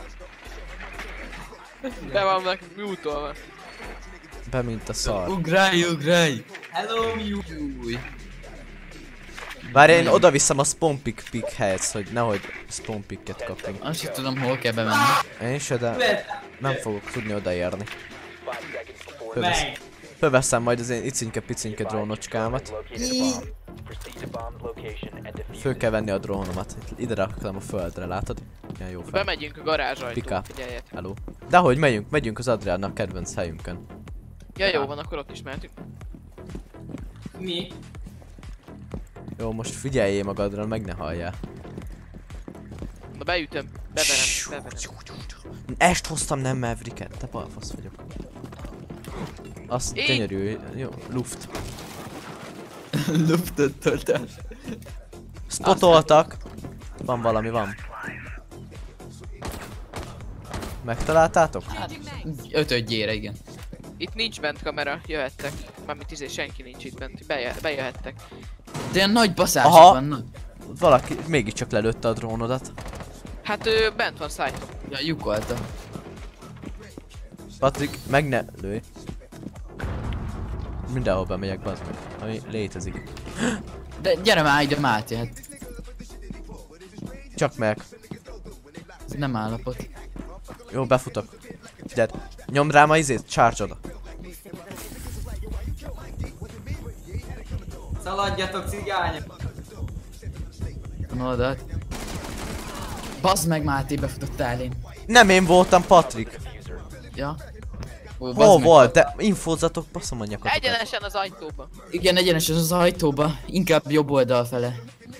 Be van meg mutolva. Be mint a szar. Ugrálj, ugrálj! Hello, you! Új. Bár én oda viszem a spawn pick pick helyet, hogy nehogy spawn picket kapjunk. Azt sem tudom, hol kell bemenni. Én se, de nem fogok tudni odaérni. Five seconds before Fölvesz, Meg! fölveszem majd az én icinke-picinke drónocskámat. located a bomb. Proceed to bomb's location and defuse Föl it. kell venni a drónomat. Ide raktam a földre, látod? Ilyen jó fel. Bemegyünk a garázsajtó, Pika. figyeljetek. Hello. De hogy megyünk? Megyünk az Adriánnak kedvenc helyünkön. Ja jó van, akkor ott is mehetünk. Mi? Jó, most figyeljél magadra, meg ne halljál. Na beütöm, beverem, beverem. Est hoztam, nem Mavericket, te balfasz vagyok. Az Én- gyönyörű, jó, luft. Luftot toltál. Spotoltak. Van valami, van. Megtaláltátok? Ötödjére, igen. Itt nincs bent kamera, jöhettek. Mármint izé senki nincs itt bent, Beje, bejöhettek. De ilyen nagy baszások Aha. vannak. Valaki mégiscsak lelőtte a drónodat. Hát ő bent van szájton. Ja, lyukolta. Patrik, meg ne lőj. Mindenhol bemegyek, bazd meg. Ami létezik. De gyere már ide, Máté, hát Csak meg. ez nem állapot. Jó, befutok. Gyere. Nyomd rám a izét, charge-oda. Szaladjatok, cigányok! Van oldalt. Bazd meg, Máté, befutottál én. Nem én voltam, Patrik. Ja. Ó, bazd Hol meg. volt? De infózzatok, baszom a nyakatokat. Egyenesen az ajtóba. Igen, egyenesen az ajtóba. Inkább jobb oldal fele.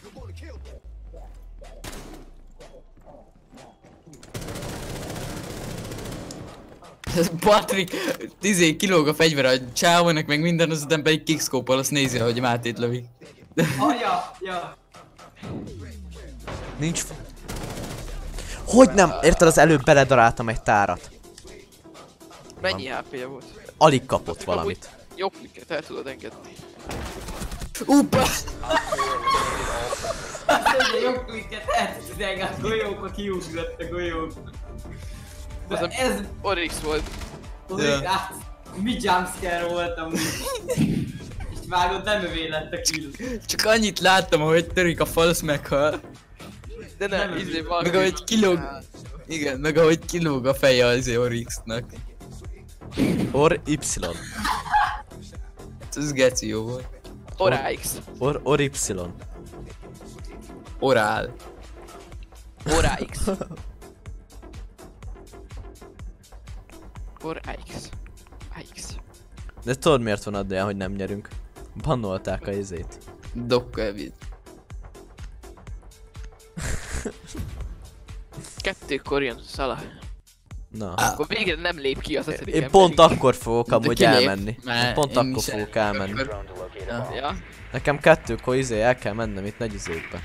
Patrik, tizé kilóg a fegyver a csávónak, meg minden, azután pedig kickskópol, azt nézi, hogy Mátét lövik. Haja, ja. Nincs f... Hogy nem? Érted, az előbb beledaráltam egy tárat. Mennyi há pé-je volt? Alig kapott valamit. Jó klikket el tudod engedni. Uppa! Azt mondja, jobb klikket eltűnt engem, a golyókba kiugrott a golyók. De Az a- ez... Oryx volt. Yeah. Hát, mi jumpscare volt amúgy. És vágod, nem övé lett a kill. Csak annyit láttam, ahogy törik a fal, az meghal. De nem, Nem, izé Meg valaki. ahogy kilóg... Igen, meg ahogy kilóg a feje az Oryxnak. Or Y. Ez geci jó volt. Oryx. Or, or Y. Orál. Oryx. Oryx. X. De tudod miért van Adrián, hogy nem nyerünk? Bannolták a izét. Dokkelvid. Kettőkor jön Szala. Na. Akkor végre nem lép ki az ötödik Én ember. pont akkor fogok amúgy kilép, elmenni. mert Én pont én akkor is fogok el- elmenni. Drone to locate a bomb. Ja. Nekem kettőkor izé el kell mennem itt nagy izékbe.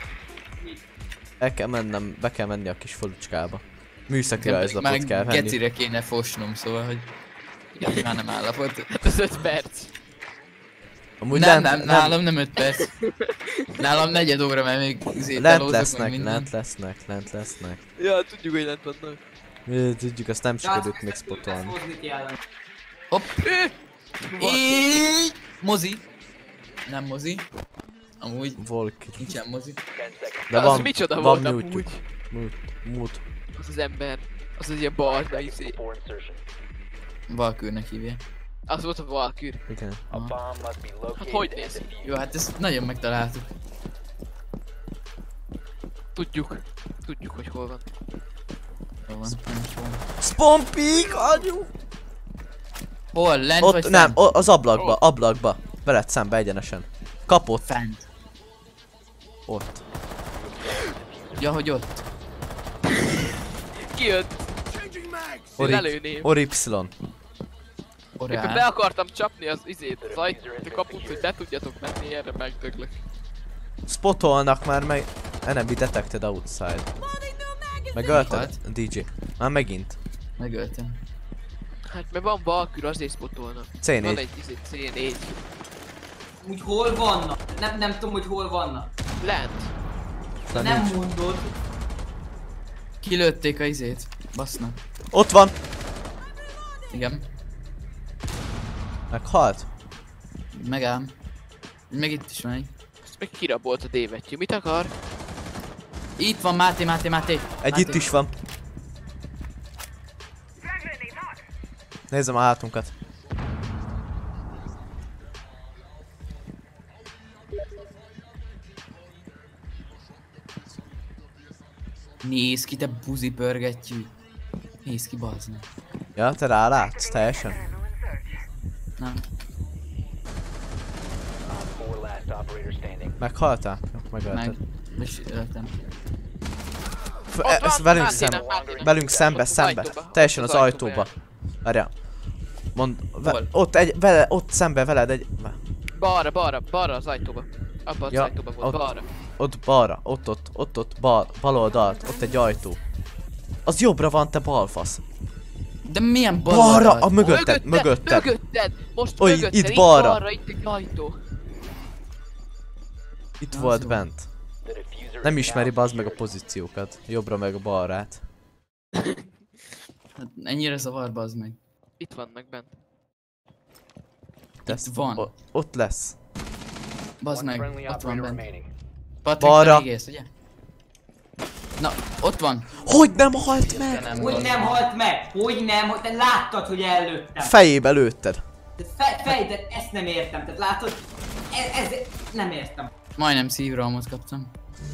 El kell mennem, be kell menni a kis falucskába. Műszaki rajzlapot kell Már venni. gecire kéne fosnom, szóval, hogy... Már nem állapot. Hát az öt perc. Amúgy Nem, lent, nem, nálam nem öt perc. Nálam negyed óra, mert még lent zételózok, meg lesznek, minden. lent lesznek, lent lesznek. Ja, tudjuk, hogy lent vannak. Ö, Tudjuk, azt nem sikerült még spotolni. Hozni kell. Hopp. Ő! Így. Mozi. Nem mozi. Amúgy Volk. nincsen mozi. Ten seconds. De Az van, micsoda van volt mute-juk. amúgy? Mute, mute. Az az ember. Az az ilyen barna izé. Before insertion. Valkürnek hívja. Az volt a Valkür. Igen. A bomb must be located Hát hogy and néz? defused. Jó, hát ezt nagyon megtaláltuk. Tudjuk. Tudjuk, hogy hol van. Hol van? Nem is hol. Spawn peak, anyu! Hol? Lent Ott, vagy nem, fent? o- az ablakba, ablakba. Veled szembe egyenesen. Kapott. Fent. Ott. Ja, hogy ott. Kijött. Or, Lelőném. or Y. Éppen be Orál. akartam csapni az izét, az ajtót, a kaput, hogy be tudjatok menni, erre megdöglök. Spotolnak már meg... Enemy detected outside. Megölted? Halt. dé dzsé. Már megint. Megöltem. Hát mert van Valkür, azért spotolnak. cé Van négy. egy izé, cé négy. Úgy hol vannak? Nem, nem tudom, hogy hol vannak. Lent. De Nem nincs. mondod. Kilőtték a izét. Basznak. Ott van! Igen. Meghalt? Megáll. Meg itt is van egy. Ezt meg kirabolt a dévettyű. Mit akar? Itt van Máté, Máté, Máté. Egy Máté. itt is van. Nézzem a hátunkat. Nézd ki, te buzi pörgettyű. Nézd ki, bazd meg. Ja, te rálátsz teljesen? Nem. Four last operator standing. Meghaltál? Jó, megölted. Meg. És öltem. F- Ott e- van, ez velünk Máténak, szembe. Máténak. Velünk szembe, Ott az szembe. ajtóba. Teljesen Ott az az ajtóba. ajtóba Várjál. Mond, ve- Hol? ott egy, vele, ott szembe veled egy... Balra, balra, balra az ajtóba. Abba az Ja, ajtóba volt, ott. balra. Ott balra, ott, ott, ott, ott, bal, bal oldalt, ott egy ajtó. Az jobbra van, te balfasz. De milyen bal Balra, oldalt? a mögötted, mögötted. Mögötted! Most Oly, mögötted, itt itt balra. balra, itt egy ajtó. Itt Az volt jó. bent. The diffuser Nem is ismeri now bazd meg a secured. pozíciókat. Jobbra meg a balrát. Hát ennyire zavar, bazd meg. Itt vannak bent. Tesz- van. o- Ott lesz. Bazd One meg, friendly ott van operator bent. remaining. Patrik, Balra. te égész, ugye? Na, ott van. Hogy nem halt meg? Nem, Hogy bazd nem meg. halt meg? Hogy nem? Hogy te láttad, hogy ellőttem. Fejébe lőtted. Tehát fej, fej, de ezt nem értem. Tehát látod? Ez, ez nem értem. Majdnem szívrohamot kaptam.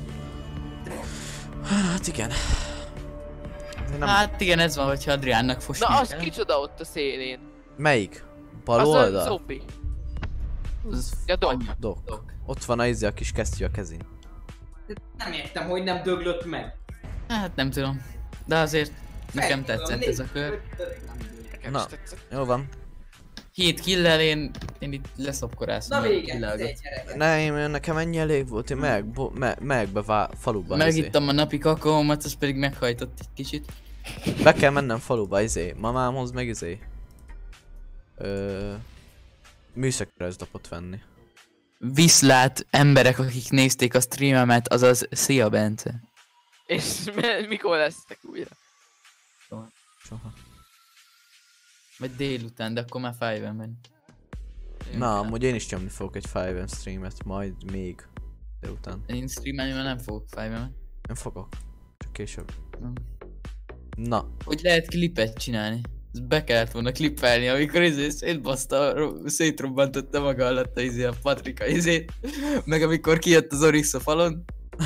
Hát igen. Nem. Hát igen, ez van, hogyha Adriánnak fosni Na az kell. kicsoda ott a szélén? Melyik? Bal Az a oldal? zombi. Az Ja, dog. Dok. Dok. Ott van a izé a kis kesztyű a kezén. Nem értem, hogy nem döglött meg. Hát nem tudom. De azért nekem Fej, tetszett nézd, ez a kör. Nekem Na. is tetszett. Jó van. Hét killel én, én itt leszopkorászom. Na a vége, killelget. egy gyerek. Ne, én, nekem ennyi elég volt, én meg, bo, me, megbe vá, faluba izé. Megittam a napi kakaómat, az pedig meghajtott egy kicsit. Be kell mennem faluba izé, mamámhoz meg izé. Ö... Műszakörözdapot venni. Viszlát emberek, akik nézték a streamemet, azaz szia Bence. És me- mikor lesztek újra? Soha. Vagy délután, de akkor már Five-en menj. Na, amúgy én is nyomni fogok egy five em streamet, majd még délután. Én streamelni már nem fogok Five-en. Nem fogok, csak később. Nem. Na, Hogy lehet klipet csinálni? Ezt be kellett volna klippelni, amikor izé szétbaszta, ro- szétrobbantotta maga alatt a izé a Patrika izét. Meg amikor kijött az Oryx a falon.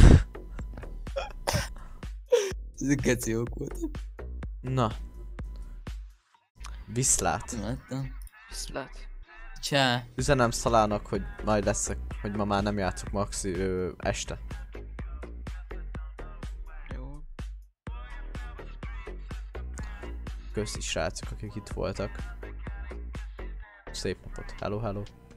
Ez geci jók volt. na. Viszlát. Láttam. Viszlát. Csá. Üzenem Szalának, hogy majd leszek, hogy ma már nem játszok maxi ö, este. Jó. Köszi srácok, akik itt voltak. Szép napot. Hello, hello.